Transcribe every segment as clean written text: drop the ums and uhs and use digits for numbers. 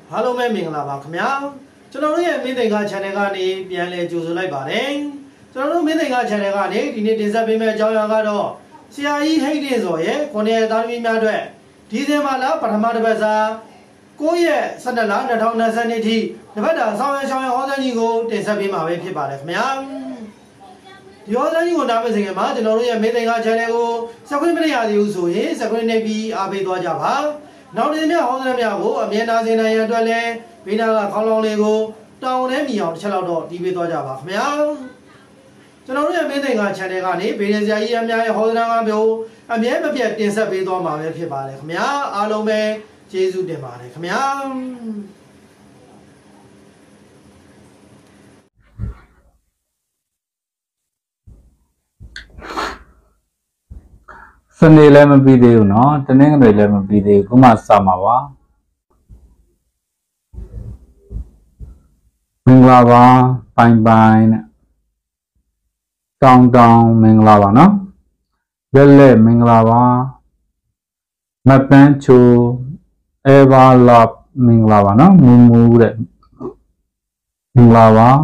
အားလုံးပဲမင်္ဂလာပါခင်ဗျာကျွန်တော်တို့ရဲ့မင်းသိင်္ဂါ channel ကနေပြန်လည်ကြိုဆိုလိုက်ပါတယ်ကျွန်တော်တို့မင်းသိင်္ဂါ channel ကနေဒီနေ့တင်ဆက်ပေးမယ့်အကြောင်းအရာကတော့ဆရာကြီးဟိတ်တင်စော်ရဲ့9ရက်သားသမီးများအတွက်ဒီဇင်ဘာလပထမတစ်ပတ်စာ9ရက်12လ2020အထိတစ်ပတ်တာဆောင်းရဟောစံကြီးကိုတင်ဆက်ပေးမှာပဲဖြစ်ပါတယ်ခင်ဗျာဒီဟောစံကြီးကိုနားမစင်ခင်မှာကျွန်တော်တို့ရဲ့မင်းသိင်္ဂါ channel ကို subscribe မလုပ်ရသေးဘူးဆိုရင် subscribe နှိပ်ပြီးအားပေးသွားကြပါနောက်နေ့များဟောစံများကိုအမြဲတမ်းစင်နိုင်ရန်အတွက်လည်းဘေးနာကခေါင်းလောင်းလေးကိုတောင်းထဲမြည်အောင်တစ်ချက်လောက်တော့တီးပေးသွားကြပါခင်ဗျာကျွန်တော်တို့ရဲ့မင်းသိင်္ဂါ channel ကနေဘေးရဆရာကြီးအများရဲ့ဟောစံကားမျိုးအမြဲမပြတ်တင်ဆက်ပေးသွားမှာပဲဖြစ်ပါတယ်ခင်ဗျာအားလုံးပဲကျေးဇူးတင်ပါတယ်ခင်ဗျာစနေလည်းမပြီးသေးဘူးเนาะတနင်္ဂနွေလည်းမပြီးသေးဘူးခုမှစမှာပါမင်္ဂလာပါပိုင်နဲ့တောင်းမင်္ဂလာပါเนาะလက်မင်္ဂလာပါမပန်းချို ever love မင်္ဂလာပါเนาะမူတဲ့မင်္ဂလာပါ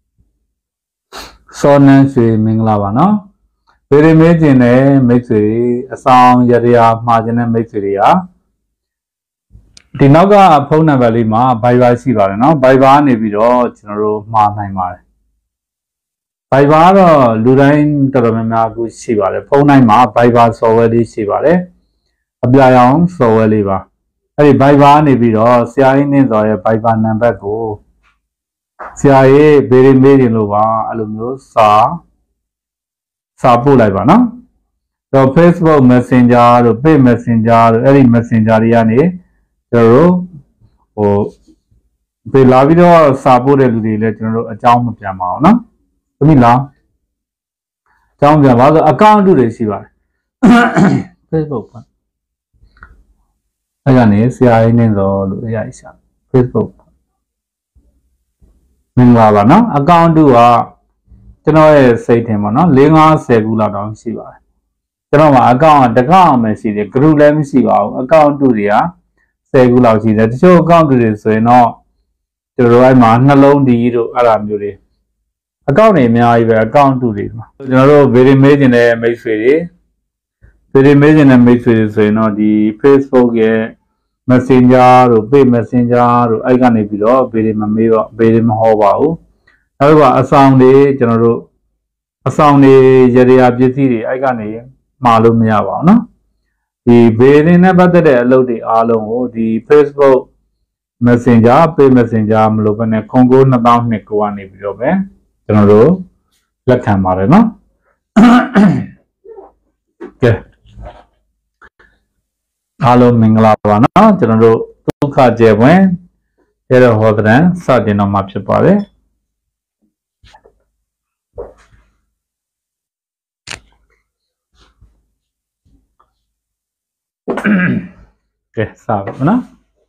စောနန်းရွှေမင်္ဂလာပါเนาะဗေဒမေးကျင်တဲ့မိတ်ဆွေအဆောင်ရရမှားခြင်းတဲ့မိတ်ဆွေတွေကဒီနောက်ကဖုန်းနံပါတ်လေးမှာ Viber ရှိပါတယ်เนาะ Viber နေပြီးတော့ကျွန်တော်တို့မှားနိုင်ပါတယ် Viber တော့လူတိုင်းတော်တော်များများအခုရှိပါတယ်ဖုန်းတိုင်းမှာ Viber software လေးရှိပါတယ်အပြာရောင် software လေးပါအဲ့ဒီ Viber နေပြီးတော့ဆရာကြီးနှင်းစော်ရဲ့ Viber နံပါတ်ကိုဆရာကြီးဗေဒမေးကျင်လို့ပါအဲ့လိုမျိုးစာပို့လိုက်ပါနော်တော့ Facebook Messenger တို့ Page Messenger တို့အဲ့ဒီ Messenger တွေကနေကျွန်တော်တို့ပေးလာပြီးတော့စာပို့တဲ့လူတွေလည်းကျွန်တော်တို့အကြောင်းမပြန်ပါအောင်နော်သမီးလားအကြောင်းပြန်ပါဆို account တွေရှိပါတယ် Facebook ပါအဲ့ကနေဆရာကြီးနေတော့လို့ရရရှာ Facebook မင်္ဂလာပါနော် account ကကျွန်တော်ရဲ့စိတ်ထင်ပါနော်4-50ခုလောက်တောင်ရှိပါတယ်ကျွန်တော်မှာ account တကောင်မှရှိတယ် group လည်းမရှိပါဘူး account တွေက10ခုလောက်ရှိတယ်တချို့ account တွေဆိုရင်တော့ကျွန်တော်တို့အဲ့မှာနှလုံးဒီတို့အဲ့လိုမျိုးတွေ account တွေအများကြီးပဲ account တွေမှာကျွန်တော်တို့ဗီဒီမေးကျင်တဲ့မိတ်ဆွေတွေဆိုရင်တော့ဒီ Facebook ရဲ့ Messenger တို့ Page Messenger တို့အဲ့ကနေပြီးတော့ဗီဒီမမေးတော့ဗီဒီမဟောပါဘူးနောက်တစ်ခါအဆောင်တွေကျွန်တော်တို့အဆောင်တွေရရပစ္စည်းတွေအဲ့ကနေမှာလို့မရပါဘူးเนาะဒီဘေးနဲ့ပတ်သက်တဲ့အလုပ်တွေအားလုံးကိုဒီ Facebook Messenger Page Messenger မလို့ပဲနဲ့ခွန်ကို2000ကိုကနေပြီးတော့ပဲကျွန်တော်တို့လက်ခံပါတယ်เนาะကဲအားလုံးမင်္ဂလာပါเนาะကျွန်တော်တို့ဒုက္ခကျယ်ပွင့်ရတဲ့ဟောတဲ့စတင်တော့မှာဖြစ်ပါတယ်ကဲစပါနော်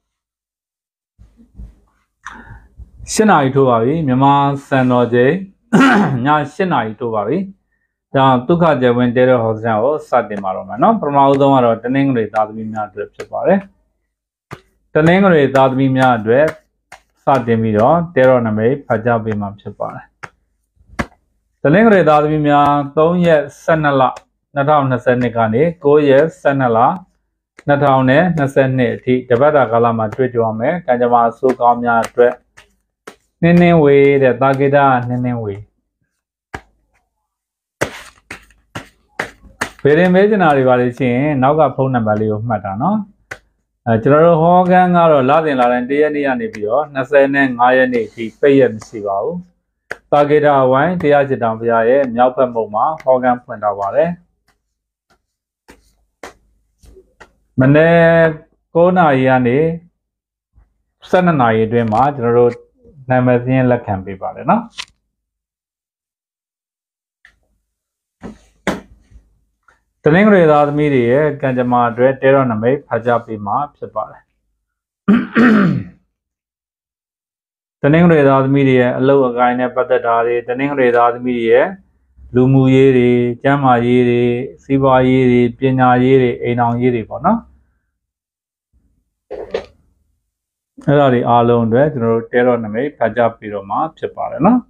7 နာရီထိုးပါပြီမြန်မာစံတော်ချိန်ည7 နာရီထိုးပါပြီဒါဒုက္ခကျယ်ဝင်တဲတဲ့ဟောစံကိုစတင်ပါတော့မယ်နော်ပထမဦးဆုံးကတော့တနင်္ဂနွေသားသမီးများအတွက်ဖြစ်ပါတယ်တနင်္ဂနွေသားသမီးများအတွက်စတင်ပြီးတော့တဲတော်နမိတ်ဖတ်ကြားပေးမှာဖြစ်ပါတယ်တနင်္ဂနွေသားသမီးများ3ရက်12လ2022ကနေ9ရက်12လ2022အထိတပတ်တာကာလမှာတွေ့ကြရမယ်ကံကြမ္မာဆိုးကောင်းများအတွက်နင်းဝေးတဲ့တာဂိတာနင်းဝေးဗေဒင်မေးချင်တာတွေပါလို့ရှိရင်နောက်ကဖုန်းနံပါတ်လေးကိုမှတ်တာနော်ကျွန်တော်တို့ဟောကန်းကတော့လစဉ်လာတိုင်း1ရက်နေ့ကနေပြီးတော့25ရက်နေ့အထိပိတ်ရက်မရှိပါဘူးတာဂိတာဝိုင်းတရားစစ်တောင်ဘုရားရဲ့မြောက်ဘက်မုံမှာဟောကန်းဖွင့်ထားပါတယ်မနေ့9 နာရီကနေ12 နာရီအတွင်းမှာကျွန်တော်တို့နာမည်စာရင်းလက်ခံပေးပါတယ်နော်တနင်္ဂနွေသားသမီးတွေရဲ့ကံကြမ္မာအတွက်တဲတော်နမိတ်ဖတ်ကြားပေးမှာဖြစ်ပါတယ်တနင်္ဂနွေသားသမီးတွေရဲ့အလုပ်အကိုင်းနဲ့ပတ်သက်တာတွေတနင်္ဂနွေသားသမီးတွေရဲ့လူမှုရေးတွေကျန်းမာရေးတွေစီးပွားရေးတွေပညာရေးတွေအိမ်အောင်ရေးတွေပေါ့နော်အဲ့ဒါတွေအားလုံးတွေကျွန်တော်တို့တဲတော့နမိတ်ဖတ်ကြပြီးတော့မှဖြစ်ပါတယ်နော်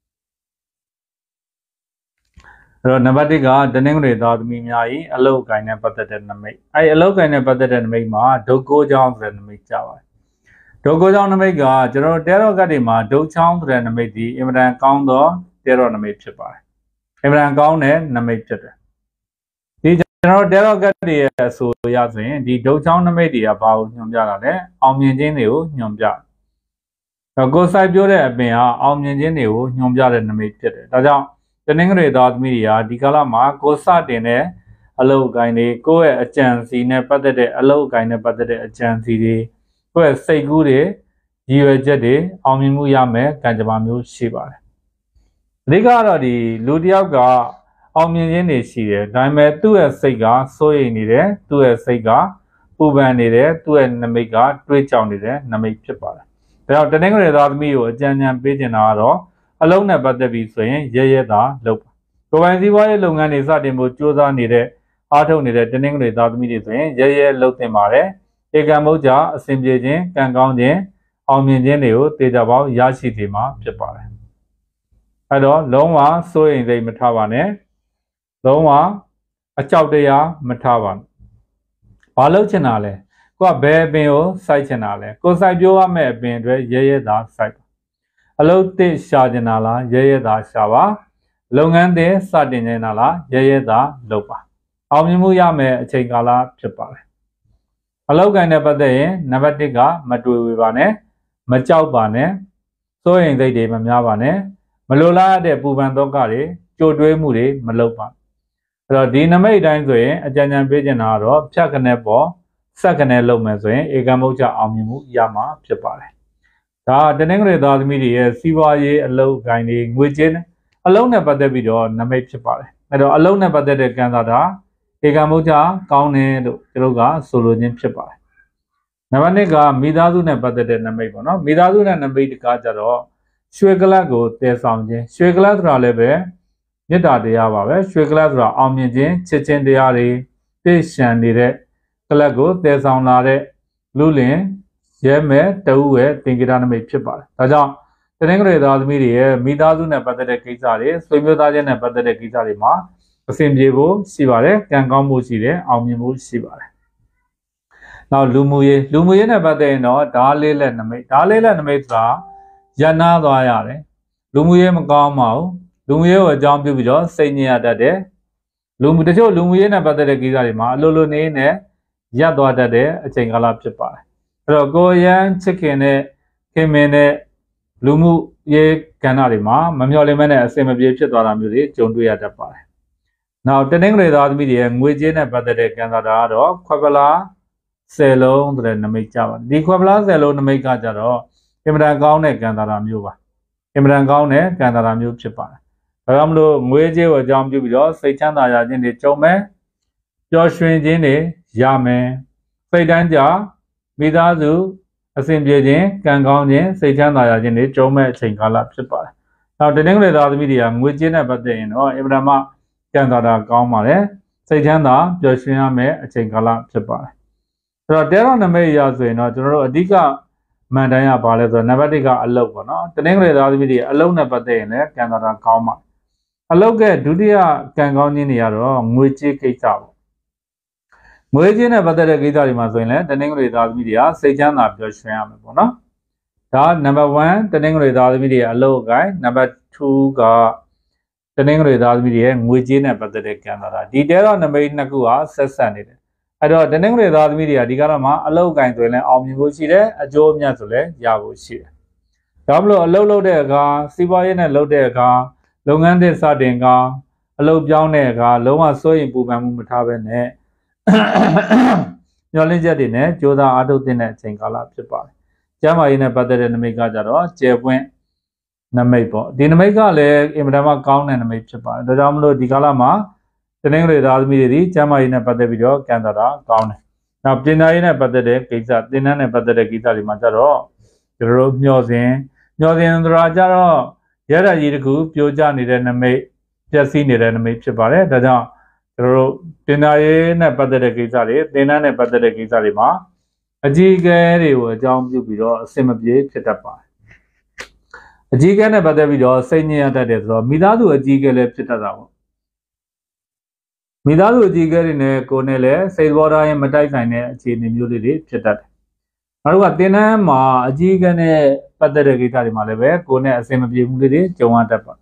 အဲ့တော့နံပါတ်1ကတနင်္ဂနွေသားသမီးများ၏အလုတ်ကိုင်းနဲ့ပတ်သက်တဲ့နမိတ်အဲ့အလုတ်ကိုင်းနဲ့ပတ်သက်တဲ့နမိတ်မှာဒုက္ကိုချောင်းဆိုတဲ့နမိတ်ကြပါတယ်ဒုက္ကိုချောင်းနမိတ်ကကျွန်တော်တို့တဲတော့ကတ်တွေမှာဒုတ်ချောင်းဆိုတဲ့နမိတ်ဒီအင်မတန်ကောင်းသောတဲတော့နမိတ်ဖြစ်ပါတယ်အင်မတန်ကောင်းတဲ့နမိတ်ဖြစ်တယ်ဒီကျွန်တော်တဲတော့ကတ်တွေရဲ့အဆိုရဆိုရင်ဒီဒုတ်ချောင်းနမိတ်တွေကဘာကိုညွှန်ပြတာလဲအောင်မြင်ခြင်းတွေကိုညွှန်ပြကိုယ်ဆိုင်ပြောတဲ့အပင်ဟာအောင်မြင်ခြင်းတွေကိုညွှန်ပြတဲ့နမိတ်ဖြစ်တယ်ဒါကြောင့်တနင်္ဂနွေသားသမီးတွေကဒီကာလမှာကိုစတင်တဲ့အလုပ်အကိုင်းတွေကိုယ့်ရဲ့အကြံစီနဲ့ပတ်သက်တဲ့အလုပ်အကိုင်းနဲ့ပတ်သက်တဲ့အကြံစီတွေကိုယ့်ရဲ့စိတ်ကူးတွေရည်ရွယ်ချက်တွေအောင်မြင်မှုရမယ်ကံကြမ္မာမျိုးရှိပါတယ်အဓိကတော့ဒီလူတစ်ယောက်ကအောင်မြင်ခြင်းတွေရှိတယ်ဒါပေမဲ့သူ့ရဲ့စိတ်ကစိုးရိမ်နေတယ်သူ့ရဲ့စိတ်ကပူပန်နေတယ်သူ့ရဲ့နမိတ်ကတွေးကြောင်နေတဲ့နမိတ်ဖြစ်ပါတယ်ဒါကြောင့်တနင်္ဂနွေသားသမီးကိုအကြံဉာဏ်ပေးချင်တာကတော့အလုံးနဲ့ပတ်သက်ပြီးဆိုရင်ရဲရဲသာလုပ်ပါကိုယ်ပိုင်စီးပွားရေးလုပ်ငန်းတွေစတင်ဖို့ကြိုးစားနေတဲ့အားထုတ်နေတဲ့တနင်္ဂနွေသားသမီးတွေဆိုရင်ရဲရဲလုပ်သင့်ပါတယ်ဧကံမုတ်ကြအစဉ်ပြေခြင်းကံကောင်းခြင်းအောင်မြင်ခြင်းတွေကိုတေချာပေါင်းရရှိစေမှာဖြစ်ပါတယ်အဲ့တော့လုံးဝစိုးရိမ်စိတ်မထားပါနဲ့လုံးဝအကြောက်တရားမထားပါနဲ့ဘာလုပ်ချင်တာလဲကိုကဘယ်အပင်ကိုစိုက်ချင်တာလဲကိုစိုက်ပျိုးရမယ့်အပင်တွေရဲရဲသာစိုက်အလုပ်သစ်ရှာကျင်တာလားရဲရဲသာရှာပါလုပ်ငန်းသစ်စတင်နေတာလားရဲရဲသာလုပ်ပါအောင်မြင်မှုရမယ်အချိန်ကာလဖြစ်ပါတယ်အလုပ်ကိုင်းနဲ့ပတ်သက်ရင်နံပါတ်1ကမတွေ့ဝေပါနဲ့မကြောက်ပါနဲ့စိုးရိမ်စိတ်တွေမများပါနဲ့မလိုလားရတဲ့ပူပန်သောကတွေကြိုတွေးမှုတွေမလုပ်ပါအဲ့တော့ဒီနမိတ်တိုင်းဆိုရင်အကြံဉာဏ်ပေးချင်တာကတော့ဖြတ်ခနဲ့ပေါ်ဆက်ခနဲ့လုပ်မယ်ဆိုရင်ဧကံမုတ်ချအောင်မြင်မှုရမှာဖြစ်ပါတယ်ဒါတနင်္ဂနွေသားသမီးတွေရဲ့စီးပွားရေးအလုပ်ကိုင်းတွေငွေကြေးအလုံးနဲ့ပတ်သက်ပြီးတော့နမိတ်ဖြစ်ပါတယ်အဲ့တော့အလုံးနဲ့ပတ်သက်တဲ့ကံစားတာဧကံမုတ်ချကောင်းတယ်လို့သူတို့ကဆိုလိုခြင်းဖြစ်ပါတယ်နံပါတ်2ကမိသားစုနဲ့ပတ်သက်တဲ့နမိတ်ပေါ့နော်မိသားစုနဲ့နမိတ်တကားကြတော့ရွှေကလပ်ကိုတည်ဆောင်ခြင်းရွှေကလပ်ဆိုတာလည်းပဲမေတ္တာတရားပါပဲရွှေကလပ်ဆိုတာအောင်မြင်ခြင်းချစ်ခြင်းတရားတွေသိရှံနေတဲ့ကလပ်ကိုတည်ဆောင်လာတဲ့လူလင်ရဲမဲ့တဦးရဲ့သင်္ကေတနမိတ်ဖြစ်ပါတယ်ဒါကြောင့်တနင်္ဂနွေသားသမီးတွေရဲ့မိသားစုနဲ့ပတ်သက်တဲ့ကိစ္စတွေဆွေမျိုးသားချင်းနဲ့ပတ်သက်တဲ့ကိစ္စတွေမှာအဆင်ပြေဖို့ရှိပါတယ်ကံကောင်းမှုရှိတယ်အောင်မြင်မှုရှိပါတယ်နောက်လူမှုရေးနဲ့ပတ်သက်ရင်တော့ဓာလေးလက်နမိတ်ဓာလေးလက်နမိတ်ဆိုတာရနာသွားရတယ်လူမှုရေးမကောင်းပါဘူးလူမှုရေးကိုအကြောင်းပြုပြီးတော့စိတ်ညစ်ရတတ်တယ်တချို့လူမှုရေးနဲ့ပတ်သက်တဲ့ကိစ္စတွေမှာအလိုလိုနေနဲ့ရပ်သွားတတ်တဲ့အချိန်ကာလဖြစ်ပါတယ်အဲ့တော့ကိုရန်ချစ်ခင်တဲ့ခင်မင်းတဲ့လူမှုရေးကဏ္ဍတွေမှာမမျှော်လင့်မဲနဲ့အစင်မပြေဖြစ်သွားတာမျိုးတွေကြုံတွေ့ရတတ်ပါတယ်။နောက်တနင်္ဂနွေသားသမီးတွေရဲ့ငွေကြေးနဲ့ပတ်သက်တဲ့ကံစားတာကတော့ခွက်ပလား10လုံးဆိုတဲ့နမိတ်ကြပါဒီခွက်ပလား10လုံးနမိတ်ကကြတော့အင်မတန်ကောင်းတဲ့ကံစားတာမျိုးပါအင်မတန်ကောင်းတဲ့ကံစားတာမျိုးဖြစ်ပါတယ်။ဒါကြောင့်မလို့ငွေကြေးကိုအကြောင်းပြုပြီးတော့စိတ်ချမ်းသာရခြင်းတွေကြုံမယ်ပျော်ရွှင်ခြင်းတွေရမယ်စိတ်တိုင်းကြမိသားစုအစဉ်ပြေခြင်းကံကောင်းခြင်းစိတ်ချမ်းသာရခြင်းတွေကြုံမဲ့အချိန်ကာလဖြစ်ပါတယ်။နောက်တနင်္ဂနွေသားသမီးတွေကငွေကြေးနဲ့ပတ်သက်ရင်တော့အင်မတန်မှကံသာတာကောင်းပါတယ်။စိတ်ချမ်းသာပျော်ရွှင်ရမယ့်အချိန်ကာလဖြစ်ပါတယ်။ဆိုတော့တဲတော်နမိတ်ရဆိုရင်တော့ကျွန်တော်တို့အဓိကမှန်တိုင်းကဘာလဲဆိုတော့နံပါတ်1ကအလုပ်ပေါ့နော်။တနင်္ဂနွေသားသမီးတွေအလုပ်နဲ့ပတ်သက်ရင်လည်းကံသာတာကောင်းပါ။အလုပ်ကဒုတိယကံကောင်းခြင်းတွေကတော့ငွေကြေးကိစ္စပေါ့ငွေကြေးနဲ့ပတ်သက်တဲ့ကိစ္စတွေမှာဆိုရင်လည်းတနင်္ဂနွေသားသမီးတွေကစိတ်ချမ်းသာပျော်ရွှင်ရမယ်ပေါ့နော်ဒါနံပါတ်1တနင်္ဂနွေသားသမီးတွေအလုပ်အကိုင်းနံပါတ်2ကတနင်္ဂနွေသားသမီးတွေရဲ့ငွေကြေးနဲ့ပတ်သက်တဲ့ကံသာတာဒီတဲတော့နံပါတ်2ခုဟာဆက်ဆက်နေတယ်အဲ့တော့တနင်္ဂနွေသားသမီးတွေကဒီကတော့မှအလုပ်အကိုင်းဆိုရင်လည်းအောင်မြင်ဖို့ရှိတယ်အကျိုးအမြတ်ဆိုလည်းရဖို့ရှိတယ်ဒါမလို့အလုပ်လုပ်တဲ့အခါစီးပွားရေးနဲ့လုပ်တဲ့အခါလုပ်ငန်းသစ်စတင်ကအလုပ်ပြောင်းတဲ့အခါလုံးဝစိုးရိမ်ပူပန်မှုမထားဘဲနဲ့ညှော်လင့်ချက်တွေနဲ့ကြိုးစားအားထုတ်တဲ့အချိန်ကာလဖြစ်ပါတယ်။ကျမ်းမာရေးနဲ့ပတ်သက်တဲ့နမိတ်ကကြတော့ကျယ်ပွင့်နမိတ်ပေါ့ဒီနမိတ်ကလည်းအင်မတန်မှကောင်းတဲ့နမိတ်ဖြစ်ပါတယ်။ဒါကြောင့်မလို့ဒီကာလမှာတနင်္ဂနွေသားသမီးတွေဒီကျမ်းမာရေးနဲ့ပတ်သက်ပြီးတော့ကံတာကောင်းတယ်။နောက်ပညာရေးနဲ့ပတ်သက်တဲ့ကိစ္စသင်တန်းနဲ့ပတ်သက်တဲ့ကိစ္စတွေမှာကြတော့ကျွန်တော်တို့မျှော်စင်ဆိုတာကြတော့ရရကြီးတခုပြိုကျနေတဲ့နမိတ်ပျက်စီးနေတဲ့နမိတ်ဖြစ်ပါတယ်။ဒါကြောင့်ကျွန်တော်တို့ပညာရေးနဲ့ပတ်သက်တဲ့ကိစ္စတွေသင်တန်းနဲ့ပတ်သက်တဲ့ကိစ္စတွေမှာအကြီးကဲတွေကိုအကြောင်းပြုပြီးတော့အစင်မပြေဖြစ်တတ်ပါတယ်အကြီးကဲနဲ့ပတ်သက်ပြီးတော့စိတ်ညစ်ရတတ်တယ်ဆိုတော့မိသားစုအကြီးကဲလည်းဖြစ်တတ်တာပေါ့မိသားစုအကြီးကဲတွေနဲ့ကိုယ်နဲ့လည်းစိတ်သဘောထားရင်မတိုက်ဆိုင်တဲ့အခြေအနေမျိုးလေးတွေဖြစ်တတ်တယ်နောက်တစ်ခုကတင်တန်းမှာအကြီးကဲနဲ့ပတ်သက်တဲ့ကိစ္စတွေမှာလည်းပဲကိုယ်နဲ့အစင်မပြေမှုလေးတွေကြုံရတတ်ပါ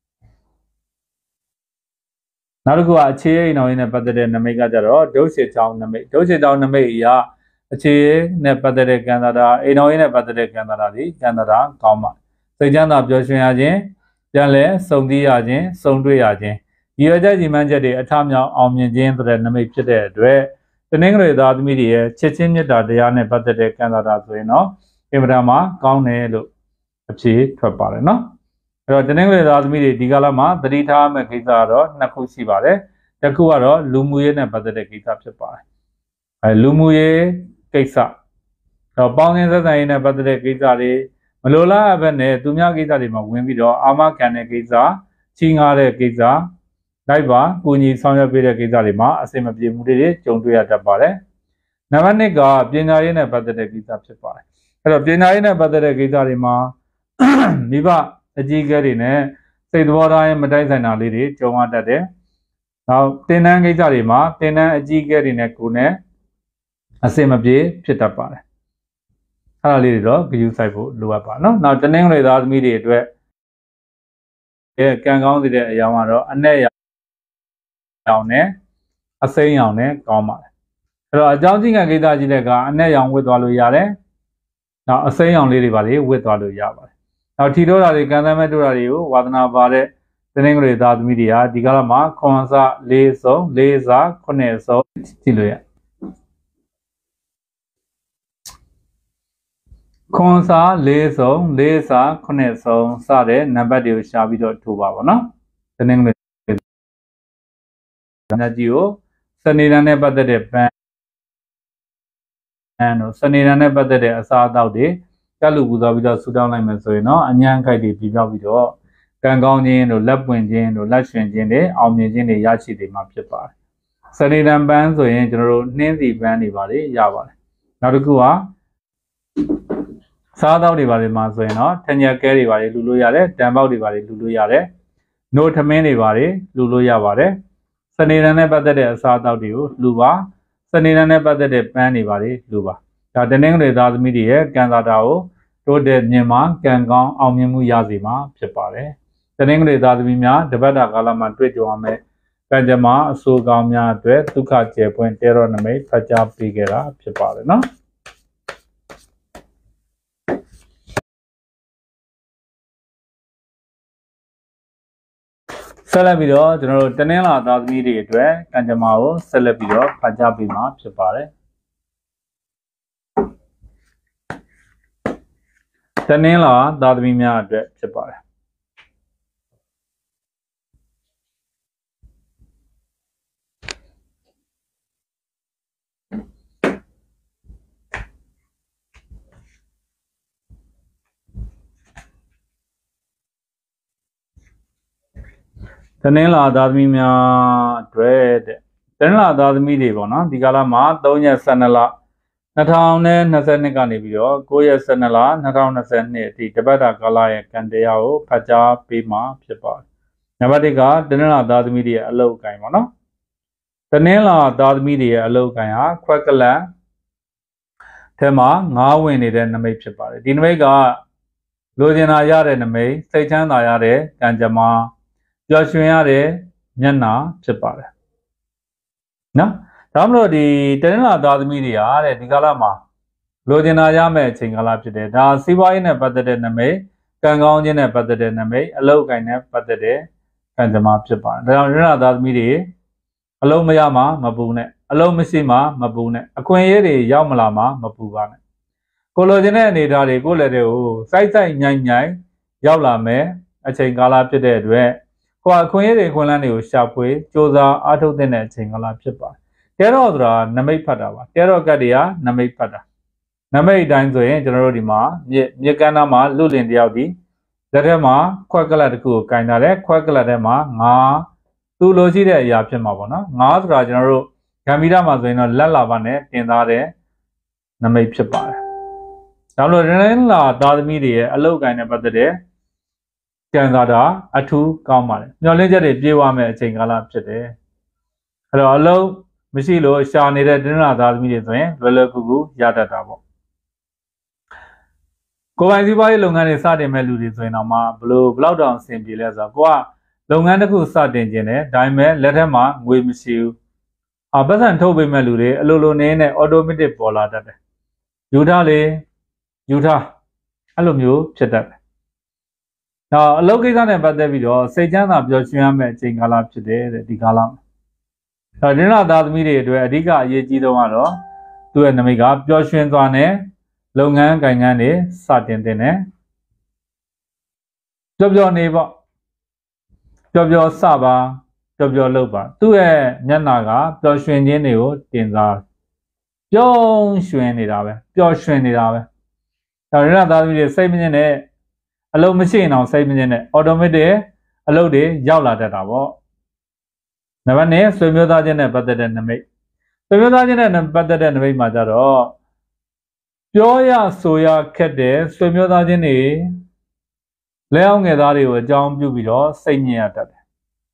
နောက်တစ်ခုကအခြေအိမ်တော်ရင်းနဲ့ပတ်သက်တဲ့နမိတ်ကကြတော့ဒုရှေချောင်းနမိတ်ဒုရှေချောင်းနမိတ်အရာအခြေနဲ့ပတ်သက်တဲ့ကံသာတာအိမ်တော်ရင်းနဲ့ပတ်သက်တဲ့ကံသာတာဒီကံသာတာကောင်းပါစိတ်ချမ်းသာပျော်ရွှင်ရခြင်းပြန်လဲစုံသီးရခြင်းစုံတွေ့ရခြင်းဒီအကြိုက်ဒီမှန်းချက်တွေအထမြောက်အောင်မြင်ခြင်းဆိုတဲ့နမိတ်ဖြစ်တဲ့အတွက်တနင်္ဂနွေသားသမီးတွေရဲ့ချစ်ချင်းမြတ်တာတရားနဲ့ပတ်သက်တဲ့ကံသာတာဆိုရင်တော့အင်မတန်မှကောင်းတယ်လို့အဖြေထွက်ပါတယ်နော်အဲ့တော့တနင်္ဂနွေသားသမီးတွေဒီကာလမှာသတိထားမယ့်ကိစ္စကတော့နှစ်ခုရှိပါတယ်တစ်ခုကတော့လူမှုရေးနဲ့ပတ်သက်တဲ့ကိစ္စဖြစ်ပါတယ်လူမှုရေးကိစ္စတော့ပေါင်းသင်းဆက်ဆံရေးနဲ့ပတ်သက်တဲ့ကိစ္စတွေမလိုလားအပ်ဘဲနဲ့သူများကိစ္စတွေမှာဝင်ပြီးတော့အာမခံတဲ့ကိစ္စချီးငှားတဲ့ကိစ္စလိုက်ပါကူညီဆောင်ရွက်ပေးတဲ့ကိစ္စတွေမှာအဆင်မပြေမှုတွေကြုံတွေ့ရတတ်ပါတယ်နံပါတ်2ကပညာရေးနဲ့ပတ်သက်တဲ့ကိစ္စဖြစ်ပါတယ်အဲ့တော့ပညာရေးနဲ့ပတ်သက်တဲ့ကိစ္စတွေမှာမိဘအကြီးအကဲတွေနဲ့စိတ်သဘောထားရင်မတိုက်ဆိုင်တာလေးတွေကြုံရတတ်တယ်နောက်တင်တန်းကိစ္စတွေမှာတင်တန်းအကြီးအကဲတွေနဲ့ကိုယ်နဲ့အဆင်မပြေဖြစ်တတ်ပါတယ်အဲ့ဒါလေးတွေတော့ဂရုစိုက်ဖို့လိုအပ်ပါနော်နောက်တနင်္ဂနွေသားသမီးတွေအတွက်ကံကောင်းစေတဲ့အရာကတော့အနဲ့ရောင်နဲ့အစိမ်းရောင်နဲ့ကောင်းပါတယ်အဲ့တော့အကြောင်းကြီးကကိစ္စကြီးတဲ့ကအနဲ့ရောင်ဝတ်သွားလို့ရတယ်နောက်အစိမ်းရောင်လေးတွေပါလေဝတ်သွားလို့ရပါတယ်နောက်ထီတိုးတာတွေကံသမ်းမဲ့တိုးတာတွေကိုဝါသနာပါတဲ့တနင်္ဂနွေသားသမီးတွေဟာဒီကာလမှာခွန်စ၄စုံ၄စား9စုံကြည့်လို့ရခွန်စာ၄စုံ၄စား9စုံစတဲ့နံပါတ်တွေကိုရှာပြီးတော့ထိုးပါပါနော်တနင်္ဂနွေညကြီးကိုစနေတန်းနဲ့ပတ်သက်တဲ့ပန်းတို့စနေတန်းနဲ့ပတ်သက်တဲ့အစားအသောက်တွေကလူပူဇော်ပြီးတော့ဆူတောင်းလိုက်မယ်ဆိုရင်တော့အညံ့ခိုက်တွေပြီးပြောက်ပြီးတော့ကံကောင်းခြင်းတို့လက်ပွင့်ခြင်းတို့လက်ရွှင်ခြင်းတွေအောင်မြင်ခြင်းတွေရရှိနေမှာဖြစ်ပါတယ်စနေတန်းပန်းဆိုရင်ကျွန်တော်တို့နှင်းစီပန်းတွေပါလေရပါတယ်နောက်တစ်ခုကစားသောက်တွေပါလေမှာဆိုရင်တော့ထညက်ကဲတွေပါလေလူလို့ရတယ်တံပေါက်တွေပါလေလူလို့ရတယ်နို့ထမင်းတွေပါလေလူလို့ရပါတယ်စနေတန်းနဲ့ပတ်သက်တဲ့အစားအသောက်တွေကိုလူပါစနေတန်းနဲ့ပတ်သက်တဲ့ပန်းတွေပါလေလူပါဒါတနင်္ဂနွေသားသမီးတွေရဲ့ကံသာတာကိုတိုးတက်မြင်မှာကံကောင်းအောင်မြင်မှုရစေမှာဖြစ်ပါတယ်တနင်္ဂနွေသားသမီးများတပတ်တာကာလမှာတွေ့ကြုံရမယ့်ကံကြမ္မာအဆိုးကောင်းများအတွက်ဒုက္ခကျေပွင့်တေရောနမိတ်ဖတ်ကြားပေးခဲ့တာဖြစ်ပါတယ်နော်ဆက်လက်ပြီးတော့ကျွန်တော်တို့တနင်္လာသားသမီးတွေအတွက်ကံကြမ္မာကိုဆက်လက်ပြီးတော့ဖတ်ကြားပေးမှာဖြစ်ပါတယ်တနင်္လာသားသမီးများအတွက်ဖြစ်ပါတယ်တနင်္လာသားသမီးများအတွက်တနင်္လာသားသမီးတွေပေါ့နော်ဒီကာလမှာ3ရက်12လ2022ကနေပြီးတော့9ရက်12လ2022အထိတပတ်တာကာလရဲ့ကံတရားကိုဖတ်ကြားပေးမှာဖြစ်ပါတယ်။နံပါတ်1ကတနင်္လာသားသမီးတွေရဲ့အလုပ်အကိုင်ပေါ့နော်။တနင်္လာသားသမီးတွေရဲ့အလုပ်အကိုင်ဟာခွက်ကလန်ထဲမှာ9ဝင်နေတဲ့နမိတ်ဖြစ်ပါတယ်။ဒီနမိတ်ကလိုချင်တာရတဲ့နမိတ်စိတ်ချမ်းသာရတဲ့ကံကြမ္မာပျော်ရွှင်ရတဲ့မျက်နှာဖြစ်ပါတယ်နော်ဒါမှမဟုတ်ဒီတနင်္လာသားသမီးတွေဟာတဲ့ဒီကာလမှာလိုချင်တာရမယ့်အချိန်ကာလဖြစ်တယ်ဒါစီးပွားရေးနဲ့ပတ်သက်တဲ့နမိတ်ကံကောင်းခြင်းနဲ့ပတ်သက်တဲ့နမိတ်အလုပ်အကိုင်နဲ့ပတ်သက်တဲ့ကံကြမ္မာဖြစ်ပါတယ်ဒါကြောင့်တနင်္လာသားသမီးတွေအလုပ်မရမှာမပူနဲ့အလုပ်မရှိမှာမပူနဲ့အခွင့်အရေးတွေရောက်မလာမှာမပူပါနဲ့ကိုလိုချင်တဲ့အနေအထားတွေကိုလည်းတဲ့ကိုစိုက်ညိုင်ရောက်လာမယ်အချိန်ကာလဖြစ်တဲ့အတွက်ကိုအခွင့်အရေးတွေခွင့်လန်းတွေကိုရှာဖွေစ조사အားထုတ်တဲ့အချိန်ကာလဖြစ်ပါတယ်တဲတော့ဆိုတာနမိတ်ဖတ်တာပါတဲတော့ကတ်တွေကနမိတ်ဖတ်တာနမိတ်အတိုင်းဆိုရင်ကျွန်တော်တို့ဒီမှာမြက်ကန်းသားမှာလူလင်တယောက်ဒီလက်ထက်မှာခွက်ကလတ်တစ်ခုကိုကင်ထားတယ်ခွက်ကလတ်ထဲမှာငါသူ့လိုရှိတဲ့အရာဖြစ်မှာပေါ့နော်ငါဆိုတာကျွန်တော်တို့ဂမ်မီတာမှာဆိုရင်တော့လက်လာပါနဲ့တင်သားတယ်နမိတ်ဖြစ်ပါတယ်ဒါလို့ရင်းလာသာသမီတွေရဲ့အလောက်ကိုင်းနဲ့ပတ်သက်တဲ့ကြံသာတာအထူးကောင်းပါတယ်မျှော်လင့်ချက်တွေပြေဝမဲ့အချိန်ကာလဖြစ်တယ်အဲ့တော့အလောက်မရှိလို့ရှာနေတဲ့တင်းလာသာသမီတွေဆိုရင်လွယ်လွယ်ကူကူရတတ်တာပေါ့ကိုယ်ပိုင်စီးပွားရေးလုပ်ငန်းတွေစတင်မဲ့လူတွေဆိုရင်တော့မှဘလောက်တောင်အဆင်ပြေလဲဆိုတော့ကိုကလုပ်ငန်းတစ်ခုစတင်ခြင်းနဲ့ဒါပေမဲ့လက်ထက်မှာငွေမရှိဘူးပတ်စံထုတ်ပေးမဲ့လူတွေအလိုနေနဲ့ automatic ပေါ်လာတတ်တယ်ယူထားအဲ့လိုမျိုးဖြစ်တတ်တယ်နောက်အလုပ်ကိစ္စနဲ့ပတ်သက်ပြီးတော့စိတ်ချမ်းသာပျော်ရွှင်ရမယ့်အချိန်ကာလဖြစ်တယ်တဲ့ဒီကာလမှာတင်းလာသားသမီးတွေအတွက်အဓိကအရေးကြီးဆုံးကတော့သူ့ရဲ့နမိတ်ကပျော်ရွှင်စွာနဲ့လုပ်ငန်းကိုင်ငန်းတွေစတင်တဲ့နဲ့ပျော်နေပေါ့ပျော်စပါပျော်လုပ်ပါသူ့ရဲ့မျက်နှာကပျော်ရွှင်ခြင်းတွေကိုတင်စားပျော်ရွှင်နေတာပဲတင်းလာသားသမီးတွေစိတ်မငြင်းနဲ့အလုံးမရှိရင်အောင်စိတ်မငြင်းနဲ့ automatic အလုပ်တွေရောက်လာတတ်တာပေါ့နံပါတ်2ဆွေမျိုးသားချင်းနဲ့ပတ်သက်တဲ့နမိတ်ဆွေမျိုးသားချင်းနဲ့ပတ်သက်တဲ့နမိတ်မှာကြတော့ပြောရဆိုရခက်တဲ့ဆွေမျိုးသားချင်းတွေလက်အောင်ငယ်သားတွေကိုအကြောင်းပြုပြီးတော့စိတ်ညစ်ရတတ်တယ်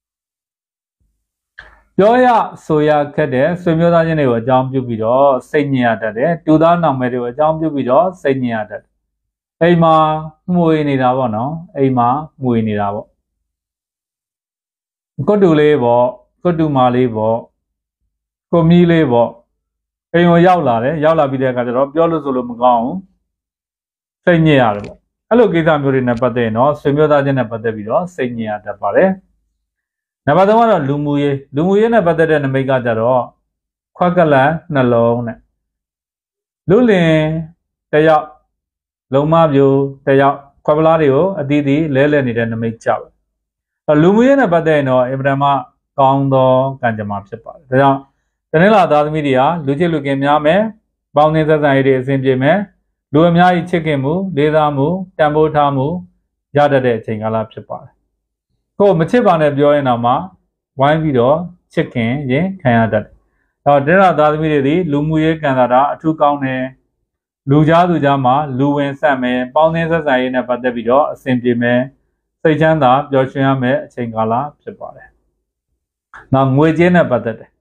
ပြောရဆိုရခက်တဲ့ဆွေမျိုးသားချင်းတွေကိုအကြောင်းပြုပြီးတော့စိတ်ညစ်ရတတ်တယ်တူသားနောင်မယ်တွေကိုအကြောင်းပြုပြီးတော့စိတ်ညစ်ရတတ်တယ်အိမ်မှာမှုေနေတာပေါ့နော်အိမ်မှာမှုေနေတာပေါ့ကွတ်တူလေးပေါ့ကွတ်တူမာလေးပေါ့ကိုမီးလေးပေါ့အိမ်ကိုရောက်လာပြီးတဲ့အခါကျတော့ပြောလို့ဆိုလို့မကောင်းဘူးစိတ်ညစ်ရတယ်ပေါ့အဲ့လိုကိစ္စမျိုးတွေနဲ့ပတ်သက်ရင်တော့ဆွေမျိုးသားချင်းနဲ့ပတ်သက်ပြီးတော့စိတ်ညစ်ရတတ်ပါတယ်နံပါတ်3ကတော့လူမှုရေးနဲ့ပတ်သက်တဲ့နမိတ်ကကြတော့ခွက်ကလန်နှလုံးနဲ့လူလင်တယောက်လုံမပြိုတယောက်ခွက်ပလားတွေကိုအသီးသီးလဲနေတဲ့နမိတ်ကြပါလူမှုရေးနဲ့ပတ်သက်ရင်တော့အင်မတန်မှကောင်းသောကံကြမ္မာဖြစ်ပါတယ်ဒါကြောင့်တင်းလာသားသမီးတွေကလူချစ်လူခင်များမယ်ပေါင်းသင်းဆက်ဆံရေးတွေအဆင်ပြေမယ်လူအများကြီးချစ်ခင်မှုလေးစားမှုတန်ဖိုးထားမှုရတတ်တဲ့အချိန်ကာလဖြစ်ပါတယ်ကိုမချစ်ပါနဲ့ပြောရင်တော့မှဝိုင်းပြီးတော့ချစ်ခင်ရင်ခံရတတ်တယ်တင်းလာသားသမီးတွေဒီလူမှုရေးကံတာအထူးကောင်းတယ်လူကြားသူကြားမှာလူဝင်ဆက်မယ်ပေါင်းသင်းဆက်ဆံရေးနဲ့ပတ်သက်ပြီးတော့အဆင်ပြေမယ်စိတ်ချမ်းသာပျော်ရွှင်ရမယ်အချိန်ကာလဖြစ်ပါတယ်နောက်ငွေကြေးနဲ့ပတ်သက်တယ်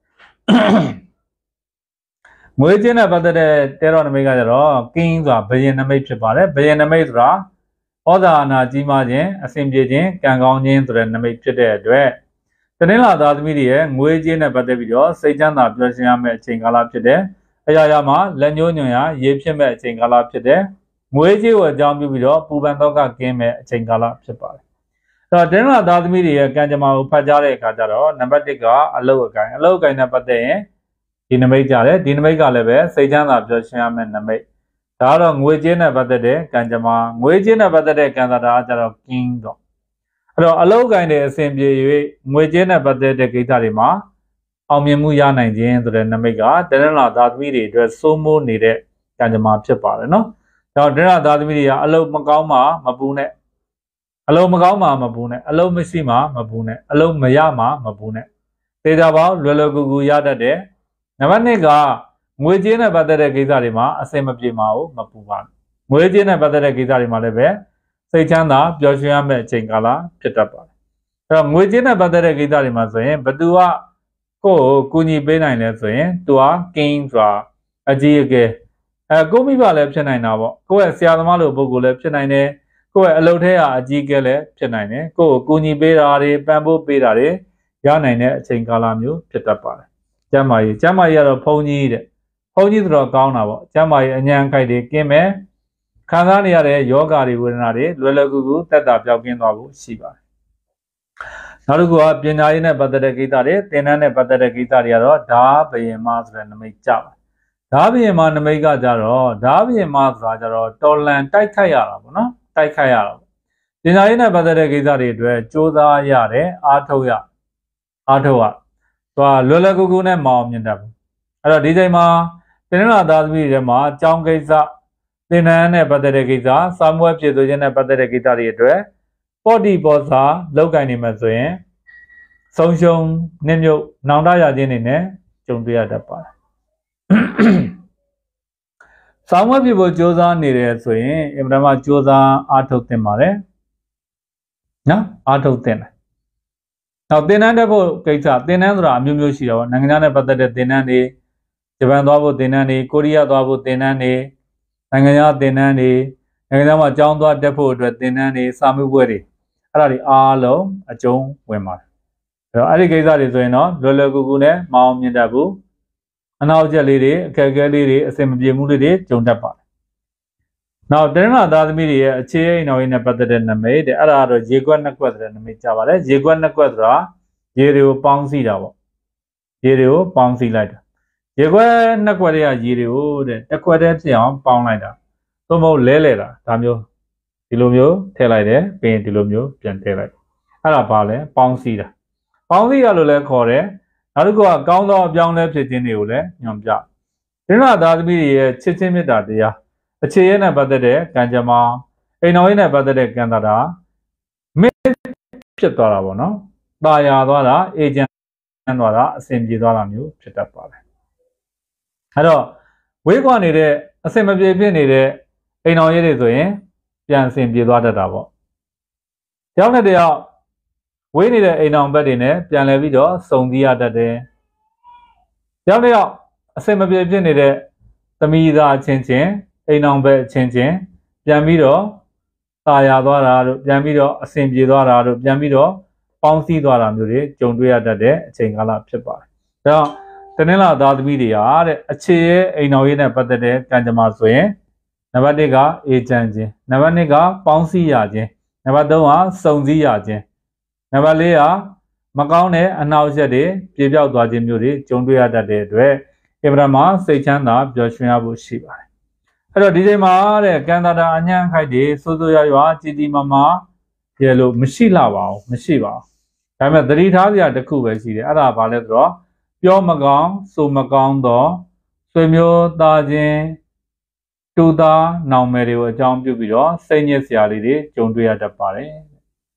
ငွေကြေးနဲ့ပတ်သက်တဲ့တဲတော်နမိတ်ကကြတော့ကင်းဆိုတာဘယင်နမိတ်ဖြစ်ပါတယ်ဘယင်နမိတ်ဆိုတာဩဇာအာဏာကြီးမားခြင်းအဆင်ပြေခြင်းကံကောင်းခြင်းဆိုတဲ့နမိတ်ဖြစ်တဲ့အတွက်တင်းလာသားသမီးတွေရဲ့ငွေကြေးနဲ့ပတ်သက်ပြီးတော့စိတ်ချမ်းသာပျော်ရွှင်ရမယ့်အချိန်ကာလဖြစ်တယ်အရာရာမှာလက်ညှိုးညွှန်ရာရေးဖြစ်မဲ့အချိန်ကာလဖြစ်တယ်ငွေကြေးကိုအကြောင်းပြုပြီးတော့ပူပန်တော့ကကင်းမဲ့အချိန်ကာလဖြစ်ပါတယ်တင်းလာသားသမီးတွေရဲ့ကံကြမ္မာကိုဖတ်ကြားတဲ့အခါကျတော့နံပါတ်1ကအလုတ်အကိုင်းနဲ့ပတ်သက်ရင်ဒီနမိတ်ကြတယ်ဒီနမိတ်ကလည်းပဲစိတ်ချမ်းသာပျော်ရွှင်ရမယ့်နမိတ်ဒါကတော့ငွေကြေးနဲ့ပတ်သက်တဲ့ကံကြမ္မာငွေကြေးနဲ့ပတ်သက်တဲ့ကံသာတာကျတော့ကင်းတော့အဲ့တော့အလုတ်အကိုင်းတဲ့အစဉ်ပြေ၍ငွေကြေးနဲ့ပတ်သက်တဲ့ကိစ္စတွေမှာအောင်မြင်မှုရနိုင်ခြင်းဆိုတဲ့နမိတ်ကတင်းလာသားသမီးတွေအတွက်စိုးမိုးနေတဲ့ကံကြမ္မာဖြစ်ပါတယ်နော်ဒါတော့တင်းလာသားသမီးတွေကအလုတ်မကောင်းမှမပူနဲ့အလုံးမကောင်းမှမပူနဲ့အလုံးမရှိမှမပူနဲ့အလုံးမရမှမပူနဲ့သေချာပေါလွယ်လွယ်ကူကူရတတ်တယ်နံပါတ်2ကငွေကြေးနဲ့ပတ်သက်တဲ့ကိစ္စတွေမှာအဆင်မပြေပါဘူးမပူပါနဲ့ငွေကြေးနဲ့ပတ်သက်တဲ့ကိစ္စတွေမှာလည်းပဲစိတ်ချမ်းသာပျော်ရွှင်ရမယ့်အချိန်ကာလဖြစ်တတ်ပါတယ်အဲ့တော့ငွေကြေးနဲ့ပတ်သက်တဲ့ကိစ္စတွေမှာဆိုရင်ဘသူကကိုယ်ကိုကူညီပေးနိုင်လဲဆိုရင်သူကကင်းဆိုတာအကြီးအကဲကိုမိဘလည်းဖြစ်နိုင်တာပေါ့ကိုယ့်ရဲ့ဆရာသမားလိုပုဂ္ဂိုလ်လည်းဖြစ်နိုင်တယ်ကိုယ့်ရဲ့အလုပ်ထဲကအကြီးကဲလည်းဖြစ်နိုင်တယ်ကိုယ့်ကိုကူညီပေးတာတွေပံ့ပိုးပေးတာတွေရနိုင်တဲ့အချိန်ကာလမျိုးဖြစ်တတ်ပါတယ်ကျမ်းမာရေးကတော့ဘုန်းကြီးဆိုတော့ကောင်းတာပေါ့ကျမ်းမာရေးအញ្ញံခိုက်တွေကင်းမယ်ခံစားနေရတဲ့ယောဂတွေဝေဒနာတွေလွယ်လွယ်ကူကူသက်သာပြောက်ကင်းသွားဖို့ရှိပါတယ်နောက်တစ်ခုကပညာရေးနဲ့ပတ်သက်တဲ့ကိစ္စတွေသင်တန်းနဲ့ပတ်သက်တဲ့ကိစ္စတွေကတော့ဓာဘယင်မဆိုတဲ့နမိတ်ကြပါဓာဘယင်မနမိတ်ကကြတော့ဓာဘယင်မဆိုတာကြတော့တော်လန်တိုက်ခိုက်ရတာပေါ့နော်တိုက်ခိုက်ရတာပညာရေးနဲ့ပတ်သက်တဲ့ကိစ္စတွေအတွက်စူးစမ်းရတယ်အားထုတ်ရသူကလွယ်လွယ်ကူကူနဲ့မအောင်မြင်တတ်ဘူးအဲ့တော့ဒီချိန်မှာတင်းလာသားသမီးတွေမှာအကြောင်းကိစ္စသင်တန်းနဲ့ပတ်သက်တဲ့ကိစ္စစာမွေးပြည်သူချင်းနဲ့ပတ်သက်တဲ့ကိစ္စတွေအတွက်ပေါ်တီပေါ်စာလောက်ကင်နေမှာဆိုရင်ဆုံးရှုံးနှိမ့်မြုပ်နောင်တရခြင်းတွေနဲ့ကြုံတွေ့ရတတ်ပါတယ်ဆောင်းမဖြစ်ဖို့ကြိုးစားနေတယ်ဆိုရင်အင်မတန်မှကြိုးစားအားထုတ်သင့်ပါတယ်နော်အားထုတ်သင့်တယ်နောက်သင်တန်းတက်ဖို့ကိစ္စသင်တန်းဆိုတာအမျိုးမျိုးရှိတာပေါ့နိုင်ငံခြားနဲ့ပတ်သက်တဲ့သင်တန်းတွေဂျပန်သွားဖို့သင်တန်းတွေကိုရီးယားသွားဖို့သင်တန်းတွေနိုင်ငံခြားသင်တန်းတွေနိုင်ငံခြားမှာအကြောင်းသွားတက်ဖို့အတွက်သင်တန်းတွေစာမေးပွဲတွေအဲ့ဒါတွေအားလုံးအကျုံးဝင်ပါတယ်အဲ့ဒီကိစ္စတွေဆိုရင်တော့လွယ်လွယ်ကူကူနဲ့မအောင်မြင်တတ်ဘူးအနောက်ကျက်လေးတွေအခက်အခဲလေးတွေအဆင်မပြေမှုလေးတွေကြုံတတ်ပါတယ်နောက်တရဏသားသမီးတွေရဲ့အခြေအိမ်တော်ရေးနဲ့ပတ်သက်တဲ့နမိတ်တဲ့အဲ့ဒါတော့ရေကွက်နှစ်ကွက်တဲ့နမိတ်ကြပါတယ်ရေကွက်နှစ်ကွက်ဆိုတာရေတွေကိုပေါင်းစည်းတာပေါ့ရေတွေကိုပေါင်းစည်းလိုက်တာရေကွက်နှစ်ကွက်တွေကရေတွေကိုတဲ့တစ်ခွက်တည်းဖြစ်အောင်ပေါင်းလိုက်တာသို့မဟုတ်လဲတာဒါမျိုးဒီလိုမျိုးထည့်လိုက်တယ်ပြီးရင်ဒီလိုမျိုးပြန်ထည့်လိုက်အဲ့ဒါဘာလဲပေါင်းစည်းတာပေါင်းစည်းရလို့လည်းခေါ်တယ်နောက်တစ်ခုကကောင်းသောအပြောင်းလဲဖြစ်ခြင်းတွေကိုလည်းညွှန်ပြတရဏသားသမီးတွေရဲ့ချစ်ချင်းမေတ္တာတရားအခြေရနဲ့ပတ်သက်တဲ့ကံကြမ္မာအိမ်တော်ရေးနဲ့ပတ်သက်တဲ့ကံတာတာမင်းဖြစ်သွားတာပေါ့နော်။ตาရသွားတာအေဂျင့်သွားတာအဆင်ပြေသွားတာမျိုးဖြစ်တတ်ပါတယ်။အဲ့တော့ဝေးကွာနေတဲ့အဆင်မပြေဖြစ်နေတဲ့အိမ်တော်ရေးတွေဆိုရင်ပြန်အဆင်ပြေသွားတတ်တာပေါ့။ကြောက်တဲ့တယောက်ဝေးနေတဲ့အိမ်တော်ဘက်တွေနဲ့ပြန်လဲပြီးတော့စုံစည်းရတတ်တယ်။ကြောက်တဲ့တယောက်အဆင်မပြေဖြစ်နေတဲ့သမီးသားချင်းချင်းအိမ်အောင်ဘက်ချင်းချင်းပြန်ပြီးတော့ตาရသွားတာတို့ပြန်ပြီးတော့အဆင်ပြေသွားတာတို့ပြန်ပြီးတော့ပေါင်းစည်းသွားတာမျိုးတွေကြုံတွေ့ရတတ်တဲ့အချိန်ကာလဖြစ်ပါတယ်။ဒါကြောင့်တနင်္လာသားသမီးတွေဟာတဲ့အခြေရဲ့အိမ်တော်ရေးနဲ့ပတ်သက်တဲ့ကံကြမ္မာဆိုရင်နံပါတ်1ကအေဂျင့်ချင်းနံပါတ်2ကပေါင်းစည်းရခြင်းနံပါတ်3ကစုံစည်းရခြင်းနံပါတ်4ကမကောင်းတဲ့အနှောက်အယှက်တွေပြေပြောက်သွားခြင်းမျိုးတွေကြုံတွေ့ရတတ်တဲ့အတွက်အင်မတန်မှစိတ်ချမ်းသာပျော်ရွှင်ရဖို့ရှိပါတယ်။အဲ့တော့ဒီချိန်မှာတဲ့ကံတာတာအညံ့ခိုက်တွေစိုးစိုးရွာကြည်ကြည်မမရေလို့မရှိလာပါဘူးမရှိပါဘူး။ဒါပေမဲ့သတိထားစရာတစ်ခုပဲရှိတယ်အဲ့ဒါဘာလဲဆိုတော့ပြောမကောင်းဆိုမကောင်းတော့ဆွေမျိုးသားချင်းတူသားနောင်မယ်တွေကိုအကြောင်းပြုပြီးတော့စိတ်ညစ်စရာလေးတွေကြုံတွေ့ရတတ်ပါတယ်။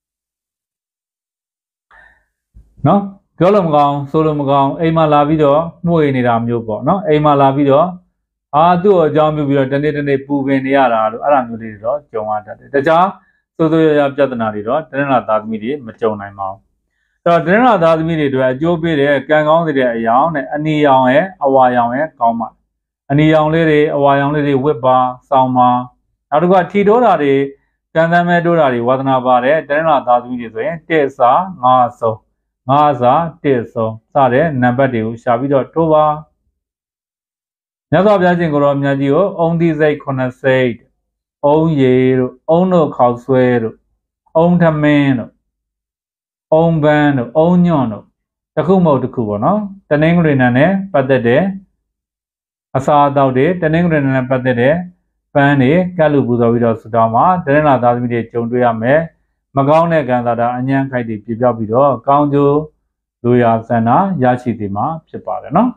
နော်ပြောလို့မကောင်းဆိုလို့မကောင်းအိမ်မှာလာပြီးတော့မှုေနေတာမျိုးပေါ့နော်အိမ်မှာလာပြီးတော့သူ့ကိုအကြောင်းပြုပြီးတော့တနေ့ပူပင်နေရတာလို့အဲ့ဒါမျိုးလေးတွေတော့ကြုံရတတ်တယ်။တခြားစိုးစိုးရပြဿနာတွေတော့တနင်္လာသားသမီးတွေမကြုံနိုင်ပါဘူး။အဲ့တော့တနင်္လာသားသမီးတွေအတွက်အကျိုးပေးတဲ့ကံကောင်းစေတဲ့အယောင်နဲ့အနီရောင်ရဲ့အဝါရောင်ရဲ့ကောင်းပါအနီရောင်လေးတွေအဝါရောင်လေးတွေဝစ်ပါစောင်းပါနောက်တစ်ခုကထီတိုးတာတွေကံသမ်းမဲတိုးတာတွေဝါသနာပါတယ်တနင်္လာသားသမီးတွေဆိုရင်1စာ5ဆုံး5စာ1ဆုံးစတဲ့နံပါတ်တွေကိုရှာပြီးတော့တိုးပါမြတ်စွာဘုရားရှင်ကိုရောမြတ်ကြီးကိုအုံသီးစိတ်9စိတ်အုံရည်တို့အုံတို့ခေါက်ဆွဲတို့အုံထမင်းတို့အုံပန်းတို့အုံညွန့်တို့တစ်ခုမဟုတ်တစ်ခုပေါ့နော်တနင်္ဂနွေနဲ့ပတ်သက်တဲ့အစာအသောက်တွေတနင်္ဂနွေနဲ့ပတ်သက်တဲ့ပန်းတွေကတ်လူပူဇော်ပြီးတော့ဆုတောင်းမှာတနင်္လာသားသမီးတွေကြုံတွေ့ရမယ်မကောင်းတဲ့ကံသာတာအညံ့ခိုက်တွေပြပြောက်ပြီးတော့ကောင်းကျိုးလူရာဆန္ဒရရှိသည်မှာဖြစ်ပါတယ်နော်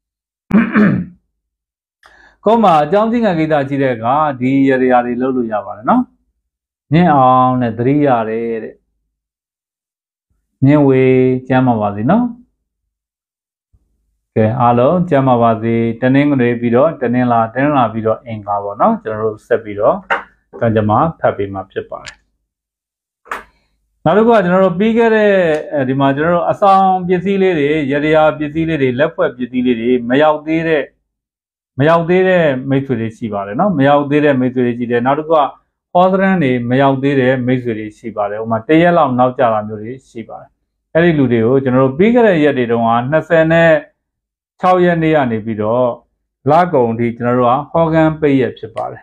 ကိုမအကြောင်းချင်းကကိစ္စကြည့်တဲ့အခါဒီရရာတွေလုပ်လို့ရပါတယ်နော်မြင့်အောင်နဲ့သတိရတယ်တဲ့မြင့်ဝေကျမ်းပါပါစေနော်ကဲအားလုံးကျမ်းပါပါစေတနင်္ဂနွေပြီးတော့တနင်္လာပြီးတော့အင်္ဂါပေါ့နော်ကျွန်တော်တို့ဆက်ပြီးတော့ကံကြမ္မာဖတ်ပေးမှာဖြစ်ပါတယ်နောက်တစ်ခုကကျွန်တော်တို့ပြီးခဲ့တဲ့ဒီမှာကျွန်တော်တို့အဆောင်ပစ္စည်းလေးတွေရရာပစ္စည်းလေးတွေလက်ဖွဲ့ပစ္စည်းလေးတွေမရောက်သေးတဲ့မိတ်ဆွေတွေရှိပါတယ်နော်မရောက်သေးတဲ့မိတ်ဆွေတွေရှိတယ်နောက်တစ်ခုကဟောသရန်တွေမရောက်သေးတဲ့မိတ်ဆွေတွေရှိပါတယ်ဟိုမှာ1ရက်လောက်နောက်ကျတာမျိုးတွေရှိပါတယ်အဲ့ဒီလူတွေကိုကျွန်တော်တို့ပြီးခဲ့တဲ့ရက်တွေတုန်းက26ရက်နေ့ကနေပြီးတော့လကုန်ထိကျွန်တော်တို့ကဟောကန်ပိတ်ရက်ဖြစ်ပါတယ်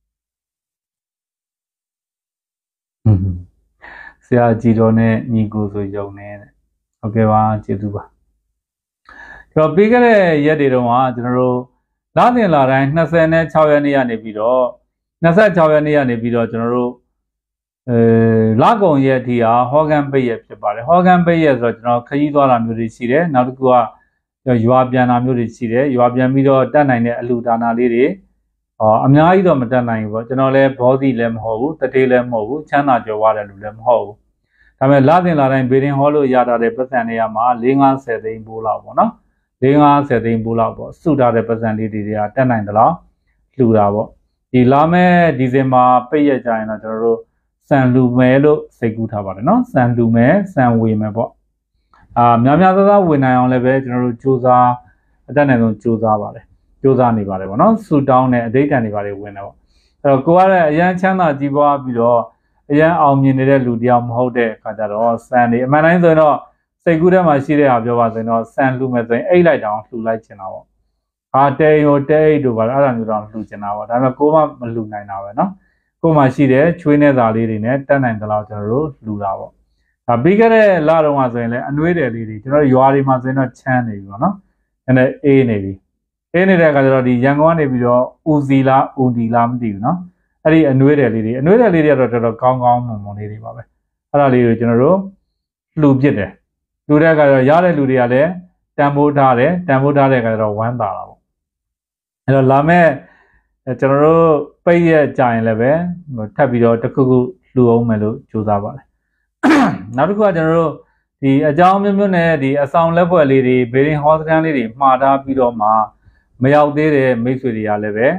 ဆရာကြီးတော်နဲ့ညီကိုဆိုယုံနေတဲ့ဟုတ်ကဲ့ပါကျေးဇူးပါကျွန်တော်ပြီးခဲ့တဲ့ရက်တွေတုန်းကကျွန်တော်တို့လတင်လာတိုင်း26ရက်နေ့ကနေပြီးတော့26ရက်နေ့ကနေပြီးတော့ကျွန်တော်တို့လကုန်ရက်အထိဟာဟောကန်ပိတ်ရက်ဖြစ်ပါတယ်ဟောကန်ပိတ်ရက်ဆိုတော့ကျွန်တော်ခရီးသွားတာမျိုးတွေရှိတယ်နောက်တစ်ခုကရွာပြန်တာမျိုးတွေရှိတယ်ရွာပြန်ပြီးတော့တက်နိုင်တဲ့အလှူဒါနလေးတွေအများကြီးတော့မတက်နိုင်ဘူးပေါ့ကျွန်တော်လည်းဘောစီလည်းမဟုတ်ဘူးတတိလည်းမဟုတ်ဘူးချမ်းသာကြွယ်ဝတဲ့လူလည်းမဟုတ်ဘူးဒါပေမဲ့လတင်လာတိုင်းဘေဒင်ဟောလို့ရတာတဲ့ပတ်စံတွေမှာ4-50သိန်းပိုးလောက်ပေါ့နော်4-50သိန်းပိုးလောက်ပေါ့စုထားတဲ့ပတ်စံလေးတွေကတက်နိုင်သလားလှူတာပေါ့ဒီလာမဲ့ဒီဇင်ဘာပိတ်ရကြရင်တော့ကျွန်တော်တို့စံလူမယ်လို့စိတ်ကူးထားပါတယ်နော်စံလူမယ်စံဝေမယ်ပေါ့များများသားဝင်နိုင်အောင်လည်းပဲကျွန်တော်တို့စူးစမ်းအတက်နိုင်ဆုံးစူးစမ်းပါတယ်စူးစမ်းနေပါတယ်ပေါ့နော်ဆူတောင်းနဲ့အဋိဌာန်တွေပါတယ်ဝင်တယ်ပေါ့အဲ့တော့ကိုကလည်းအရန်ချမ်းသာကြီးပွားပြီးတော့အရန်အောင်မြင်နေတဲ့လူတယောက်မဟုတ်တဲ့အခါကျတော့စံနေအမှန်တိုင်းဆိုရင်တော့စိတ်ကူးထဲမှာရှိတဲ့ဟာပြောပါဆိုရင်တော့စံလူမယ်ဆိုရင်အိတ်လိုက်တောင်လှူလိုက်ချင်တာပေါ့တဲရိုတဲအိတ်တို့ပါအဲ့ဒါမျိုးတော့လှူချင်တာပေါ့ဒါပေမဲ့ကိုမှမလှူနိုင်တာပဲနော်ကိုမှရှိတဲ့ချွေးနေစာလေးတွေနဲ့တက်နိုင်သလောက်ကျွန်တော်တို့လှူတာပေါ့ဒါပြီးခဲ့တဲ့လတုန်းကဆိုရင်လည်းအနှွေးတယ်လေးတွေကျွန်တော်ရွာတွေမှာဆိုရင်တော့ချမ်းနေပြီပေါ့နော်အဲ့အေးနေပြီအေးနေတဲ့အခါကျတော့ဒီရန်ကုန်ကနေပြီးတော့ဦးစီလားဦးဒီလားမသိဘူးနော်အဲ့ဒီအနှွေးတယ်လေးတွေကတော့တော်တော်ကောင်းကောင်းမွန်မွန်လေးတွေပါပဲအဲ့ဒါလေးကိုကျွန်တော်တို့လှူပစ်တယ်လှူတဲ့အခါကျတော့ရတဲ့လူတွေကလည်းတန်ဖိုးထားတဲ့အခါကျတော့ဝမ်းသာတာပေါ့အဲ့တော့လာမဲ့ကျွန်တော်တို့ပိတ်ရကြရင်လည်းပဲထပ်ပြီးတော့တစ်ခုခုလှူအောင်မယ်လို့ကြိုးစားပါတယ်နောက်တစ်ခုကကျွန်တော်တို့ဒီအကြောင်းမျိုးနဲ့ဒီအဆောင်လက်ဖွဲ့လေးတွေဘေးရင်ဟောစတန်လေးတွေမှားထားပြီးတော့မှမရောက်သေးတဲ့မိတ်ဆွေတွေကလည်းပဲ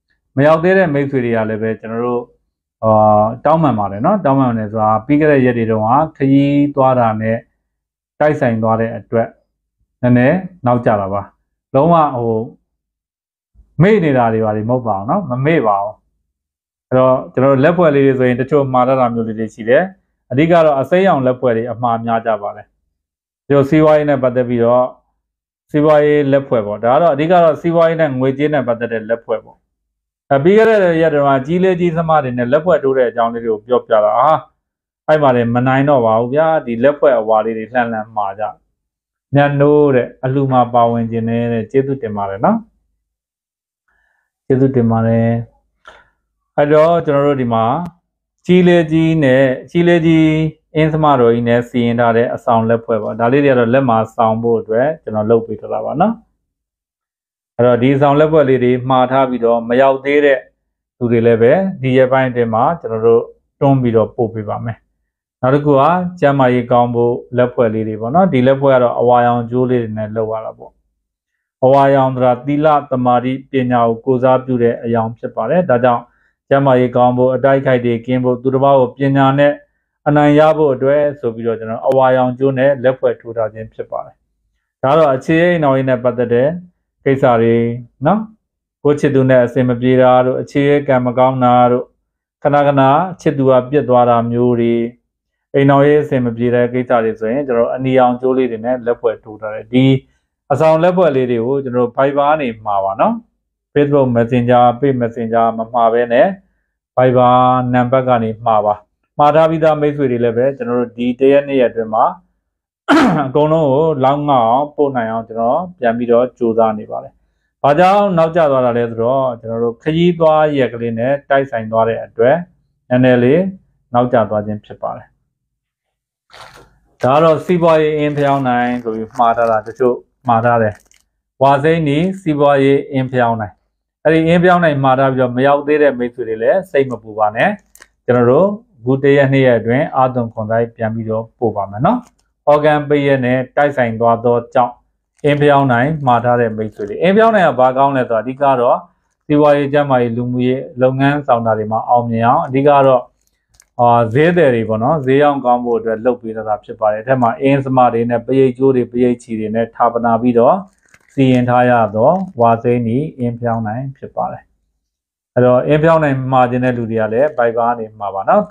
ကျွန်တော်တို့တောင်းပန်ပါတယ်เนาะတောင်းပန်တယ်ဆိုတာပြီးခဲ့တဲ့ရက်တွေတုန်းကခရီးသွားတာနဲ့တိုက်ဆိုင်သွားတဲ့အတွက်နည်းနည်းနောက်ကျတာပါလုံးဝမေ့နေတာတွေပါလေမဟုတ်ပါဘူးเนาะမမေ့ပါဘူးအဲ့တော့ကျွန်တော်တို့လက်ဖွဲ့လေးတွေဆိုရင်တချို့မှားတာမျိုးလေးတွေရှိတယ်အဓိကတော့အစိမ်းရောင်လက်ဖွဲ့တွေအမှားများကြပါလေဒီစီးပွားရေးနဲ့ပတ်သက်ပြီးတော့စီးပွားရေးလက်ဖွဲ့ပေါ့ဒါကတော့အဓိကတော့စီးပွားရေးနဲ့ငွေကြေးနဲ့ပတ်သက်တဲ့လက်ဖွဲ့ပေါ့ပြီးခဲ့တဲ့ရက်တော့ကြီးလေးကြီးသမားတွေနဲ့လက်ဖွဲ့တိုးတဲ့အကြောင်းလေးတွေကိုပြောပြတာအဲ့မှာလည်းမနိုင်တော့ပါဘူးဗျာဒီလက်ဖွဲ့အဝါလေးတွေလှန်မှာကြညနိုးတဲ့အလှမှာပါဝင်ခြင်းနဲ့ကျေးဇူးတင်ပါတယ်နော်ကျေးဇူးတင်ပါတယ်အဲ့တော့ကျွန်တော်တို့ဒီမှာကြီးလေးကြီးအင်းသမားတော်ကြီးနဲ့စီရင်ထားတဲ့အဆောင်လက်ဖွဲ့ပေါ့ဒါလေးတွေကတော့လက်မှာဆောင်ဖို့အတွက်ကျွန်တော်လုပ်ပေးထားတာပါနော်အဲ့တော့ဒီဆောင်လက်ဖွဲ့လေးတွေမှားထားပြီးတော့မရောက်သေးတဲ့လူတွေလည်းပဲဒီရက်ပိုင်းအတွင်းမှာကျွန်တော်တို့တွန်းပြီးတော့ပို့ပေးပါမယ်နောက်တစ်ခုကကျမ်းမာရေးကောင်းဖို့လက်ဖွဲ့လေးတွေပေါ့နော်ဒီလက်ဖွဲ့ကတော့အဝါရောင်ကျိုးလေးတွေနဲ့လုပ်ရတာပေါ့အဝါရောင်ဆိုတာသီလသမာဓိပညာကိုကိုးစားပြုတဲ့အရာဖြစ်ပါတယ်ဒါကြောင့်ကျမ်းမာရေးကောင်းဖို့အတိုက်ခိုက်တွေကင်းဖို့သူတစ်ပါးကိုပညာနဲ့အနိုင်ရဖို့အတွက်ဆိုပြီးတော့ကျွန်တော်အဝါရောင်ကျိုးနဲ့လက်ဖွဲ့ထိုးထားခြင်းဖြစ်ပါတယ်ဒါတော့အခြေအိမ်တော်ရေးနဲ့ပတ်သက်တဲ့ကိစ္စတွေနော်ကိုချစ်သူနဲ့အစင်မပြေတာတို့အခြေကံမကောင်းတာတို့ခဏချစ်သူကပြစ်သွားတာမျိုးတွေအိမ်တော်ရေးအစင်မပြေတဲ့ကိစ္စတွေဆိုရင်ကျွန်တော်အနီအောင်ကျိုးလေးတွေနဲ့လက်ဖွဲ့ထိုးထားတယ်ဒီအဆောင်လက်ဖွဲ့လေးတွေကိုကျွန်တော် Viber နေမှာပါနော် Facebook Messenger Page Messenger မမှာပဲနဲ့ Viber နံပါတ်ကနေမှာပါမှာထားပြီးသားမိတ်ဆွေတွေလည်းပဲကျွန်တော်တို့ဒီတရက်နေ့ရက်အတွင်းမှာအကုန်လုံးကိုလောက်ငအောင်ပို့နိုင်အောင်ကျွန်တော်ပြန်ပြီးတော့ကြိုးစားနေပါတယ်။ဘာကြောင့်နောက်ကျသွားတာလဲဆိုတော့ကျွန်တော်တို့ခရီးသွားရက်ကလေးနဲ့တိုက်ဆိုင်သွားတဲ့အတွက်နည်းနည်းလေးနောက်ကျသွားခြင်းဖြစ်ပါတယ်။ဒါကတော့စီးပွားရေးအင်းဖျောင်းနိုင်ဆိုပြီးမှားထားတာတချို့မှားထားတယ်။ဝါစိမ့်နီစီးပွားရေးအင်းဖျောင်းနိုင်အဲ့ဒီအင်းဖျောင်းနိုင်မှားထားပြီးတော့မရောက်သေးတဲ့မိတ်ဆွေတွေလည်းစိတ်မပူပါနဲ့ကျွန်တော်တို့အခုတရက်နှစ်ရက်အတွင်းအာသွန်ခွန်တိုင်းပြန်ပြီးတော့ပို့ပါမယ်နော်။ organ ပိတ်ရနဲ့တိုက်ဆိုင်သွားသောကြောင့်အင်းဖျောင်းနိုင်မှာထားတဲ့မိတ်ဆွေတွေအင်းဖျောင်းနိုင်ကဘာကောင်းလဲဆိုတော့အဓိကတော့စီးပွားရေးကျန်းမာရေးလူမှုရေးလုပ်ငန်းဆောင်တာတွေမှာအောင်မြင်အောင်အဓိကတော့ဈေးတယ်တွေပေါ့နော်ဈေးရောင်းကောင်းဖို့အတွက်လုပ်ပေးတာဖြစ်ပါတယ်အဲ့ထက်မှာအင်းစမတွေနဲ့ပရိတ်ကျိုးတွေပရိတ်ချီတွေနဲ့ထာပနာပြီးတော့စီရင်ထားရတော့ဝါသိန်းဤအင်းဖျောင်းနိုင်ဖြစ်ပါတယ်အဲ့တော့အင်းဖျောင်းနိုင်မှာခြင်းတဲ့လူတွေကလည်း Viber နေမှာပါနော်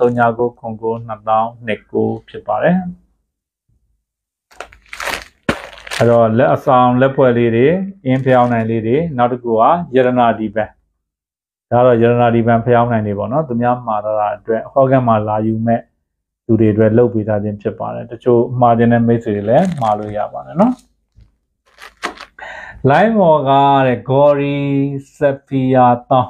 39992029ဖြစ်ပါတယ်အဲ့တော့လက်အဆောင်လက်ဖွဲ့လေးတွေအင်းဖျောင်းနိုင်လေးတွေနောက်တစ်ခုကယရနာဒီပန်ဒါတော့ယရနာဒီပန်ဖျောင်းနိုင်နေပေါ့နော်သူများမှားတာအတွက်ဟောကန်မှာလာယူမဲ့လူတွေအတွက်လုပ်ပေးထားခြင်းဖြစ်ပါတယ်တချို့မှားခြင်းတဲ့မိတ်ဆွေတွေလည်းမှားလို့ရပါတယ်နော်လိုင်းမော်ကတဲ့ဂေါ်ရီဆက်ဖီယာတော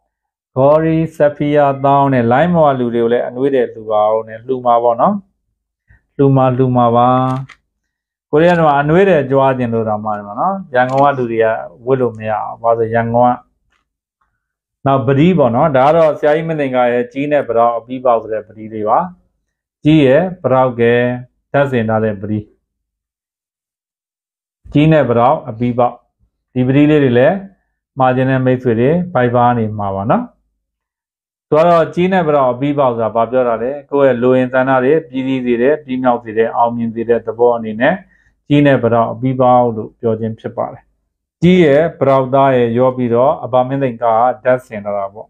င်းနဲ့လိုင်းမော်ကလူတွေကိုလည်းအနှွေးတယ်လူပါအောင်နဲ့လှူမှာပေါ့နော်လှူမှာပါကိုရီးယားမှာအနှွေးတယ်ကြွားခြင်းလို့တော့မှာတယ်နော်ရန်ကုန်ကလူတွေကဝတ်လို့မရအောင်ဘာလို့ရန်ကုန်ကနောက်ပတိပေါ့နော်ဒါကတော့ဆရာကြီးမသိင်္ဂရဲ့ကြီးနဲ့ဗရောက်အပြီးပေါက်ဆိုတဲ့ပတိလေးပါကြီးရဲ့ဗရောက်ကဲဓာတ်စင်ထားတဲ့ပတိကြီးနဲ့ဗရောက်အပြီးပေါက်ဒီပတိလေးတွေလည်း margin and make with it by Bani Mavana. So, China bra, Biba, Babjara, go a low in Tanare, Pidi, Pimau, Almin, the born in it, China bra, Biba, Georgian Chapar. Gie, Pravda, Yobiro, Abaminga, that's in Arabo.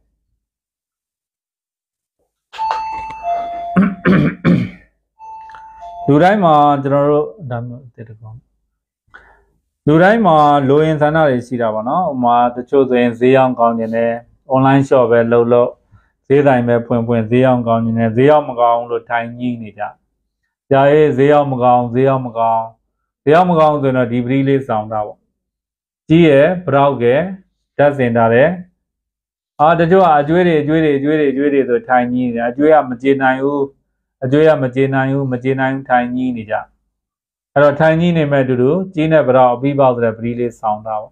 Luraima, General Dam. Luraima, low in Tanare, Siravana, Ma, the chosen Zion County, online shop, low. Zayme point Zion Gong in a Zion Gong, tiny nita. Jae Zion Gong, the no deep release sound out. Gie, Brauge, that's in that. Ah, the Joe, a jury, the tiny, a Juya Magina, tiny nita. A tiny name to do, Gina Brau, Biba, the release sound out.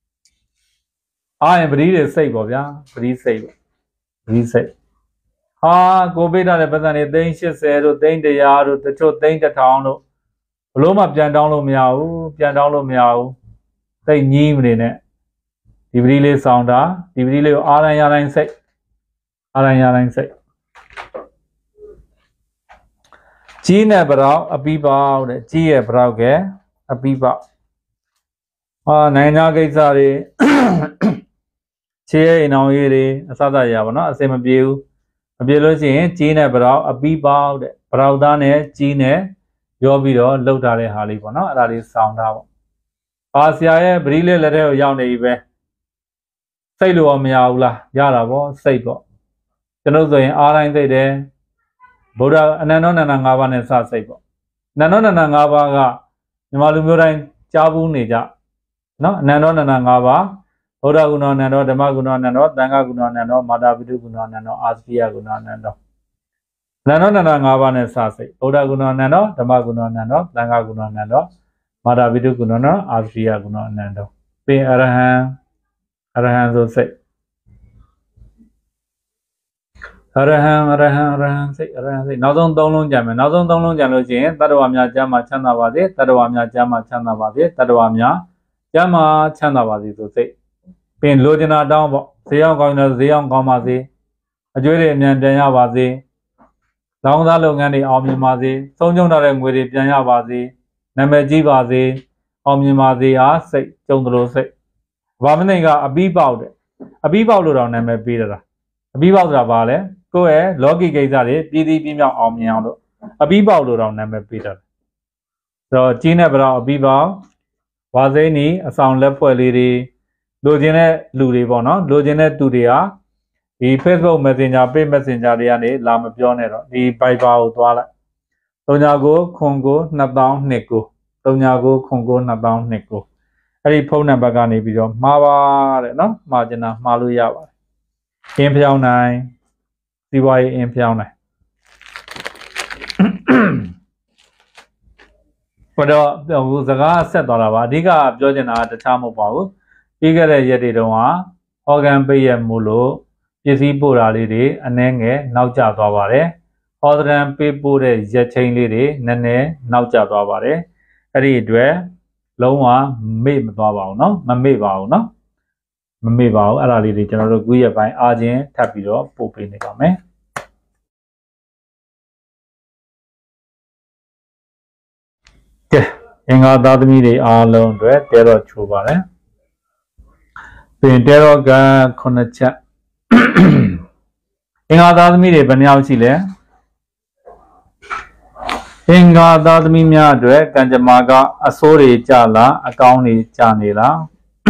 I am really safe of ya, pretty safe. He said, go better than a danger, said, the yard, the two danger town. Bloom up Jandalo meow. They knew in it. The really sound, the really Arayan say. Gina Brau, a peepa, Gia Brauge, a peepa. Ah, Nana Gazari. Che in our area, a Sada Yavana, a same view. A Belosi, Gina Brau, a beebow, Braudane, Gine, Yobiro, Lotare Halipona, that is sound out. Asia, Brille, Letter, Young Eve. Sailor Miaula, Yarabo, Sabo. Genozo in Aran de Buddha, and Nanon and Angavan and Sasabo. Nanon and Angava, Nimalumuran, Jabu Nija. No, Nanon and Angava. Oda Guna Nano, Damaguna Nano, Dangaguna Nano, Madavidu Guna Nano, Aspia Guna Nano. Nano Nangavan and Sasi, Oda Guna Nano, Damaguna Nano, Dangaguna Nano, Madavidu Guna, Aspia Guna Nano. Be Arahan will say. Arahan say. Now don't Jam, now don't Jam, Tadawamia Jama Chanavade, Tadawamia Jama Chanavade, Tadawamia Jama Chanavadi to say. Pin Lodina down, Zion Gomazi, a jury and Jayavazi, Long Dalungani, Omnimazi, Sonjona with it, Jayavazi, Namejivazi, Omnimazi, say, Jondrose. Vaminga, a beep out on Name Peter. A beep out of Vale, go air, Logi Gazari, PD Pima Omniano, a beep out on Name Peter. So, Gina Bra, a beep out, was any, a sound left for a lady. Logene Luribona, Logene Turia, the Facebook Messenger, Pay Messenger, Lama Pionero, the Paipa Utwala. Tonyago, Congo, Nadown, Neko. Tonyago, Congo, Nadown, Neko. Every Pona Bagani video, Mava, no, Margina, Maluya. Impiao 9, CY Impiao 9. For the Zaga said, Diga, Georgian at the time of Pau. Bigger Yedidoma, Organ Bay and Mulu, Jizzy Pura Lady, and Nenge, Nauja Dovare, other than people Jetain Lady, Nene, Nauja Dovare, Eridwe, Loma, Mibao, no, Mamibao, no, Mamibao, Alali General Guia by Argent, Tapido, Pope Nicame. Inga Dadmi are alone, Terror Chubare. Pinteroga Conacha Inga Dadmi, Banyao Chile Inga Dadmi Miadre, Ganjamaga, Asori Jala, Akauni Chanila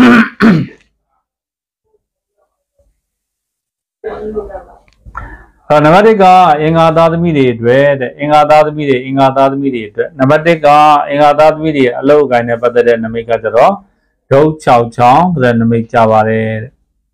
Navadiga, Inga Dadmi, Dread, Inga Dadmi, Navadiga, Inga Dadmi, a low guy never the Namika the raw. Go chow chow, then make Javare.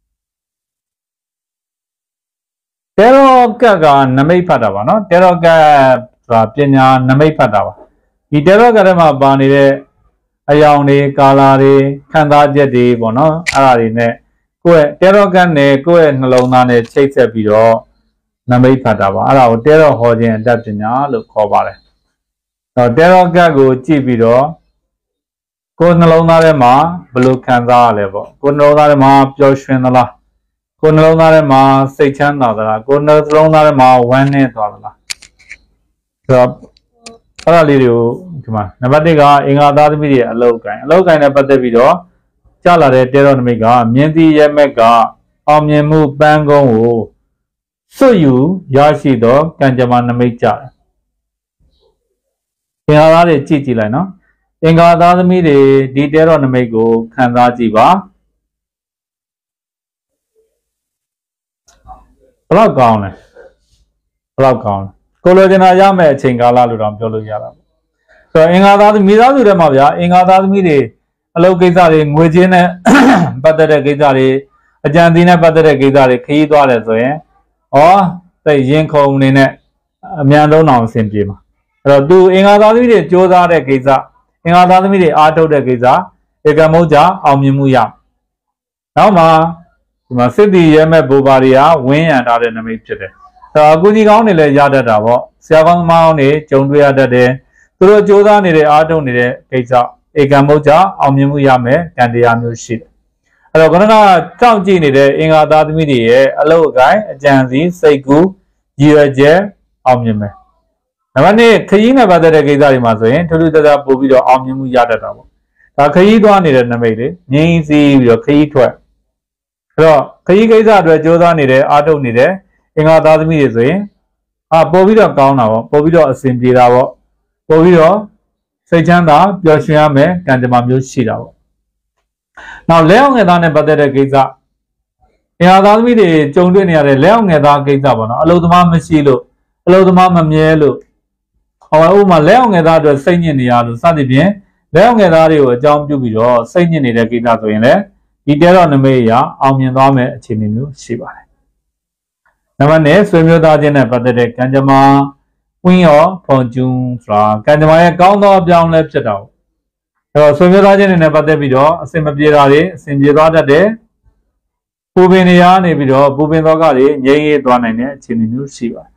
Tero Gaga Name Padava, Tero Gab Pina Name Padava. He Tero Garama Bani, Ayoni, Kalari, Kanda Jedi, Bono, Arine, Tero Gane, Go and Lonane, Chase a video, Name Padava, Ara, Tero Hodi and Dapina, look Cobale. Tero Gago, Chibido. ကိုယ်နှလုံးသားထဲမှာဘယ်လိုခံစားရလဲပေါ့ကိုယ်နှလုံးသားထဲမှာပျော်ရွှင်သလားကိုယ်နှလုံးသားထဲမှာစိတ်ချမ်းသာသလားကိုယ်နှလုံးသားထဲမှာဝမ်းနည်းသွားသလားဆိုတော့အဲ့ဒါလေးတွေကိုဒီမှာနံပါတ်1ကအင်္ဂါသားသမီးတွေအလောက်ကိုင်းနဲ့ပတ်သက်ပြီးတော့ကြာလာတဲ့တဲတော်နမိတ်ကမြင်းသီးရဲမက်ကအောင်မြင်မှုပန်းကုန်းကိုစွတ်ယူရရှိသောကံကြမ္မာနမိတ်ကြတယ်အင်္ဂါသားတွေကြည့်လိုက်နော်အင်္ဂါသားသမီးတွေဒီတဲတော်နမိတ်ကိုခံစားကြည့်ပါဘလောက်ကောင်းလဲကိုလိုချင်တာရမယ့်အချိန်ကာလလို့တော့ပြောလို့ရတာပေါ့ဆိုတော့အင်္ဂါသားမိသားစုထဲမှာဗျာအင်္ဂါသားသမီးတွေအလုပ်ကိစ္စတွေငွေချင်းနဲ့ပတ်သက်တဲ့ကိစ္စတွေအကြံသီးနဲ့ပတ်သက်တဲ့ကိစ္စတွေခရီးသွားတယ်ဆိုရင်သိရင်ခုံနေနဲ့အမြန်ဆုံးအောင်အဆင်ပြေမှာအဲ့တော့သူအင်္ဂါသားသမီးတွေစ조사တဲ့ကိစ္စအင်္ဂါသားသမီးတွေအားထုတ်တဲ့ကိစ္စဧကမုတ်ကြအောင်မြင်မှုရနောက်မှဒီမှာစစ်တီရဲမဲ့ဘူပါတွေကဝင်းရံထားတဲ့နမိတ်ဖြစ်တယ်အကူကြီးကောင်းတွေလည်းရတတ်တာပေါ့ဆရာကောင်းသမားကောင်းတွေကြုံတွေ့ရတတ်တယ်သူတို့စ조사နေတဲ့အားထုတ်နေတဲ့ကိစ္စဧကမုတ်ကြအောင်မြင်မှုရမယ်ကံတရားမျိုးရှိတယ်အဲ့တော့ခဏကြောက်ကြည့်နေတဲ့အင်္ဂါသားသမီးတွေရဲ့အလုပ်အကိုင်းအကြံစီစိတ်ကူးရည်ရွယ်ချက်အောင်မြင်မယ်နံပါတ်2ခရီးနဲ့ပတ်သက်တဲ့ကိစ္စတွေမှာဆိုရင်ထူးထူးခြားခြားပို့ပြီးတော့အောင်မြင်မှုရတတ်တာပေါ့ဒါခရီးသွားနေတဲ့နမိတ်လေငြိမ်းစီးပြီးတော့ခရီးထွက်အဲ့တော့ခရီးကိစ္စအတွက်စ조사နေတဲ့အားထုတ်နေတဲ့အင်္ဂါသားသမီးတွေဆိုရင်ပို့ပြီးတော့ကောင်းတာပေါ့ပို့ပြီးတော့အဆင်ပြေတာပေါ့ပို့ပြီးတော့စိတ်ချမ်းသာပျော်ရွှင်ရမယ်ကံကြမ္မာမျိုးရှိတာပေါ့နောက်လက်အောင်ငယ်သားနဲ့ပတ်သက်တဲ့ကိစ္စအင်္ဂါသားသမီးတွေကြုံတွေ့နေရတဲ့လက်အောင်ငယ်သားကိစ္စပေါ့နော်အလုပ်သမားမရှိလို့အလုပ်သမားမမြဲလို့ဥပမာလက်အောင်ငယ်သားအတွက်စိတ်ညစ်နေရလို့စသဖြင့်လက်အောင်ငယ်သားတွေကိုအကြောင်းပြုပြီးတော့စိတ်ညစ်နေတဲ့ကိစ္စဆိုရင်လည်းဒီတဲတော်နမိတ်အရာအောင်မြင်သွားမယ့်အခြေအနေမျိုးရှိပါတယ်နံပါတ်4ဆွေမျိုးသားချင်းနဲ့ပတ်သက်တဲ့ကံကြမ္မာဝင်းရောဖော်ကျူးဆိုတာကံကြမ္မာရဲ့ကောင်းသောအပြောင်းလဲဖြစ်တာပေါ့အဲ့တော့ဆွေမျိုးသားချင်းတွေနဲ့ပတ်သက်ပြီးတော့အစင်မပြေတာတွေအစင်ပြေသွားတတ်တယ်ပူပင်နေရနေပြီးတော့ပူပင်သောကတွေငြိမ်းရေးသွားနိုင်တဲ့အခြေအနေမျိုးရှိပါတယ်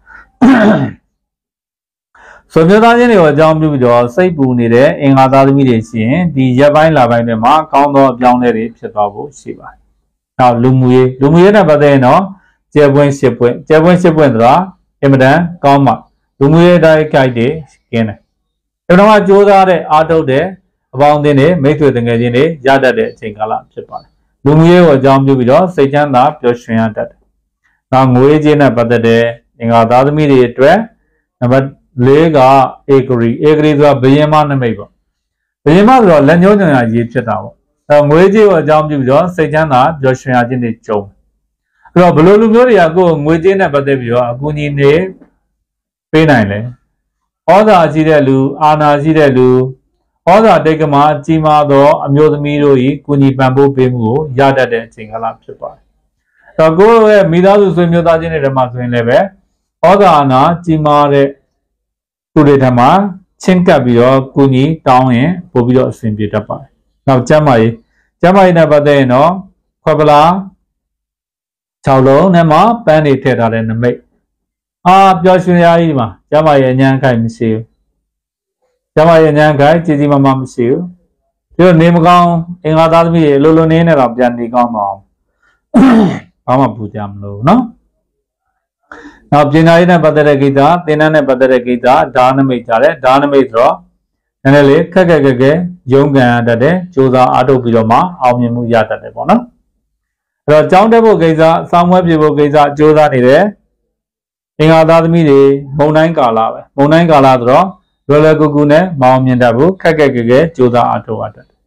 ဆွေမျိုးသားချင်းတွေကိုအကြောင်းပြုပြီးတော့စိတ်ပူနေတဲ့အင်္ဂါသားသမီးတွေရှိရင်ဒီရက်ပိုင်းလပိုင်းတွေမှာကောင်းသောအပြောင်းလဲတွေဖြစ်သွားဖို့ရှိပါတယ်နောက်လူမှုရေးနဲ့ပတ်သက်ရင်တော့ကျဲပွင့်ရှစ်ပွင့်ဆိုတာအင်မတန်ကောင်းမှလူမှုရေးတိုင်းကြိုက်တယ်ကျင်းတယ်အဲ့တော့စ조사တဲ့အားထုတ်တဲ့အပေါင်းအသင်းတွေမိတ်ဆွေတငယ်ချင်းတွေရတတ်တဲ့အချိန်ကာလဖြစ်ပါတယ်လူမှုရေးကိုအကြောင်းပြုပြီးတော့စိတ်ချမ်းသာပျော်ရွှင်ရတတ်တယ်နောက်ငွေကြေးနဲ့ပတ်သက်တဲ့အင်္ဂါသားသမီးတွေအတွက်နံပါတ်4ကဧကရီဆိုတာဘယင်မနမိတ်ပေါ့ဘယင်မဆိုတော့လက်ညှိုးညွှန်ရရေးဖြစ်တာပေါ့အဲငွေကြေးကိုအကြောင်းပြုပြီးတော့စိတ်ချမ်းသာပျော်ရွှင်ရခြင်းတွေကြုံအဲ့တော့ဘယ်လိုလူမျိုးတွေကကိုယ်ငွေကြေးနဲ့ပတ်သက်ပြီးတော့အကူအညီနေပေးနိုင်လဲဩဇာရှိတဲ့လူအာဏာရှိတဲ့လူဩဇာတိတ်ကမှာကြီးမားသောအမျိုးသမီးတို့၏ကုညီပံ့ပိုးပေးမှုကိုရတတ်တဲ့အချိန်ကာလဖြစ်ပါတယ်။အဲ့တော့ကိုယ့်ရဲ့မိသားစုဆွေမျိုးသားချင်းတွေမှာဆိုရင်လည်းပဲဩဇာအာဏာကြီးမားတဲ့သူတွေထံမှာချင်းကပ်ပြီးတော့ကုညီတောင်းရင်ပို့ပြီးတော့အဆင်ပြေတတ်ပါတယ်။နောက်ကျမ်းမာရေးနဲ့ပတ်သက်ရင်တော့ခွက်ပလား6လုံးနဲ့မှပန်းတွေထည့်ထားတဲ့နမိတ်ပျော်ရွှင်ရာကြီးမှာကျမ်းမာရေးအញ្ញံခိုင်မရှိဘူးကျမ်းမာရေးအញ្ញံခိုင်ကြီးကြီးမားမားမရှိဘူးပြီးတော့နေမကောင်းအင်္ဂါသားသမီးတွေလိုနေနဲ့တော့ပြန်နေကောင်းတော့ဘာမှပူကြမလို့နော်နောက်ပညာရေးနဲ့ပတ်သက်တဲ့ကိစ္စသင်တန်းနဲ့ပတ်သက်တဲ့ကိစ္စဓာနမိတ်ကြတယ်ဓာနမိတ်ဆိုတော့နည်းနည်းလေးခက်ရုန်းကန်ရတတ်တယ်စ조사အားထုတ်ပြီးတော့မှအောင်မြင်မှုရတတ်တယ်ပေါ့နော်အဲ့တော့ကျောင်းတက်ဖို့ကိစ္စစောင်းမွဲပြေဖို့ကိစ္စစ조사နေတယ်အင်္ဂါသားသမီးတွေမုံတိုင်းကာလပဲမုံတိုင်းကာလဆိုတော့လွယ်လွယ်ကူကူနဲ့မအောင်မြင်တတ်ဘူးခက်ကြိုးစားအားထုတ်ရတတ်တယ်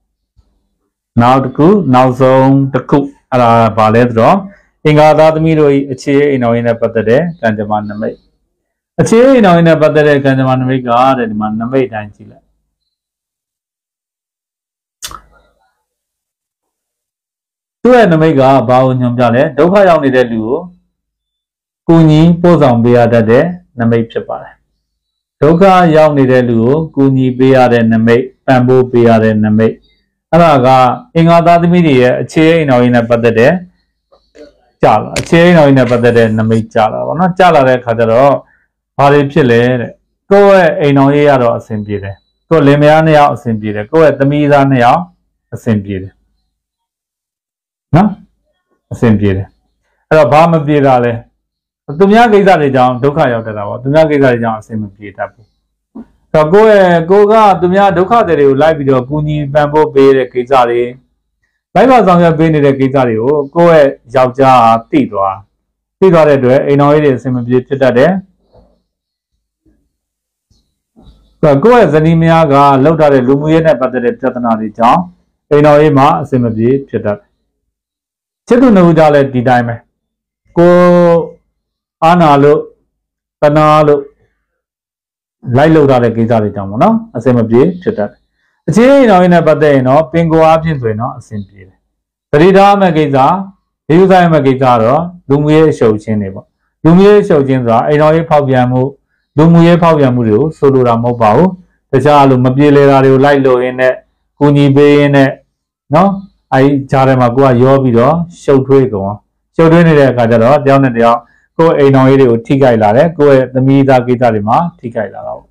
နောက်ဆုံးတစ်ခုအဲ့ဒါဘာလဲဆိုတော့အင်္ဂါသားသမီးတို့၏အခြေအိမ်တော်ရင်းနဲ့ပတ်သက်တဲ့ကံကြမ္မာနမိတ်အခြေအိမ်တော်ရင်းနဲ့ပတ်သက်တဲ့ကံကြမ္မာနမိတ်ကတဲ့ဒီမှာနမိတ်တိုင်းကြည့်လိုက်သူ့ရဲ့နမိတ်ကဘာကိုညွှန်ပြလဲဒုက္ခရောက်နေတဲ့လူကိုကူညီပို့ဆောင်ပေးရတတ်တဲ့နမိတ်ဖြစ်ပါတယ်ဒုက္ခရောက်နေတဲ့လူကိုကူညီပေးရတဲ့နမိတ်ပံ့ပိုးပေးရတဲ့နမိတ်အဲ့ဒါကအင်္ဂါသားသမီးတွေရဲ့အခြေအိမ်တော်ရင်းနဲ့ပတ်သက်တဲ့အခြေအိမ်တော်ရင်းနဲ့ပတ်သက်တဲ့နမိတ်ကြလာပါတော့ကြလာတဲ့အခါကျတော့ဘာတွေဖြစ်လဲတဲ့ကိုယ့်ရဲ့အိမ်တော်ရေးရတော့အဆင်ပြေတယ်ကိုကိုလင်မယားနှစ်ယောက်အဆင်ပြေတယ်ကိုယ့်ရဲ့သမီးသားနှစ်ယောက်အဆင်ပြေတယ်နော်အဆင်ပြေတယ်အဲ့တော့ဘာမပြေတာလဲသူများကိစ္စတွေကြောင့်ဒုက္ခရောက်တတ်တာပေါ့သူများကိစ္စတွေကြောင့်အဆင်မပြေတတ်ဘူးဆိုတော့ကိုကသူများဒုက္ခတွေကိုလိုက်ပြီးတော့ကူညီပံ့ပိုးပေးတဲ့ကိစ္စတွေလိုက်ပါဆောင်ရွက်ပေးနေတဲ့ကိစ္စတွေကိုကိုယ့်ရဲ့ယောက်ျားသိသွားတဲ့အတွက်အိမ်တော်ရေးတွေအဆင်မပြေဖြစ်တတ်တယ်ကိုယ့်ရဲ့ဇနီးမယားကလောက်ထားတဲ့လူမှုရေးနဲ့ပတ်သက်တဲ့ပြဿနာတွေကြောင့်အိမ်တော်ရေးမှာအဆင်မပြေဖြစ်တတ်တယ်ချစ်သူနှစ်ဦးကြလည်းဒီတိုင်းပဲကိုအာနာလို့တနာလို့လိုက်လောက်ထားတဲ့ကိစ္စတွေကြောင့်ပေါ့နော်အဆင်မပြေဖြစ်တတ်တယ်အခြေအိမ်တော်ရေးနဲ့ပတ်သက်ရင်တော့ပင်ကိုအားဖြင့်ဆိုရင်တော့အဆင်ပြေတယ်သတိထားမဲ့ကိစ္စဒီဥဆိုင်မဲ့ကိစ္စတော့လူမှုရေးအရှုပ်ချင်းတွေပေါ့လူမှုရေးအရှုပ်ချင်းဆိုတာအိမ်တော်ရေးဖောက်ပြန်မှုလူမှုရေးဖောက်ပြန်မှုတွေကိုဆိုလိုတာမဟုတ်ပါဘူးတခြားလိုမပြေလည်တာတွေကိုလိုက်လို့ရင်းနဲ့ကူညီပေးရင်းနဲ့နော်အဲဒီကြားထဲမှာကိုကရောပြီးတော့ရှုပ်ထွေးကုန်ရှုပ်ထွေးနေတဲ့အခါကျတော့တယောက်နဲ့တယောက်ကိုယ့်အိမ်တော်ရေးတွေကိုထိခိုက်လာတယ်ကိုယ့်ရဲ့သမီးသားကိစ္စတွေမှာထိခိုက်လာတော့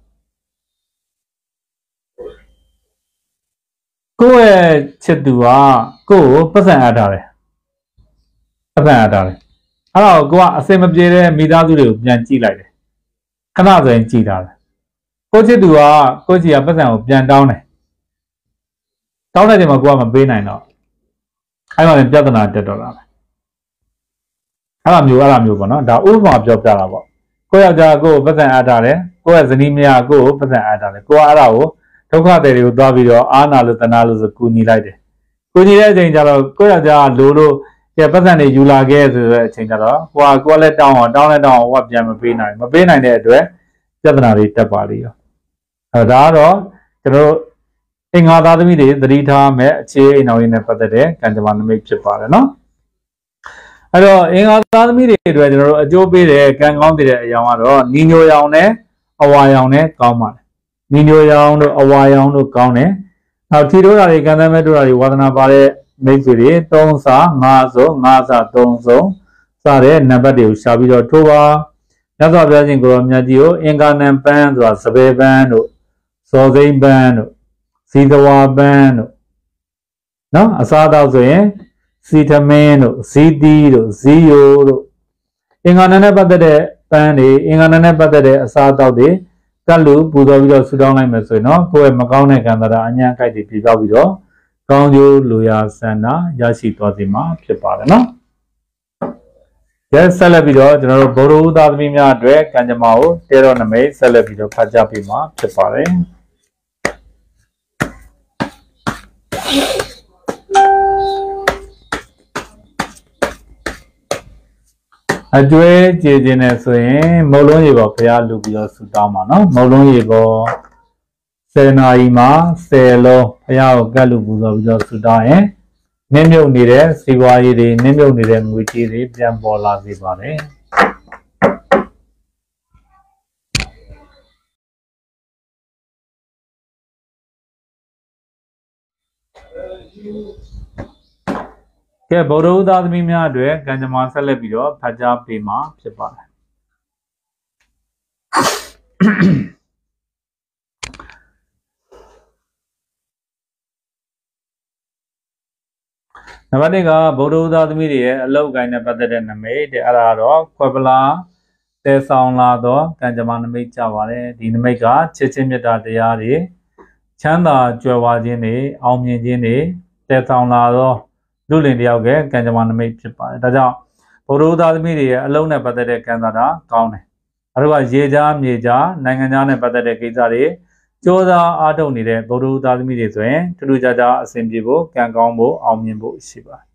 ကိုယ့်ရဲ့ချစ်သူကကိုယ့်ကိုပတ်စံအပ်ထားတယ်ပတ်စံအပ်ထားတယ်အဲ့တော့ကိုကအစင်မပြေတဲ့မိသားစုတွေကိုပြန်ကြည့်လိုက်တယ်ခဏဆိုရင်ကြည်တာပဲကိုချစ်သူကကိုကြီးကပတ်စံကိုပြန်တောင်းတယ်တောင်းတဲ့ချိန်မှာကိုကမပေးနိုင်တော့အဲ့မှာပြဿနာတက်တော့တာပဲအဲ့လိုမျိုးပေါ့နော်ဒါဥပမာပြောပြတာပေါ့ကိုယောက်ျားကိုပတ်စံအားထားတယ်ကိုရဲ့ဇနီးမယားကိုပတ်စံအားထားတယ်ကိုကအဲ့ဒါကိုဒုက္ခတွေကိုသွားပြီးတော့အာနာလို့တနာလို့ဆိုကူညီလိုက်တယ်ကူညီတဲ့အချိန်ကျတော့ကိုယောက်ျားလိုလို့ကဲပတ်စံတွေယူလာခဲ့ဆိုတဲ့အချိန်ကျတော့ကိုကလည်းတောင်းအောင်ဟိုကပြန်မပေးနိုင်တဲ့အတွက်ပြဿနာတွေတက်ပါလိမ့်ရောဒါကတော့ကျွန်တော်အင်္ဂါသားသမီးတွေသတိထားမဲ့အခြေအိမ်တော်ရေးနဲ့ပတ်သက်တဲ့ကံကြမ္မာနမိတ်ဖြစ်ပါတယ်နော်အဲ့တော့အင်္ဂါသားသမီးတွေအတွက်ကျွန်တော်တို့အကျိုးပေးတဲ့ကံကောင်းတဲ့အရာကတော့နီညိုရောင်နဲ့အဝါရောင်နဲ့ကောင်းပါတယ်နီညိုရောင်တို့အဝါရောင်တို့ကောင်းတယ်နောက်ထီတိုးတာတွေကံသမဲတို့တာတွေဝါသနာပါတဲ့မိတ်ဆွေတွေ3စာ5စုံ5စာ3စုံစတဲ့နံပါတ်တွေကိုရှာပြီးတော့ထိုးပါမြတ်စွာဘုရားရှင်ကိုရောမြတ်ကြီးကိုအင်္ဂါနံပန်းဆိုတာစပယ်ပန်းတို့စောစိမ့်ပန်းတို့စီသဝါပန်းတို့နော်အစားတော့ဆိုရင်စီသမင်းတို့ဇီတီတို့ဇီယိုတို့အင်္ဂါနံနဲ့ပတ်သက်တဲ့ပန်းတွေအင်္ဂါနံနဲ့ပတ်သက်တဲ့အစားအသောက်တွေကတ်လူပူဇော်ပြီးတော့ဆူတောင်းလိုက်မယ်ဆိုရင်တော့ကိုယ့်ရဲ့မကောင်းတဲ့ကံတရားအညာကိုက်တွေပြေပြောက်ပြီးတော့ကောင်းကျိုးလူရာဆန္ဒရရှိသွားစေမှာဖြစ်ပါတယ်နော်။ဆက်လက်ပြီးတော့ကျွန်တော်တို့ဗုဒ္ဓဦးသားသမီးများအတွက်ကံကြမ္မာကိုတဲတော်နမိတ်ဆက်လက်ပြီးတော့ဖတ်ကြားပေးမှာဖြစ်ပါတယ်။အကျွဲကြည်ခြင်းနဲ့ဆိုရင်မုတ်လုံးရေပေါ်ဘုရားလူပြီးတော့ဆူတောင်းပါနော်မုတ်လုံးရေပေါ်10နာရီမှာ10လုံးဘုရားကိုကတ်လူပူဇော်ပြီးတော့ဆူတောင်းရင်နင်းမြုပ်နေတဲ့စီဝါရည်တွေနင်းမြုပ်နေတဲ့ငွေကြေးတွေပြန်ပေါ်လာစေပါတယ်ကဲဗုဒ္ဓဦးသားသမီးများအတွက်ကံကြမ္မာဆက်လက်ပြီးတော့ဖတ်ကြားပေးမှာဖြစ်ပါတယ်နံပါတ်1ကဗုဒ္ဓဦးသားသမီးတွေရဲ့အလောက်ကိုင်းနဲ့ပတ်သက်တဲ့နမိတ်တဲ့အဲ့ဒါတော့ခွဲပလာတဲဆောင်လာတော့ကံကြမ္မာနမိတ်ကြပါတယ်ဒီနမိတ်ကချစ်ချင်းမြတ်တာတရားတွေချမ်းသာကြွယ်ဝခြင်းတွေအောင်မြင်ခြင်းတွေတဲဆောင်လာတော့လူလင်တယောက်ကကံကြမ္မာနမိတ်ဖြစ်ပါတယ်ဒါကြောင့်ဗုဒ္ဓဦးသားသမီးတွေရဲ့အလုံးနဲ့ပတ်သက်တဲ့ကံစားတာကောင်းတယ်အဲ့ဒါကရေကြားမြေကြားနိုင်ငံသားနဲ့ပတ်သက်တဲ့ကိစ္စတွေကြိုးစားအားထုတ်နေတဲ့ဗုဒ္ဓဦးသားသမီးတွေဆိုရင်ထူးထူးခြားခြားအဆင်ပြေဖို့ကံကောင်းဖို့အောင်မြင်ဖို့ရှိပါတယ်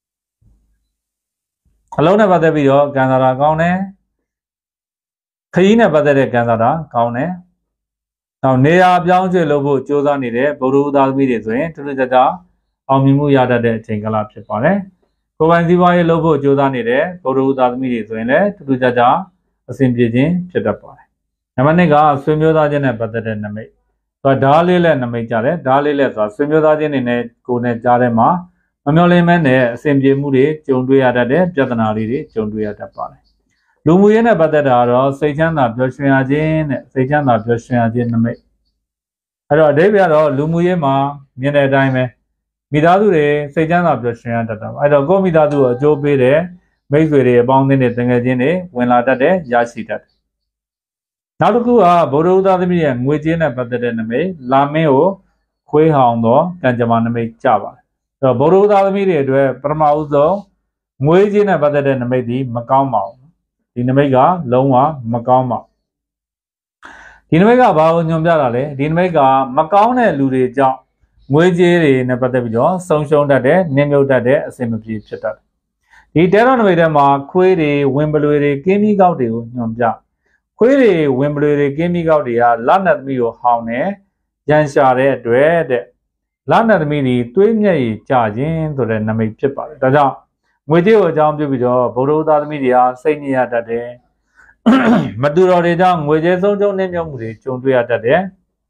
အလုံးနဲ့ပတ်သက်ပြီးတော့ကံစားတာကောင်းတယ်ခရီးနဲ့ပတ်သက်တဲ့ကံစားတာကောင်းတယ်နောက်နေရာပြောင်းရွှေ့လုပ်ဖို့ကြိုးစားနေတဲ့ဗုဒ္ဓဦးသားသမီးတွေဆိုရင်ထူးထူးခြားခြားအောင်မြင်မှုရတတ်တဲ့အချိန်ကာလဖြစ်ပါတယ်ကိုယ်ပိုင်စည်းပွားရေးလုပ်ဖို့ကြိုးစားနေတဲ့ဗုဒ္ဓဦးသားသမီးတွေဆိုရင်လည်းထူးထူးခြားခြားအဆင်ပြေခြင်းဖြစ်တတ်ပါတယ်နံပါတ်2ကဆွေမျိုးသားချင်းနဲ့ပတ်သက်တဲ့နမိတ်ဓာတ်လေးလက်နမိတ်ကြတယ်ဓာတ်လေးလက်ဆိုတာဆွေမျိုးသားချင်းတွေနဲ့ကိုယ်နဲ့ကြားထဲမှာမမျှော်လင့်မဲနဲ့အဆင်ပြေမှုတွေကြုံတွေ့ရတတ်တဲ့ပြဿနာတွေကြုံတွေ့ရတတ်ပါတယ်လူမှုရေးနဲ့ပတ်သက်တာကတော့စိတ်ချမ်းသာပျော်ရွှင်ရခြင်းနဲ့စိတ်ချမ်းသာပျော်ရွှင်ရခြင်းနမိတ်အဲ့တော့အဓိပ္ပာယ်ကတော့လူမှုရေးမှာမြင်တဲ့အတိုင်းပဲမိသားစုတွေစိတ်ချမ်းသာပြီးရှင်ရတတ်တာအဲ့တော့ကိုယ့်မိသားစုကိုအကျိုးပေးတဲ့မိတ်ဆွေတွေအပေါင်းအသင်းတွေတကယ်ချင်းတွေဝင်လာတတ်တယ်ရရှိတတ်တယ်နောက်တစ်ခုကဗုဒ္ဓဥဒသမီးရဲ့ငွေကြေးနဲ့ပတ်သက်တဲ့နမိတ်လာမင်းကိုခွေးဟောင်သောကံကြမ္မာနမိတ်ကြပါတယ်အဲ့တော့ဗုဒ္ဓဥဒသမီးတွေအတွက်ပထမဦးဆုံးငွေကြေးနဲ့ပတ်သက်တဲ့နမိတ်ဒီမကောင်းပါဘူးဒီနမိတ်ကလုံးဝမကောင်းပါဒီနမိတ်ကဘာကိုညွှန်ပြတာလဲဒီနမိတ်ကမကောင်းတဲ့လူတွေကြောင့်ငွေကြေးတွေနဲ့ပတ်သက်ပြီးတော့ဆုံးရှုံးတတ်တဲ့နစ်မြုပ်တတ်တဲ့အဆင်မပြေဖြစ်တတ်တယ်ဒီတဲတော်နမိတ်ထဲမှာခွေးတွေဝင်ပလွေတွေကင်းပြီးကောက်တွေကိုညွှန်ပြခွေးတွေဝင်ပလွေတွေကင်းပြီးကောက်တွေကလနတ်သမီးကိုဟောင်းနေရန်ရှာတဲ့အတွက်တဲ့လနတ်သမီးတွေတွေးမျက်ရည်ကျခြင်းဆိုတဲ့နမိတ်ဖြစ်ပါတယ်ဒါကြောင့်ငွေကြေးကိုအကြောင်းပြုပြီးတော့ဗုဒ္ဓဥဒသမီးတွေကစိတ်ညစ်ရတတ်တယ်မတူတော်တွေကြောင့်ငွေကြေးဆုံးရှုံးနေမြုပ်မှုတွေကြုံတွေ့ရတတ်တယ်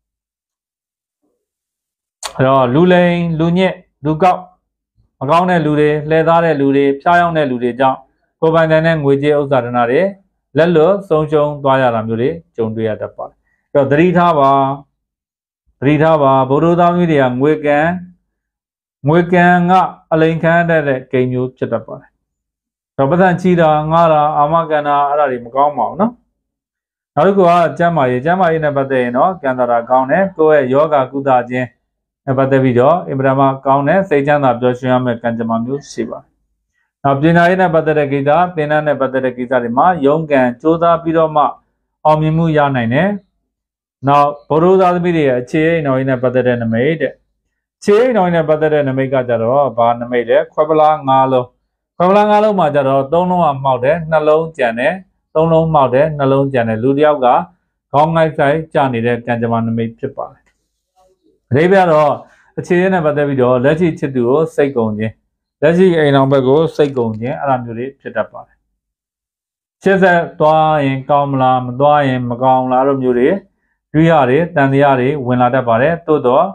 အဲ့တော့လူလိန်လူညစ်လူကောက်မကောင်းတဲ့လူတွေလှည့်သားတဲ့လူတွေဖျားယောင်းတဲ့လူတွေကြောင့်ကိုယ်ပိုင်တဲ့ငွေကြေးဥစ္စာဒနာတွေလက်လွတ်ဆုံးရှုံးသွားရတာမျိုးတွေကြုံတွေ့ရတတ်ပါတယ်အဲ့တော့သတိထားပါဗုဒ္ဓသားမျိုးတွေကငွေကံကအလိန်ခံတဲ့ကိန်းမျိုးဖြစ်တတ်ပါတယ်တော့ပဒံချီတာငါတာအာမကန္နာအဲ့ဒါတွေမကောင်းပါဘူးနော်နောက်တစ်ခုကကျမ်းမာရေးနဲ့ပတ်သက်ရင်တော့ကံတာရာကောင်းတယ်ကိုယ့်ရဲ့ယောဂကုသခြင်းနဲ့ပတ်သက်ပြီးတော့အင်ပရမကောင်းတဲ့စိတ်ချမ်းသာပျော်ရွှင်ရမယ့်ကံကြမ္မာမျိုးရှိပါတယ်နောက်ပညာရေးနဲ့ပတ်သက်တဲ့ကိစ္စသင်တန်းနဲ့ပတ်သက်တဲ့ကိစ္စတွေမှာယုံကံစူးစမ်းပြီးတော့မှအောင်မြင်မှုရနိုင်တယ်နောက်ဗုဒ္ဓသာသမီတွေရဲ့အခြေအိမ်တော်ရေးနဲ့ပတ်သက်တဲ့နမိတ်တဲ့ခြေအိမ်တော်ရေးနဲ့ပတ်သက်တဲ့နမိတ်ကကြတော့ဘာနမိတ်လဲခွဲပလား၅လုံးမှာကြတော့၃လုံးကမှောက်တယ်နှလုံးကြံတယ်၃လုံးမှောက်တယ်နှလုံးကြံတယ်လူတစ်ယောက်ကခေါင်းငိုက်ဆိုင်ကျနေတဲ့ကံကြမ္မာနမိတ်ဖြစ်ပါတယ်အဓိပ္ပာယ်တော့အခြေအနေနဲ့ပတ်သက်ပြီးတော့လက်ရှိချစ်သူကိုစိတ်ကုန်ခြင်းလက်ရှိအိမ်တော်ဘက်ကိုစိတ်ကုန်ခြင်းအဲ့လိုမျိုးတွေဖြစ်တတ်ပါတယ်ချစ်ဆက်သွားရင်ကောင်းမလားမသွားရင်မကောင်းလားတို့မျိုးတွေတွေးရတယ်တန်တရားတွေဝင်လာတတ်ပါတယ်သို့တော့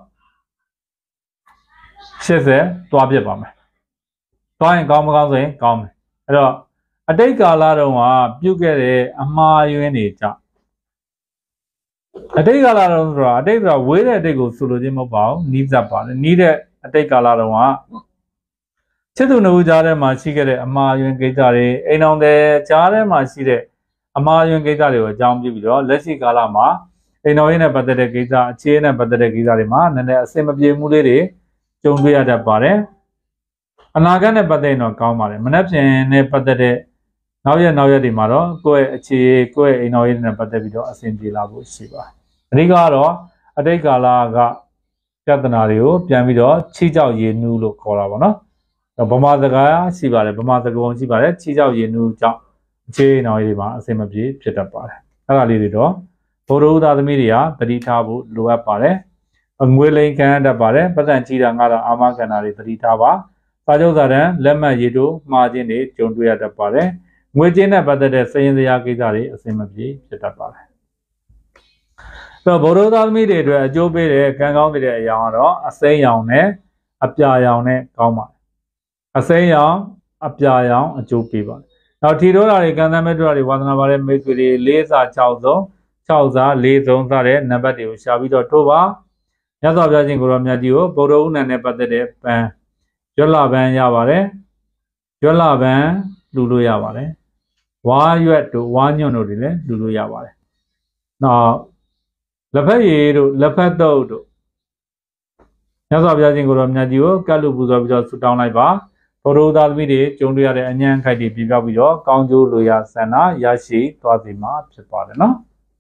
ချစ်ဆက်သွားပြစ်ပါမယ်သွားရင်ကောင်းမကောင်းဆိုရင်ကောင်းမယ်အဲ့တော့အတိတ်ကာလတုန်းကပြုတ်ခဲ့တဲ့အမှားယွင်းတွေကြောင့်အတိတ်ကာလတုန်းဆိုတာအတိတ်ဆိုတာဝေးတဲ့အတိတ်ကိုဆိုလိုခြင်းမဟုတ်ပါဘူးနီးစပ်ပါတယ်နီးတဲ့အတိတ်ကာလတုန်းကချစ်သူနှစ်ဦးကြားထဲမှာရှိခဲ့တဲ့အမှားယွင်းကိစ္စတွေအိမ်တော်တဲ့ကြားထဲမှာရှိတဲ့အမှားယွင်းကိစ္စတွေကိုအကြောင်းပြုပြီးတော့လက်ရှိကာလမှာအိမ်တော်ရေးနဲ့ပတ်သက်တဲ့ကိစ္စအခြေအနေနဲ့ပတ်သက်တဲ့ကိစ္စတွေမှာနည်းနည်းအဆင်မပြေမှုလေးတွေကြုံတွေ့ရတတ်ပါတယ်အနာဂတ်နဲ့ပတ်သက်ရင်တော့ကောင်းပါတယ်မနှက်ပြင်နဲ့ပတ်သက်တဲ့နောက်ရက်တွေမှာတော့ကိုယ့်ရဲ့အခြေကိုယ့်ရဲ့အိမ်တော်ရေးနဲ့ပတ်သက်ပြီးတော့အဆင်ပြေလာဖို့ရှိပါတယ်အဓိကတော့အတိတ်ကာလကပြဿနာတွေကိုပြန်ပြီးတော့ချီးကြောက်ရည်နူးလို့ခေါ်တာပေါ့နော်ဗမာစကားရှိပါတယ်ဗမာစကားပုံရှိပါတယ်ချီးကြောက်ရည်နူးကြောင့်အခြေအိမ်တော်ရေးတွေမှာအဆင်မပြေဖြစ်တတ်ပါတယ်အဲ့ဒါလေးတွေတော့ဗုဒ္ဓဥဒသမီးတွေကသတိထားဖို့လိုအပ်ပါတယ်ငွေလိမ်ခံတတ်ပါတယ်ပတ်စံချီတာငါတာအာမကန္နာတွေသတိထားပါစာချုပ်စာတမ်းလက်မှတ်ရေးထိုးမှားခြင်းတွေကြုံတွေ့ရတတ်ပါတယ်ငွေကြေးနဲ့ပတ်သက်တဲ့စည်ရင်းစရာကိစ္စတွေအဆင်မပြေဖြစ်တတ်ပါတယ်ဆိုတော့ဗုဒ္ဓသမီးတွေအတွက်အကျိုးပေးတဲ့ကံကောင်းတဲ့အရာကတော့အစိမ်းရောင်နဲ့အပြာရောင်နဲ့ကောင်းပါတယ်အစိမ်းရောင်အပြာရောင်အကျိုးပေးပါတယ်နောက်ထီထိုးတာတွေကံသမဲ့တို့တွေဝါသနာပါတဲ့မိတ်ဆွေတွေ4စာ6စုံ6စာ4စုံစတဲ့နံပါတ်တွေကိုရှာပြီးတော့ထိုးပါမြတ်စွာဘုရားရှင်ကိုရောမြတ်ကြီးကိုဗုဒ္ဓဥနံနဲ့ပတ်သက်တဲ့ပန်းရွက်လပန်းရပါတယ်ရွက်လပန်းလူလို့ရပါတယ်ဝါရွက်တို့ဝါညွန့်တို့တွေလည်းလူလို့ရပါတယ်နောက်လက်ဖက်ရည်တို့လက်ဖက်တုပ်တို့မြတ်စွာဘုရားရှင်ကိုရောမြတ်ကြီးကိုကတ်လူပူဇော်ပြီးတော့ဆုတောင်းလိုက်ပါဗုဒ္ဓသာသမီတွေကြုံတွေ့ရတဲ့အញ្ញံခိုက်တွေပြပြောက်ပြီးတော့ကောင်းကျိုးလိုရာဆန္ဒရရှိသွားစေမှာဖြစ်ပါတယ်နော်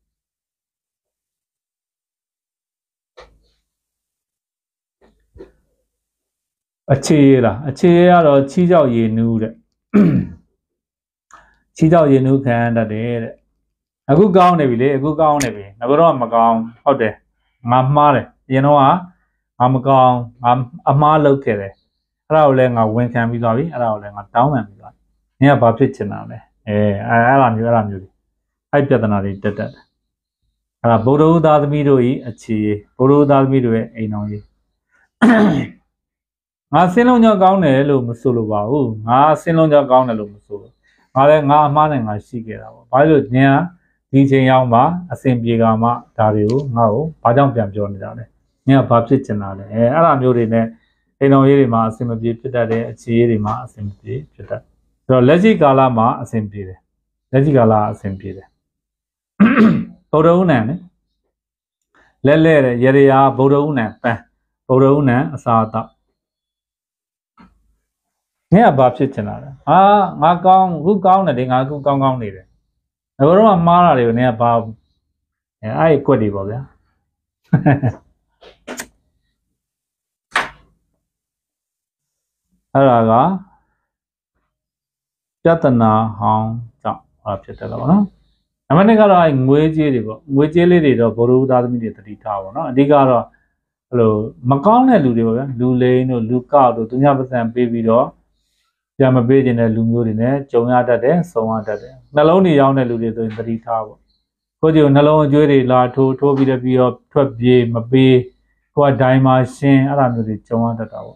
အခြေရလားအခြေရကတော့ချီးကြောက်ရည်နူးတဲ့ချီးကြောက်ရည်နူးခံတတ်တယ်တဲ့အခုကောင်းနေပြီလေအခုကောင်းနေပြီငါကတော့မကောင်းဟုတ်တယ်ငါမှားတယ်အရင်တော့ငါမကောင်းငါအမှားလုပ်ခဲ့တယ်အဲ့ဒါကိုလည်းငါဝန်ခံပြီးသွားပြီအဲ့ဒါကိုလည်းငါတောင်းပန်ပြီးသွားပြီနင်ကဘာဖြစ်ချင်တာလဲအဲ့လိုမျိုးတွေအဲ့ပြဿနာတွေတက်တယ်အဲ့ဒါဗုဒ္ဓဥသားသမီးတို့ဤအခြေဗုဒ္ဓဥသားသမီးတို့ရဲ့အိမ်တော်ကြီးငါစင်းလုံးကြောင့်ကောင်းတယ်လို့မဆိုလိုပါဘူးငါစင်းလုံးကြောင့်ကောင်းတယ်လို့မဆိုလို့ငါလည်းငါအမှားနဲ့ငါရှိခဲ့တာပေါ့ဘာလို့နင်ကဒီချိန်ရောက်မှအစဉ်ပြေကမှဒါတွေကိုငါ့ကိုဘာကြောင့်ပြန်ပြောနေတာလဲ Nha bắp xịt chân nào đấy, à làm nhiều đi nè, cái nào vậy mà xem một biết được đấy, chỉ đi mà xem biết được, rồi lấy gì cả là mà xem biết đấy, lấy gì cả là xem biết đấy, bầu đâu nè, lấy đấy, giờ đi à bầu đâu nè, bầu đâu nè, sao ta, nha bắp xịt chân nào đấy, à ngã cong này đi ngã cong này đấy, rồi mà ra đấy nè bắp, ai quay đi bao giờ. Đó là chất nào hỏng trọng hợp chất đó nó. Mà này cái là nguy chế đi bộ, nguy chế lấy đi rồi, bổ đa mình đi tới tháo nó. Đi cái là mà con này lùi đi bộ, lùi lên nó lùi cao rồi, tụi nhau bây giờ baby đó, giờ mà baby này lùi nhiều đi này, chồng nhà đã đấy, sống nhà đã đấy. Nó lâu đi giàu này lùi đi tới tháo. Có điều nó lâu chơi đi là thua bị thoát bì mà bì, qua đại mà xin, ở làm gì chồng nhà đã tháo.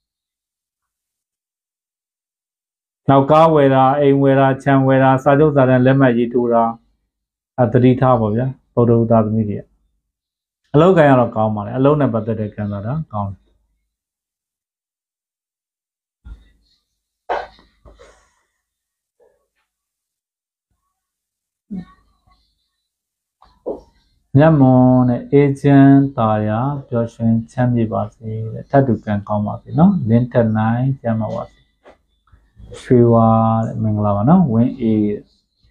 Nào cao về ra, em về ra, chàng về ra, sao cho gia đình lấy mà gì thu ra, tới thao bảo chứ, bảo đâu ta mới đi. Lâu cái nào cao mà, lâu này bắt đầu cái nào đó cao. Nhà môn này agent taya, cho xin chăm gì bảo gì, thắt được cái cao mà gì nó, lên trên này chăm mà bảo gì, Shiva mình làm nó, when e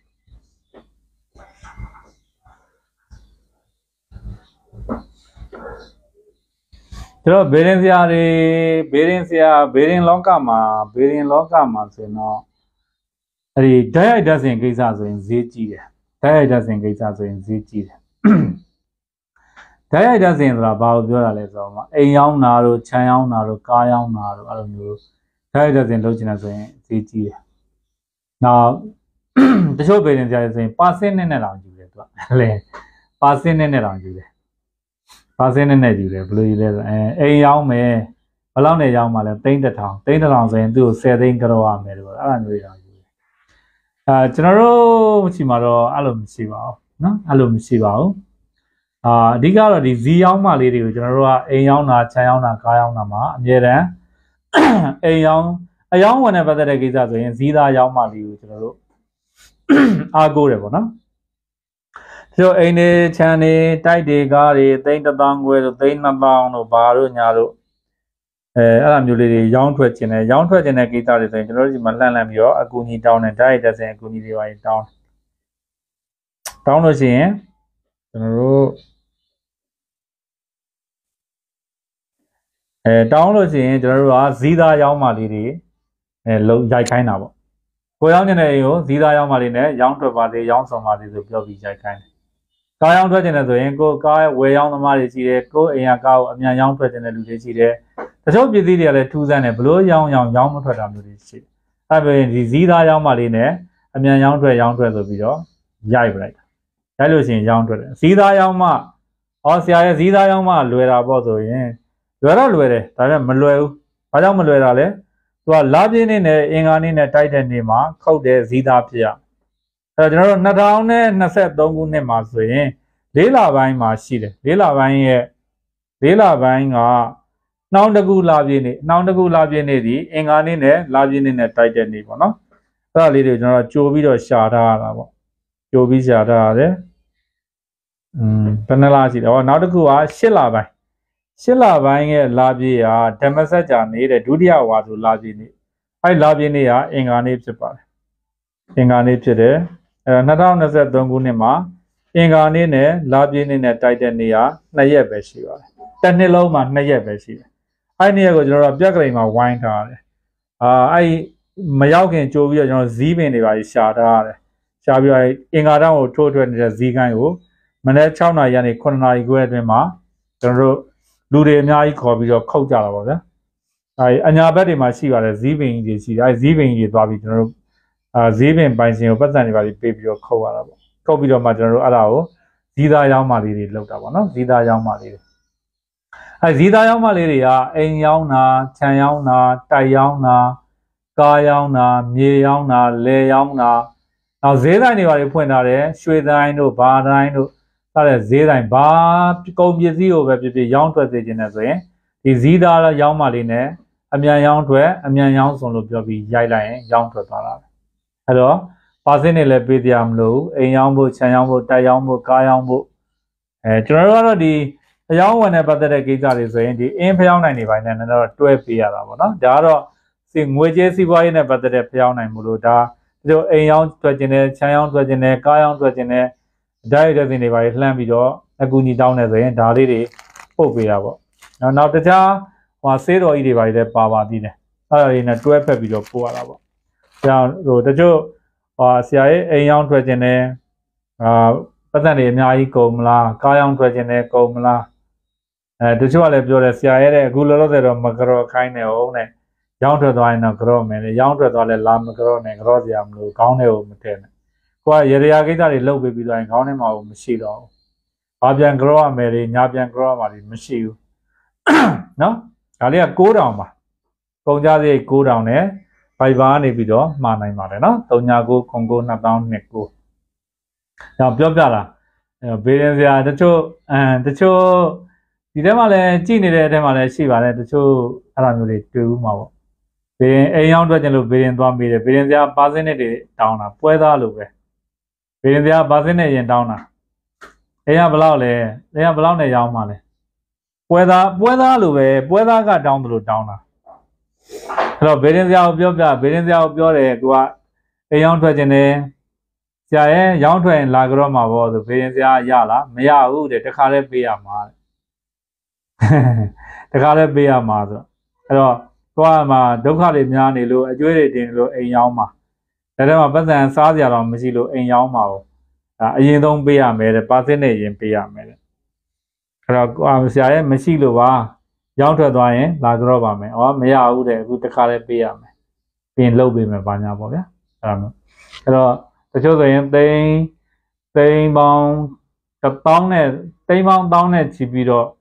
Chalo bearing loka mà so nó thì đấy đã thành cái sao rồi dễ chi đấy đấy đã thành cái sao rồi dễ chi đấy đấy đã thành là bao nhiêu là sao mà anh yong nào rồi chai yong nào rồi cá yong nào rồi alo nhiều đấy đã thành lâu chín rồi dễ chi đấy nào cái số bearing ra thành percent này làm gì đấy thôi percent này làm gì đấy percent này gì đấy blue là anh yong mày bao lâu này yong mà là tính được thằng rồi tôi sẽ tính cái đó mà rồi alo nhiềuကျွန်တော်တို့ရှိမှာတော့အဲ့လိုမရှိပါဘူးเนาะအဲ့လိုမရှိပါဘူးအဓိကတော့ဒီဈေးရောင်းမှလေးတွေကိုကျွန်တော်တို့ကအိမ်ရောင်းတာခြံရောင်းတာကားရောင်းတာမှာအမြဲတမ်းအိမ်ရောင်းအရောင်းဝင်တဲ့ပတ်သက်တဲ့ကိစ္စဆိုရင်ဈေးသားရောင်းမှလေးကိုကျွန်တော်တို့အားကိုးတယ်ပေါ့နော်ဆိုအိမ်တွေခြံတွေတိုက်တွေကားတွေသိန်း1000ကျွဲတို့သိန်း2000တို့ဘာတို့ညာတို့အဲ့လိုမျိုးလေးတွေရောင်းထွက်ခြင်းနဲ့ရောင်းထွက်ခြင်းတဲ့ကိစ္စတွေဆိုရင်ကျွန်တော်တို့ဒီမှာလှမ်းပြီးတော့အကူအညီတောင်းတယ်တိုက်ရိုက်တက်စင်အကူအညီတွေပါတောင်းလို့ရှိရင်ကျွန်တော်တို့တောင်းလို့ရှိရင်ကျွန်တော်တို့ကဈေးသားရောင်းမှလေးတွေလုံးရိုက်ခိုင်းတာပေါ့ကိုရောင်းနေတဲ့အိမ်ကိုဈေးသားရောင်းမှလေးနဲ့ရောင်းထွက်ပါသေးရောင်းဆောင်ပါသေးဆိုပြောပြီးရိုက်ခိုင်းတယ်ကားရောင်းထွက်ခြင်းနဲ့ဆိုရင်ကိုကားဝယ်ရောင်းသမားတွေရှိတယ်ကိုအိမ်ကကားကိုအမြန်ရောင်းထွက်ခြင်းတဲ့လူတွေရှိတယ်တချို့ပစ္စည်းတွေကလည်းထူးဆန်းတယ်ဘလို့ရောင်းမထွက်တာမျိုးတွေရှိတယ်အဲ့ဒါပြင်ဒီဈေးသားရောင်းမှလေးနဲ့အမြန်ရောင်းထွက်ဆိုပြီးတော့ရိုက်ပလိုက်တာရိုက်လို့ရှိရင်ရောင်းထွက်တယ်ဈေးသားရောင်းမှဆရာရဲ့ဈေးသားရောင်းမှလွယ်တာပေါ့ဆိုရင်လွယ်တယ်ဒါပေမဲ့မလွယ်ဘူးဘာကြောင့်မလွယ်တာလဲသူကလာပြင်းနေနဲ့အင်္ဂါနေ့နဲ့တိုက်တဲ့နေ့မှာခုတ်တဲ့ဈေးသားဖြစ်ရအဲ့တော့ကျွန်တော်တို့2023ခုနှစ်မှာဆိုရင်၄လပိုင်းမှာရှိတယ်၄လပိုင်းကနှောင်းတကူလာပြင်းနေဒီအင်္ဂါနေ့နဲ့လာပြင်းနေနဲ့တိုက်တဲ့နေ့ပေါ့နော်အဲ့ဒါလေးတွေကျွန်တော်ကြိုးပြီးတော့ရှာထားရတာပေါ့ကြိုးပြီးရှာထားရတယ်ဘယ်နှလားရှိတယ်ဟောနောက်တစ်ခုက8လပိုင်းရဲ့လာပြည့်ဟာဓမ္မစကြာနေတဲ့ဒုတိယဝါဆိုလာပြည့်နေ့အဲ့လာပြည့်နေ့ဟာအင်္ဂါနေ့ဖြစ်ပါတယ်အင်္ဂါနေ့ဖြစ်တယ်အဲ့တော့2023ခုနှစ်မှာအင်္ဂါနေ့နဲ့လာပြည့်နေ့နဲ့တိုက်တဲ့နေ့ဟာ2ရက်ပဲရှိပါတယ်တစ်နှစ်လုံးမှာ2ရက်ပဲရှိတယ်အဲ့နေ့ကိုကျွန်တော်တို့ပြက်ကလေးမှာဝိုင်းထားရတယ်အဲ့မရောက်ခင်ကြိုးပြီးတော့ကျွန်တော်ဇီးပင်တွေပါရှာထားရတယ်ရှာပြီးတော့အင်္ဂါတောင်းကိုထိုးထွက်နေတဲ့ဇီးကိုင်းကိုမနေ့6နာရီကနေ9နာရီခွဲအတွင်းမှာကျွန်တော်တို့လူတွေအများကြီးခေါ်ပြီးတော့ခုတ်ကြတာပေါ့ဗျာအညာဘက်တွေမှာရှိပါတယ်ဇီးပင်ကြီးရှိတယ်ဇီးပင်ကြီးသွားပြီးကျွန်တော်တို့ဇီးပင်ပိုင်ရှင်ကိုပတ်စံတွေပါပြီးပေးပြီးတော့ခုတ်ရတာပေါ့ခုတ်ပြီးတော့မှကျွန်တော်တို့အဲ့ဒါကိုဇီးသားရောင်းမှလေးတွေလောက်တာပေါ့နော်ဇီးသားရောင်းမှလေးတွေဇီးသားရောင်းမှလေးတွေကအိမ်ရောင်းတာခြံရောင်းတာတိုက်ရောင်းတာကားရောင်းတာမြေရောင်းတာလယ်ရောင်းတာနောက်ဈေးဆိုင်တွေပါဖွင့်ထားတယ်ရွှေတိုင်းတို့ဘာတိုင်းတို့စတဲ့ဈေးတိုင်းဘာကုန်ပစ္စည်းကိုပဲဖြစ်ဖြစ်ရောင်းထွက်စေခြင်းနဲ့ဆိုရင်ဒီဈေးသားရောင်းမှလေးနဲ့အမြန်ရောင်းထွက်အမြန်ရောင်းဆုံးလို့ပြောပြီးရိုက်လိုက်ရင်ရောင်းထွက်သွားတာပဲအဲ့တော့ပါစင်းတွေလည်းပေးကြမလို့အိမ်ရောင်းဖို့ခြံရောင်းဖို့တိုက်ရောင်းဖို့ကားရောင်းဖို့ကျွန်တော်တို့ကတော့ဒီအယောင်းဝယ်နဲ့ပတ်သက်တဲ့ကိစ္စတွေဆိုရင်ဒီအင်းဖျောင်းနိုင်နေပိုင်းနဲ့တော့တွဲပေးရတာပေါ့နော်ဒါကတော့ငွေကြေးစီးပွားရေးနဲ့ပတ်သက်တဲ့ဖျောင်းနိုင်မှုလို့ဒါဒီလိုအိမ်ရောင်းထွက်ခြင်းနဲ့ခြံရောင်းထွက်ခြင်းနဲ့ကားရောင်းထွက်ခြင်းနဲ့ဓာတ်ရိုက်တဲ့တင်တွေပါလှမ်းပြီးတော့အကူအညီတောင်းနေဆိုရင်ဒါလေးတွေပုတ်ပေးတာပေါ့နောက်တခြားဆေးတော်ကြီးတွေပါလည်းပါသေးတယ်အဲ့ဒါတွေနဲ့တွဲဖက်ပြီးတော့ပို့ရတာပေါ့ဒါတချို့ဆရာရဲ့အိမ်ရောင်းထွက်ခြင်းနဲ့ပတ်သက်နေအများကြီးကုန်မလားကားရောင်းထွက်ခြင်းနဲ့ကုန်မလားတချို့ကလည်းပြောတယ်ဆရာရဲ့အခုလောလောဆယ်တော့မကြော်ခိုင်းနေအောင်နဲ့ရောင်းထွက်သွားရင်တော့ကြော်မယ်လေရောင်းထွက်သွားလဲလာမကြော်နဲ့ကြော်စရာမလိုခေါင်းထဲကိုမထည့်နဲ့ကိုကရေရာကိစ္စတွေလုပ်ပြီးသွားရင်ခေါင်းထဲမှာမရှိတော့ဘူးဘာပြန်ကြော်ရမယ်လေညာပြန်ကြော်ရမှာလေမရှိဘူးနော်ဒါလေးက9000ပါကုန်ကြစရိတ်9000နဲ့ဘိုက်ဘာနေပြီးတော့မှာနိုင်ပါတယ်နော်39ခု2029တော့ပြောပြတာဘေးရင်စရာတချို့ဒီထဲမှာလည်းကြည်နေတဲ့အထဲမှာလည်းရှိပါတယ်တချို့အဲ့လိုမျိုးတွေတွေ့ဦးမှာပေါ့ဘေးရင်အိမ်ရောက်ထွက်ခြင်းလို့ဘေးရင်သွားပြီးတယ်ဘေးရင်စရာပါစင်းနဲ့တွေတောင်းတာပွဲသားလို့ပဲဘေးရင်စရာပါစင်းနဲ့ရင်တောင်းတာအိမ်ကဘလောက်လဲအိမ်ကဘလောက်နဲ့ရောင်းမှလဲပွဲသားလို့ပဲပွဲသားကတောင်းတယ်လို့တောင်းတာအဲ့တော့ဘေးရင်စရာကိုပြောတယ်သူကအိမ်ရောက်ထွက်ခြင်းနဲ့ဆရာရဲ့ရောင်းထွက်ရင်လာကြောမှာပေါ့ဆိုဘေးရင်စရာရလားမရဘူးတဲ့တခါလဲပေးရမှာတခါလဲပေးရမှာဆိုအဲ့တော့ကိုကမှဒုက္ခတွေများနေလို့အကျွေးတွေတင်လို့အိမ်ရောင်းမှာဒါထဲမှာပတ်စံစားစရာတော့မရှိလို့အိမ်ရောင်းမှာပေါ့အရင်ဆုံးပေးရမယ်တဲ့ပါစင်းနဲ့ရင်ပေးရမယ်တဲ့အဲ့တော့ဆရာရဲ့မရှိလို့ပါရောင်းထွက်သွားရင်လာကြောပါမယ်မရဘူးတဲ့အခုတခါလဲပေးရမယ်ပြင်လုပ်ပေးမယ်ဘာညာပေါ့ဗျာအဲ့တော့တချို့ဆိုရင်သိန်းပေါင်း1000နဲ့သိန်းပေါင်း1000နဲ့ချီပြီးတော့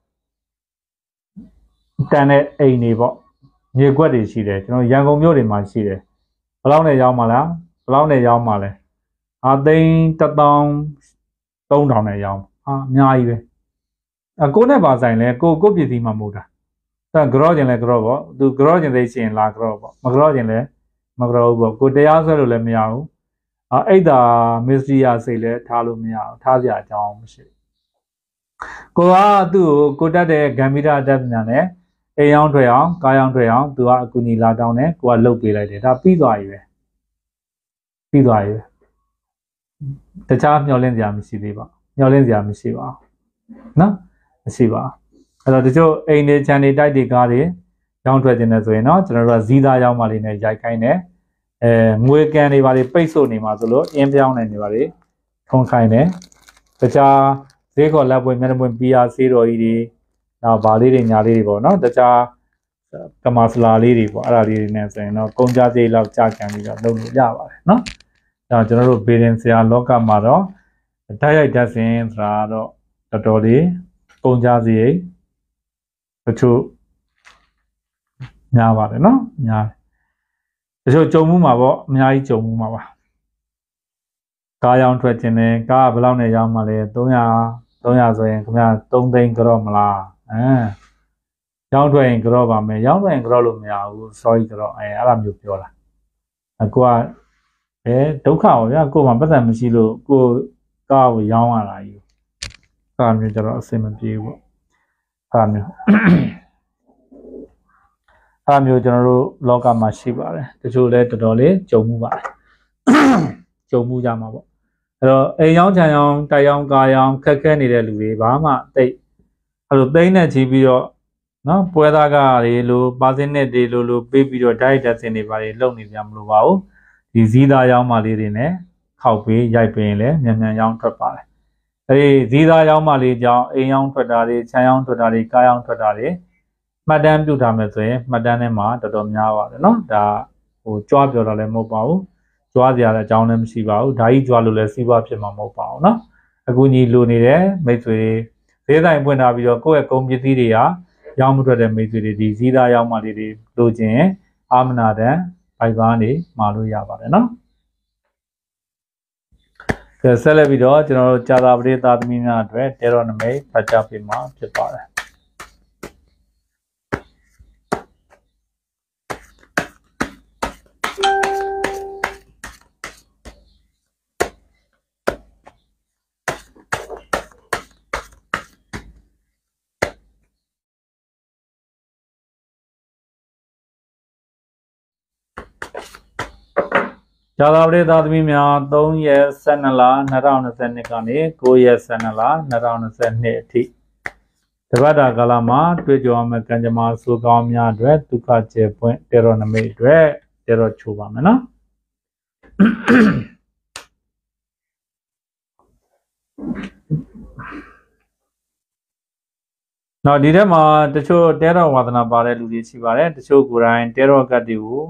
တန်တဲ့အိမ်တွေပေါ့မြေကွက်တွေရှိတယ်ကျွန်တော်ရန်ကုန်မြို့တွေမှာရှိတယ်ဘယ်လောက်နဲ့ရောင်းမှာလားဘယ်လောက်နဲ့ရောင်းမှာလဲသိန်း103000နဲ့ရောင်းအများကြီးပဲကိုနဲ့ပါဆိုင်လဲကိုပစ္စည်းမှမဟုတ်တာကြောကျင်လဲကြောပေါ့သူကြောကျင်သိရှင်လာကြောပေါ့မကြောကျင်လဲမကြောဘူးပေါ့ကိုတရားဆွဲလို့လည်းမရဘူးအဲ့ဒါမစ္စရိယစိတ်လဲထားလို့မရဘူးထားစရာအကြောင်းမရှိကိုကသူ့ကိုတက်တဲ့ဂမ်မီတာအတတ်ပညာနဲ့အိမ်ရောင်းထွက်အောင်ကားရောင်းထွက်အောင်သူကအကူအညီလာတောင်းတယ်ကိုကလှုပ်ပေးလိုက်တယ်ဒါပြီးသွားပြီပဲတခြားမျှော်လင့်စရာမရှိသေးပါမျှော်လင့်စရာမရှိပါနော်မရှိပါအဲ့တော့တချို့အိမ်တွေခြံတွေတိုက်တွေကားတွေရောင်းထွက်ခြင်းနဲ့ဆိုရင်တော့ကျွန်တော်တို့ကဇီးသားရောင်းမှလေးနဲ့ရိုက်ခိုင်းတယ်ငွေကန်တွေပါလေပိတ်ဆို့နေမှာဆိုလို့အင်းပြောင်းနေပါလေထုံခိုင်းတယ်တခြားဈေးခေါ်လက်ပွင့်မျက်နှာပွင့်ပီယာဆေးတော်ကြီးတွေနောက်ဗာလေးတွေညာလေးတွေပေါ့နော်တခြားကမာစလာလေးတွေပေါ့အဲ့ဒါလေးတွေနဲ့ဆိုရင်တော့ကုန်ကြစရိတ်လောက်ကြာကန်ပြီးတော့လုပ်လို့ရပါတယ်နော်ဒါကျွန်တော်တို့ဘေးရင်ဆရာလောကမှာတော့ဓာတ်ရိုက်ဓာတ်စင်ဆိုတာတော့တော်တော်လေးကုန်ကြစရိတ်တချို့များပါတယ်နော်များတချို့ကြုံမှုမှာပေါ့အများကြီးကြုံမှုမှာပါကားရောင်းထွက်ခြင်းနဲ့ကားဘယ်လောက်နဲ့ရောင်းမှလဲ300ဆိုရင်ခင်ဗျာ3သိန်းကြော့မလားရောင်းထွက်ရင်ကြော့ပါမယ်ရောင်းထွက်ရင်ကြော့လို့မရဘူး sorry ကြော့အဲ့လိုမျိုးပြောတာကိုကဒုက္ခပါဗျာကိုမှပတ်သက်မရှိလို့ကိုကားကိုရောင်းရတာကြီးကားမျိုးကျတော့အဆင်မပြေဘူးပေါ့ကားမျိုးကျွန်တော်တို့လောကမှာရှိပါတယ်တချို့လည်းတော်တော်လေးကြုံမှုပါတယ်ကြုံမှုကြမှာပေါ့အဲ့တော့အိမ်ရောင်းခြံရောင်းတိုက်ရောင်းကားရောင်းခက်ခဲနေတဲ့လူတွေဘာမှတိတ်အဲ့လိုသိမ့်နဲ့ချီပြီးတော့နော်ပွဲသားကားတွေလိုပါစင်းနဲ့တွေလိုပေးပြီးတော့ direct စင်တွေပါတွေလုံနေကြမလို့ပါဘူးဒီဇီးသားရောင်းမှလေးတွေနဲ့ခောက်ပေးရိုက်ပေးရင်လည်းမြန်ရောင်းထွက်ပါတယ်အဲဒီဇီးသားရောင်းမှလေးကြောင့်အိမ်ရောင်းထွက်တာတွေခြံရောင်းထွက်တာတွေကားရောင်းထွက်တာတွေမှတ်တမ်းပြုထားမယ်ဆိုရင်မှတ်တမ်းထဲမှာတော်တော်များပါတယ်နော်ဒါကြွားပြောတာလည်းမဟုတ်ပါဘူးကြွားစရာလည်းအကြောင်းလည်းမရှိပါဘူးဒါကြီးကြွားလို့လည်းစီးပွားဖြစ်မှာမဟုတ်ပါဘူးနော်အခုညီလိုနေတဲ့မိတ်ဆွေဈေးဆိုင်ပွင့်ထားပြီးတော့ကိုယ့်ရဲ့ကုန်ပစ္စည်းတွေဟာရောင်းမထွက်တဲ့မိတ်ဆွေတွေဒီဇီးသားရောင်းမှလေးတွေလိုချင်အာမနာတန်ဘိုက်ဘာနေမှာလို့ရပါတယ်နော်ကဲဆက်လက်ပြီးတော့ကျွန်တော်တို့ဂျာတာပရိသတ်သမီးများအတွက်တဲတော်နမိတ်ဖတ်ကြားပေးမှာဖြစ်ပါတယ်ဂျာတာပရိသတ်သမီးများ3ရက်12လ2022ကနေ9ရက်12လ2022အထိတပတ်တာကာလမှာတွေ့ကြုံမယ့်ကံကြမ္မာဆိုးကောင်းများအတွက်ဒုက္ခကျေပွင့်တဲတော်နမိတ်အတွက်တဲတော်ချိုးပါမယ်နော်နောက်ဒီထဲမှာတချို့တဲတော်ဝါသနာပါတဲ့လူတွေရှိပါတယ်တချို့ကိုယ်တိုင်တဲတော်ကတ်တွေကို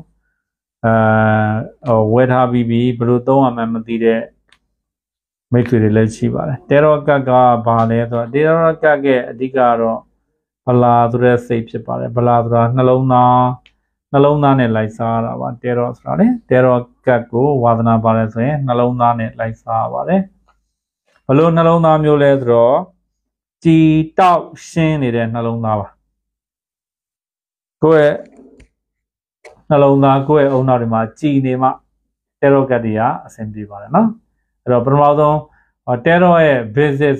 ဝယ်ထားပြီးဘယ်လိုသုံးရမှန်းမသိတဲ့မိတ်ဆွေတွေလည်းရှိပါတယ်တဲတော်ကတ်ကဘာလဲဆိုတော့တဲတော်ကတ်ရဲ့အဓိကတော့ဗလာဆိုတဲ့စိတ်ဖြစ်ပါတယ်ဗလာဆိုတာနှလုံးသားနဲ့လိုက်စားရတာပါတဲတော်ဆိုတာလေတဲတော်ကတ်ကိုဝါသနာပါတယ်ဆိုရင်နှလုံးသားနဲ့လိုက်စားရပါတယ်ဘယ်လိုနှလုံးသားမျိုးလဲဆိုတော့ကြည်တောက်ရှင်းနေတဲ့နှလုံးသားပါကိုယ့်ရဲ့နှလုံးသားကိုယ့်ရဲ့အုံနောက်တွေမှာကြည်နေမှတဲတော်ကတ်တွေကအဆင်ပြေပါတယ်နော်အဲ့တော့ပထမဆုံးတဲတော်ရဲ့ basic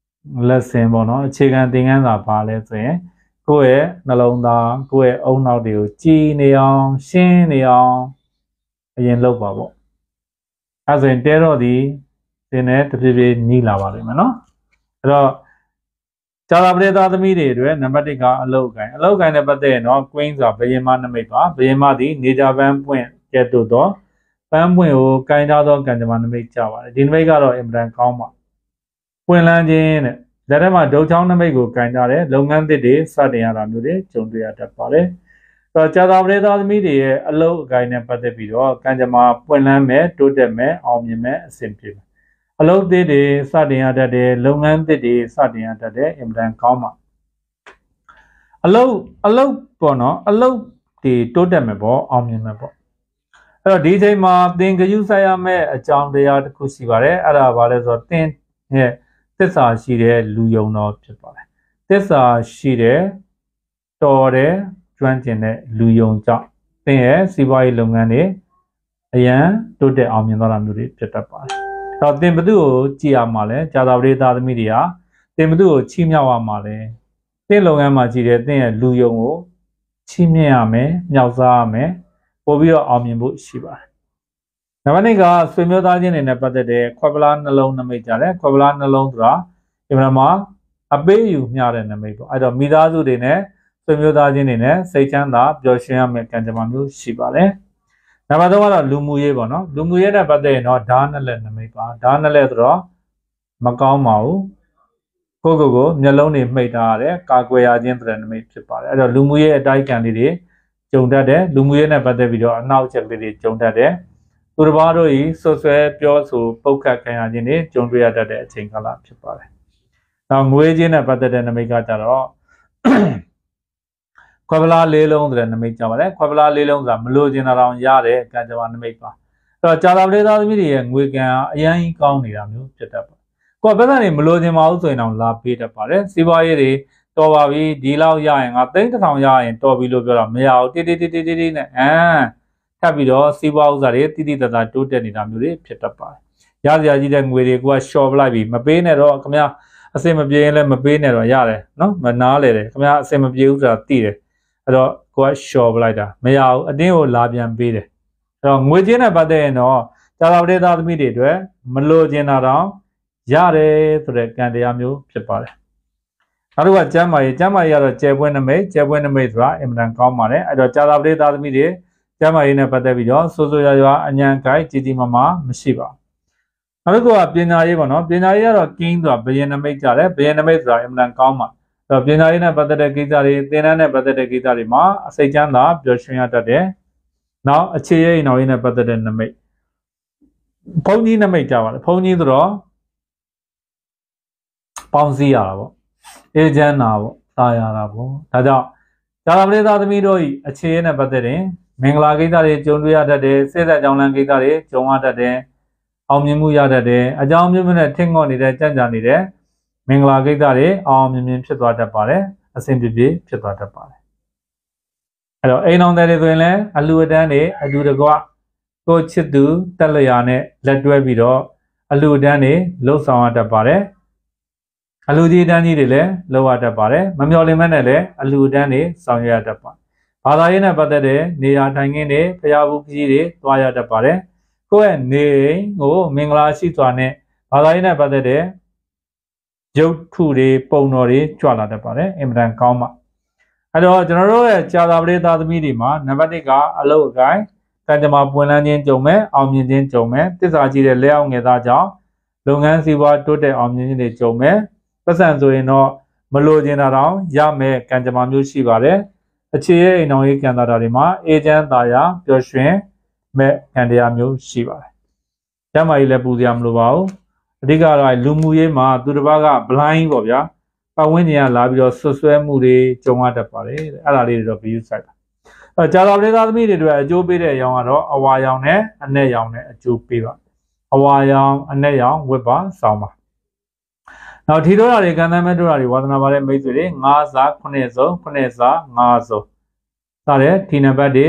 lesson ပေါ့နော်အခြေခံသင်ခန်းစာပါလဲဆိုရင်ကိုယ့်ရဲ့နှလုံးသားကိုယ့်ရဲ့အုံနောက်တွေကိုကြည်နေအောင်ရှင်းနေအောင်အရင်လုပ်ပါပေါ့အဲ့ဆိုရင်တဲတော်ဒီသင်နဲ့တဖြည်းဖြည်းညီးလာပါလိမ့်မယ်နော်အဲ့တော့ဂျာတာပရိသတ်သမီးတွေအတွက်နံပါတ်1ကအလုတ်ကိုင်းနဲ့ပတ်သက်ရင်တော့ queen ဆိုတာဘယင်မနမိတ်ပါဘယင်မသည်နေကြပန်းပွင့်ကျက်တို့တော့ပန်းပွင့်ကိုကိုင်းထားသောကံကြမ္မာနမိတ်ကြပါတယ်ဒီနမိတ်ကတော့အင်မတန်ကောင်းပါပွင့်လန်းခြင်းတဲ့လက်ထဲမှာဒုတ်ချောင်းနမိတ်ကိုကိုင်းထားတဲ့လုပ်ငန်းသစ်တွေစတင်ရတာမျိုးတွေကြုံတွေ့ရတတ်ပါတယ်ဆိုတော့ဂျာတာပရိသတ်သမီးတွေရဲ့အလုတ်ကိုင်းနဲ့ပတ်သက်ပြီးတော့ကံကြမ္မာပွင့်လန်းမယ်တိုးတက်မယ်အောင်မြင်မယ်အဆင်ပြေမယ်အလုပ်သစ်တွေစတင်ရတတ်တယ်လုပ်ငန်းသစ်တွေစတင်ရတတ်တယ်အင်မတန်ကောင်းပါအလုပ်ပေါ့နော်အလုပ်တွေတိုးတက်မယ်ပေါ့အောင်မြင်မယ်ပေါ့အဲ့တော့ဒီအချိန်မှာသင်ဂရုစိုက်ရမယ့်အကြောင်းတရားတစ်ခုရှိပါတယ်အဲ့ဒါဘာလဲဆိုတော့သင်ရဲ့သစ္စာရှိတဲ့လူယုံတော်ဖြစ်ပါတယ်သစ္စာရှိတဲ့တော်တဲ့ကျွမ်းကျင်တဲ့လူယုံကြောင့်သင်ရဲ့စီးပွားရေးလုပ်ငန်းတွေအရန်တိုးတက်အောင်မြင်သွားတာမျိုးတွေဖြစ်တတ်ပါတယ်တော့သင်ဘသူကိုကြည်ရမှာလဲဂျာတာပရိသတ်သမီးတွေကသင်ဘသူကိုချီးမြှောက်ရမှာလဲသင်လုပ်ငန်းမှာကြည်တဲ့သင်ရဲ့လူယုံကိုချီးမြှင့်ရမယ်မြောက်စားရမယ်ပို့ပြီးတော့အောင်မြင်ဖို့ရှိပါတယ်နံပါတ်2ကဆွေမျိုးသားချင်းတွေနဲ့ပတ်သက်တဲ့ခွက်ပလားနှလုံးနမိတ်ကြတယ်ခွက်ပလားနှလုံးဆိုတာဒီမှာအပေးယူမျှတဲ့နမိတ်ပေါ့အဲ့တော့မိသားစုတွေနဲ့ဆွေမျိုးသားချင်းတွေနဲ့စိတ်ချမ်းသာပျော်ရွှင်ရမယ့်ကံကြမ္မာမျိုးရှိပါတယ်နံပါတ်3ကတော့လူမှုရေးပေါ့နော်လူမှုရေးနဲ့ပတ်သက်ရင်တော့ဓာတ်နဲ့လက်နမိတ်ပါဓာတ်နဲ့လက်ဆိုတော့မကောင်းပါဘူးကိုမျက်လုံးတွေမှိတ်ထားရတယ်ကာကွယ်ရခြင်းတဲ့နမိတ်ဖြစ်ပါတယ်အဲ့တော့လူမှုရေးအတိုင်းကံလေးတွေကြုံတတ်တယ်လူမှုရေးနဲ့ပတ်သက်ပြီးတော့အနှောက်အယှက်လေးတွေကြုံတတ်တယ်သူတစ်ပါးတို့ဤဆွဆွဲပြောဆိုပုတ်ခတ်ခံရခြင်းတွေကြုံတွေ့ရတတ်တဲ့အချိန်ကာလဖြစ်ပါတယ်နောက်ငွေချင်းနဲ့ပတ်သက်တဲ့နမိတ်ကကြတော့ခွက်ပလားလေးလုံးဆိုတဲ့နမိတ်ကြပါတယ်ခွက်ပလားလေးလုံးဆိုတာမလို့ကျင်တာတောင်ရတဲ့ကံကြမ္မာနမိတ်ပါအဲ့တော့ဂျာတာပရိသတ်သမီးတွေရဲ့ငွေကံအရင်ကြီးကောင်းနေတာမျိုးဖြစ်တတ်ပါတယ်ကိုယ်ပတ်သက်နေမလို့ကျင်ပါဘူးဆိုရင်တော့လာပေးတတ်ပါတယ်စီးပွားရေးတွေတော်ပါပြီဒီလောက်ရရင်ငါ3000ရရင်တော်ပြီလို့ပြောတာမရဘူးတိနဲ့ထပ်ပြီးတော့စီးပွားဥစ္စာတွေတိတသာတိုးတက်နေတာမျိုးတွေဖြစ်တတ်ပါတယ်ရစရာကြီးတဲ့ငွေတွေကရှော့ပလိုက်ပြီမပေးနဲ့တော့ခင်ဗျာအစင်မပြေရင်လည်းမပေးနဲ့တော့ရတယ်နော်မနားလေတယ်ခင်ဗျာအစင်မပြေဘူးဆိုတာသိတယ်အဲ့တော့ကိုကရှော့ပလိုက်တာမရဘူးအတင်းကိုလာပြန်ပေးတယ်အဲ့တော့ငွေချင်းနဲ့ပတ်သက်ရင်တော့ဂျာတာပရိသတ်သမီးတွေအတွက်မလို့ကျင်တာတောင်ရတယ်ဆိုတဲ့ကံတရားမျိုးဖြစ်ပါတယ်နောက်တစ်ခုကကျမ်းမာရေးကတော့ကျဲပွဲနမိတ်ဆိုတာအင်မတန်ကောင်းပါတယ်အဲ့တော့ဂျာတာပရိသတ်သမီးတွေကျမ်းမာရေးနဲ့ပတ်သက်ပြီးတော့ဆိုရွာအញ្ញံကိုက်ကြီးမာမရှိပါဘူးနောက်တစ်ခုကပညာရေးပေါ့နော်ပညာရေးကတော့ကင်းဆိုတာဘယင်နမိတ်ကြတယ်ဘယင်နမိတ်ဆိုတာအင်မတန်ကောင်းပါအဲ့တော့ပညာရေးနဲ့ပတ်သက်တဲ့ကိစ္စတွေသင်တန်းနဲ့ပတ်သက်တဲ့ကိစ္စတွေမှာအစိတ်ချမ်းသာပျော်ရွှင်ရတတ်တယ်နောက်အခြေရေးနောက်ရေးနဲ့ပတ်သက်တဲ့နမိတ်ဘုန်းကြီးနမိတ်ကြပါတယ်ဘုန်းကြီးဆိုတော့ပေါင်းစည်းရတာပေါ့အေဂျန်နာပေါ့တာရတာပေါ့ဒါကြောင့်ဂျာတာပရိသတ်သမီးတို့ဤအခြေရေးနဲ့ပတ်သက်ရင်မင်္ဂလာကိစ္စတွေကြုံတွေ့ရတတ်တယ်စိတ်သက်ကြောင်းလန်းကိစ္စတွေကြုံရတတ်တယ်အောင်မြင်မှုရတတ်တယ်အကြောင်းမျိုးမျိုးနဲ့ထင်ငေါ့နေတဲ့ကြံ့ကြာနေတဲ့မင်္ဂလာကိစ္စတွေအောင်မြင်မြင်ဖြစ်သွားတတ်ပါတယ်အဆင်ပြေပြေဖြစ်သွားတတ်ပါတယ်အဲ့တော့အိမ်အောင်တဲ့တွေဆိုရင်လည်းအလူအတန်းတွေအတူတကွကိုချစ်သူတက်လျာနဲ့လက်တွဲပြီးတော့အလူအတန်းတွေလှုပ်ဆောင်ရတတ်ပါတယ်အလူကြီးတန်းကြီးတွေလည်းလှုပ်ရတတ်ပါတယ်မမျှော်လင့်မဲ့နဲ့လည်းအလူအတန်းတွေဆောင်ရွက်ရတတ်ပါတယ်ဘာသာရေးနဲ့ပတ်သက်တဲ့နေရာထိုင်ခင်းတွေဖျားဘူးကြီးတွေတွားရတတ်ပါတယ်ကိုယ့်ရဲ့နေကိုမင်္ဂလာရှိစွာနဲ့ဘာသာရေးနဲ့ပတ်သက်တဲ့ရုပ်ထုတွေပုံတော်တွေကြွလာတတ်ပါတယ်အင်မတန်ကောင်းပါအဲ့တော့ကျွန်တော်တို့ရဲ့ကြာသာပရိသသမီးတွေမှာနံပါတ်1ကအလုပ်အကိုင်းကံကြမ္မာပွင့်လန်းခြင်းကြုံမဲ့အောင်မြင်ခြင်းကြုံမဲ့တစ္ဆာကြီးတဲ့လက်အောင်ငယ်သားကြောင့်လုပ်ငန်းစီးပွားတိုးတက်အောင်မြင်ခြင်းတွေကြုံမဲ့ပတ်စံဆိုရင်တော့မလိုချင်တာတောင်ရမဲ့ကံကြမ္မာမျိုးရှိပါတယ်အခြေရဲ့အိမ်တော်ရေးကံတာတွေမှာအေဂျင့်သားရပျော်ရွှင်မဲ့ကံတရားမျိုးရှိပါတယ်။ကျမကြီးလည်းပူစရာမလိုပါဘူး။အဓိကတော့လူမှုရေးမှာသူတစ်ပါးက blind ပေါ့ဗျာ။ပတ်ဝန်းကျင်ကလာပြီးတော့ဆွဆွဲမှုတွေကြုံရတတ်ပါတယ်။အဲ့ဒါလေးတွေတော့ view site ပါ။ကြာသာပရိသသမီးတွေအတွက်အကျိုးပေးတဲ့အရောင်ကတော့အဝါရောင်နဲ့အနက်ရောင်နဲ့အကျိုးပေးပါ။အဝါရောင်အနက်ရောင်ဝတ်ပါစောင်းပါ။နောက်ထီတော်တာတွေကံသမ်းမဲ့တို့တာတွေဝါသနာပါတဲ့မိတ်ဆွေတွေ9စား9စုံ9စား5စုံစတဲ့ဒီနံပါတ်တွေ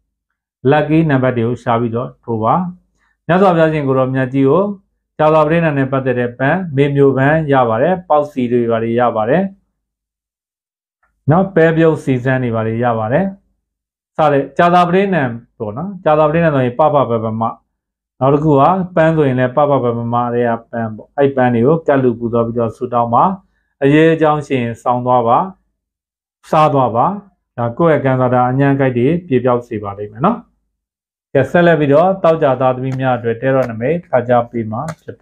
lucky နံပါတ်တွေကိုရှာပြီးတော့ထိုးပါမြတ်စွာဘုရားရှင်ကိုရောမြတ်ကြီးကိုကြာသာပရိသတ်နဲ့ပတ်သက်တဲ့ပန်းမေမျိုးပန်းရပါတယ်ပေါက်စီတွေပါရပါတယ်နောက်ပဲပြုတ်စီစမ်းတွေပါရပါတယ်စတဲ့ကြာသာပရိသတ်ပေါ့နော်ကြာသာပရိသတ်ဆိုရင်ပပပမနောက်တစ်ခုကပန်းဆိုရင်လည်းပပပမတွေကပန်းပေါ့အဲ့ပန်းတွေကိုကတ်လူပူသွားပြီးတော့ဆူတောင်းပါအရေးအကြောင်းရှင်စောင်းသွားပါစားသွားပါဒါကိုယ့်ရဲ့ကံစားတာအញ្ញံကြိုက်တွေပြေပြောက်စေပါလိမ့်မယ်နော်ကဲဆက်လက်ပြီးတော့တောက်ကြသားသမီးများအတွက်တဲတော်နမိတ်ခါကြပေးမှာဖြစ်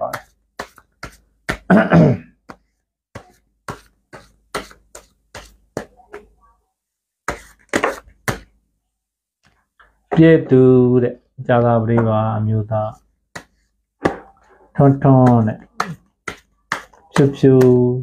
ပါတယ်ပြည့်သူတဲ့ကြာသာပရိပါအမျိုးသားထွန်းထွန်းတဲ့ဖြူဖြူ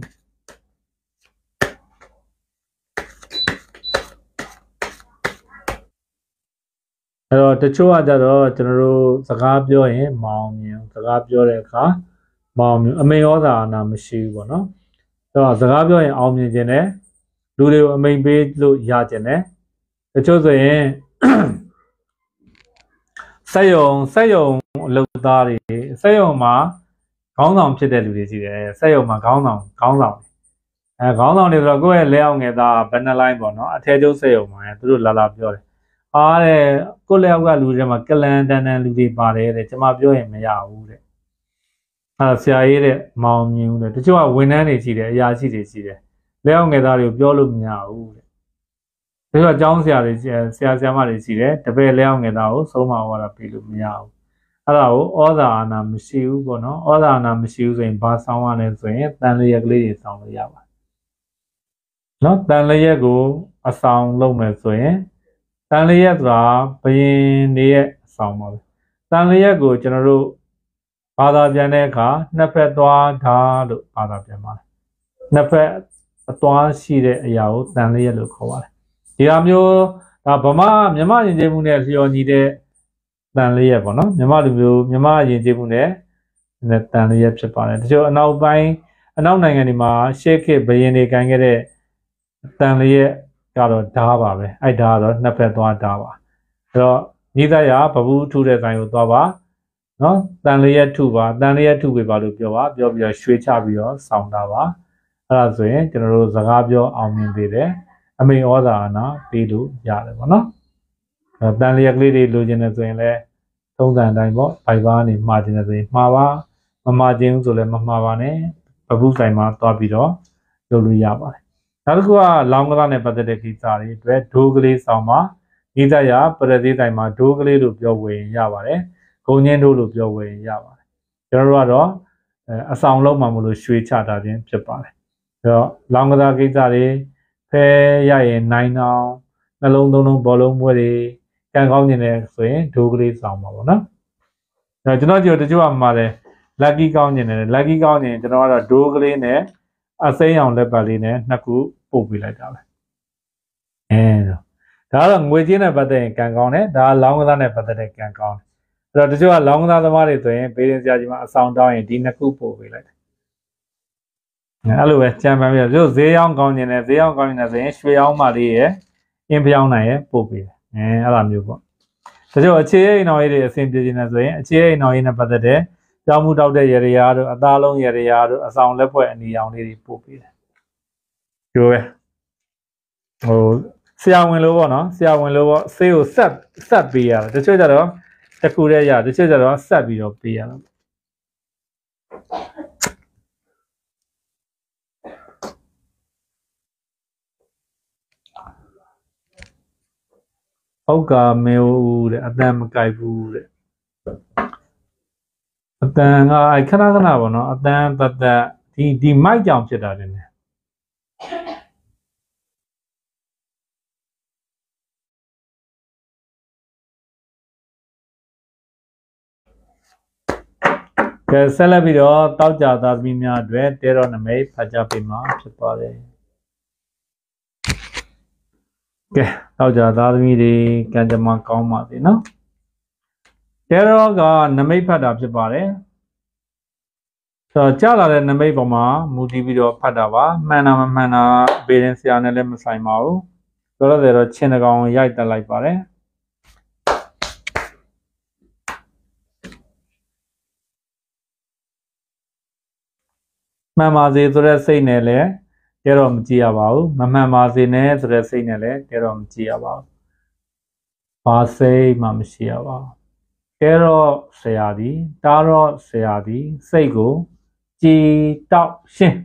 အဲ့တော့တချို့ကကြတော့ကျွန်တော်တို့စကားပြောရင်မောင်မြင်စကားပြောတဲ့အခါမောင်မြင်အမိန်ဩဇာအာဏာမရှိဘူးပေါ့နော်အဲ့တော့စကားပြောရင်အောင်မြင်ခြင်းနဲ့လူတွေကိုအမိန်ပေးလို့ရခြင်းနဲ့တချို့ဆိုရင်စက်ယုံအလုပ်သားတွေစက်ယုံမှာခေါင်းဆောင်ဖြစ်တဲ့လူတွေရှိတယ်စက်ယုံမှာခေါင်းဆောင်ခေါင်းဆောင်တွေဆိုတော့ကိုယ့်ရဲ့လက်အောင်ငယ်သားဘယ်နှလိုင်းပေါ့နော်အထည်ချုပ်စက်ယုံမှာသူတို့လာပြောတယ်အားတဲ့ကိုယ့်လက်အောက်ကလူတွေမှာကလန်တန်လူတွေပါတယ်တဲ့ကျွန်မပြောရင်မရဘူးတဲ့အဲ့ဆရာကြီးတဲ့မောင်မြင်ဦးတဲ့တချို့ကဝန်ထမ်းတွေရှိတယ်အရာရှိတွေရှိတယ်လက်အောင်ငယ်သားတွေကိုပြောလို့မရဘူးတဲ့တချို့ကကျောင်းဆရာတွေဆရာမတွေရှိတယ်တပည့်လက်အောင်ငယ်သားကိုဆုံးမဩဝါဒပေးလို့မရဘူးအဲ့ဒါကိုဩဇာအာဏာမရှိဘူးပေါ့နော်ဩဇာအာဏာမရှိဘူးဆိုရင်ဘာဆောင်ရလဲဆိုရင်တန်လျက်ကလေးတွေဆောင်လို့ရပါတယ်နော်တန်လျက်ကိုအဆောင်လုပ်မယ်ဆိုရင်တန်လျက်ဆိုတာဘယင်နေရဲ့အဆောင်ပါပဲတန်လျက်ကိုကျွန်တော်တို့ဘာသာပြန်တဲ့အခါနှစ်ဖက်သွားဓာလို့ဘာသာပြန်ပါတယ်နှစ်ဖက်အသွားရှိတဲ့အရာကိုတန်လျက်လို့ခေါ်ပါတယ်ဒီဟာမျိုးဒါမြန်မာယဉ်ကျေးမှုနဲ့လျော်ညီတဲ့တန်လျက်ပေါ့နော်မြန်မာလူမျိုးမြန်မာယဉ်ကျေးမှုနဲ့တန်လျက်ဖြစ်ပါတယ်တချို့အနောက်နိုင်ငံတွေမှာရှေးခေတ်ဘယင်တွေကန်ခဲ့တဲ့တန်လျက်ကတော့ဓာပါပဲအဲ့ဓာကတော့နှစ်ဖက်သွားဓာပါအဲ့တော့ညီသက်ရဘဘူးထုတဲ့ဆိုင်ကိုသွားပါနော်တန်လျက်ထုပါတန်လျက်ထုပေးပါလို့ပြောပြီးတော့ရွှေချပြီးတော့ဆောင်းတာပါအဲ့ဒါဆိုရင်ကျွန်တော်တို့စကားပြောအောင်မြင်သေးတယ်အမိန်ဩဇာအာဏာပေးလို့ရတယ်ပေါ့နော်တန်လျက်ကလေးတွေလိုချင်တယ်ဆိုရင်လည်းသုံးစံတိုင်းပေါ့ဘိုက်ဘားနေမှားချင်တယ်ဆိုရင်မှားပါမမှားခြင်းဆိုလည်းမမှားပါနဲ့ဘဘူးဆိုင်မှာသွားပြီးတော့လုပ်လို့ရပါတယ်နောက်တစ်ခုကလောင်းကစားနဲ့ပတ်သက်တဲ့ကိစ္စတွေအတွက်ဒိုးကလေးဆောင်မှာဤသက်ရပရသေးတိုင်မှာဒိုးကလေးလို့ပြောဝေရပါတယ်ဂုံညင်းဒိုးလို့ပြောဝေရပါတယ်ကျွန်တော်တို့ကတော့အဆောင်လုံးမှာမလို့ရွှေချတာခြင်းဖြစ်ပါတယ်အဲ့တော့လောင်းကစားကိစ္စတွေဖဲရရင်နိုင်အောင်နှလုံးသုံးလုံးဘောလုံးပွဲတွေကံကောင်းခြင်းနဲ့ဆိုရင်ဒိုးကလေးဆောင်ပါပေါ့နော်အဲ့တော့ကျွန်တော်တို့တချို့ကမှာတယ် lucky ကောင်းခြင်းနဲ့ lucky ကောင်းခြင်းကျွန်တော်ကတော့ဒိုးကလေးနဲ့အစိမ်းအောင်လက်ပတ်လေးနဲ့နှစ်ခုပို့ပေးလိုက်တာပဲဒါကတော့ငွေကြေးနဲ့ပတ်သက်ရင်ကံကောင်းတယ်ဒါကလောင်းကစားနဲ့ပတ်သက်တဲ့ကံကောင်းတယ်တချို့ကလောင်းသားသမားတွေဆိုရင်ဘေးရင်ဆရာကြီးမှာအဆောင်တောင်းရင်ဒီနှစ်ခုပို့ပေးလိုက်တယ်အဲ့လိုပဲကြံပန်းပြတို့ဈေးရောင်းကောင်းနေတယ်ဈေးရောင်းကောင်းနေတယ်ဆိုရင်ရွှေရောင်းမလေးရဲ့အင်းဖျောင်းနိုင်ရဲ့ပို့ပေးတယ်အဲ့လိုမျိုးပေါ့တချို့အခြေအိမ်တော်ကြီးတွေအဆင်ပြေနေတယ်ဆိုရင်အခြေအိမ်တော်ကြီးနဲ့ပတ်သက်တဲ့ကြောင်းမှုတောက်တဲ့ရေရာတို့အသားလုံးရေရာတို့အဆောင်လက်ဖွဲ့အနီရောင်လေးတွေပို့ပေးတယ်ပြောပဲဟိုဆရာဝန်လို့ပေါ့နော်ဆရာဝန်လို့ပေါ့ဆေးကိုဆက်ပေးရတယ်တချို့ကြတော့တခုတည်းရတချို့ကြတော့ဆက်ပြီးတော့ပေးရတာဟုတ်ကမဲဦးတဲ့အတန်မကြိုက်ဘူးတဲ့အတန်ကခဏပေါ့နော်အတန်တတ်ဒီမိုက်ကြောင်ဖြစ်တာတယ်ကဲဆက်လက်ပြီးတော့တောက်ကြသားသမီးများအတွက်တဲတော်နမိတ်ဖတ်ကြားပေးမှာဖြစ်ပါတယ်ကဲတောက်ကြသားသမီးတွေကံကြမ္မာကောင်းပါသေးနော်တဲတော်ကနမိတ်ဖတ်တာဖြစ်ပါတယ်ဆိုတော့ကြားလာတဲ့နမိတ်ပေါ်မှာမူတည်ပြီးတော့ဖတ်တာပါမှန်တာမမှန်တာဘေးရင်ဆရာနဲ့လည်းမဆိုင်ပါဘူးဆိုတော့ချင်းတကောင်ရိုက်တက်လိုက်ပါတယ်မှန်ပါစေဆိုတဲ့စိတ်နဲ့လည်းတဲတော့မကြည့်ရပါဘူးမမှန်ပါစေနဲ့ဆိုတဲ့စိတ်နဲ့လည်းတဲတော့မကြည့်ရပါဘူးဘာစိတ်မှမရှိရပါဘူးတဲတော့ဆရာသည်တားတော့ဆရာသည်စိတ်ကိုကြည်တောက်ရှင်း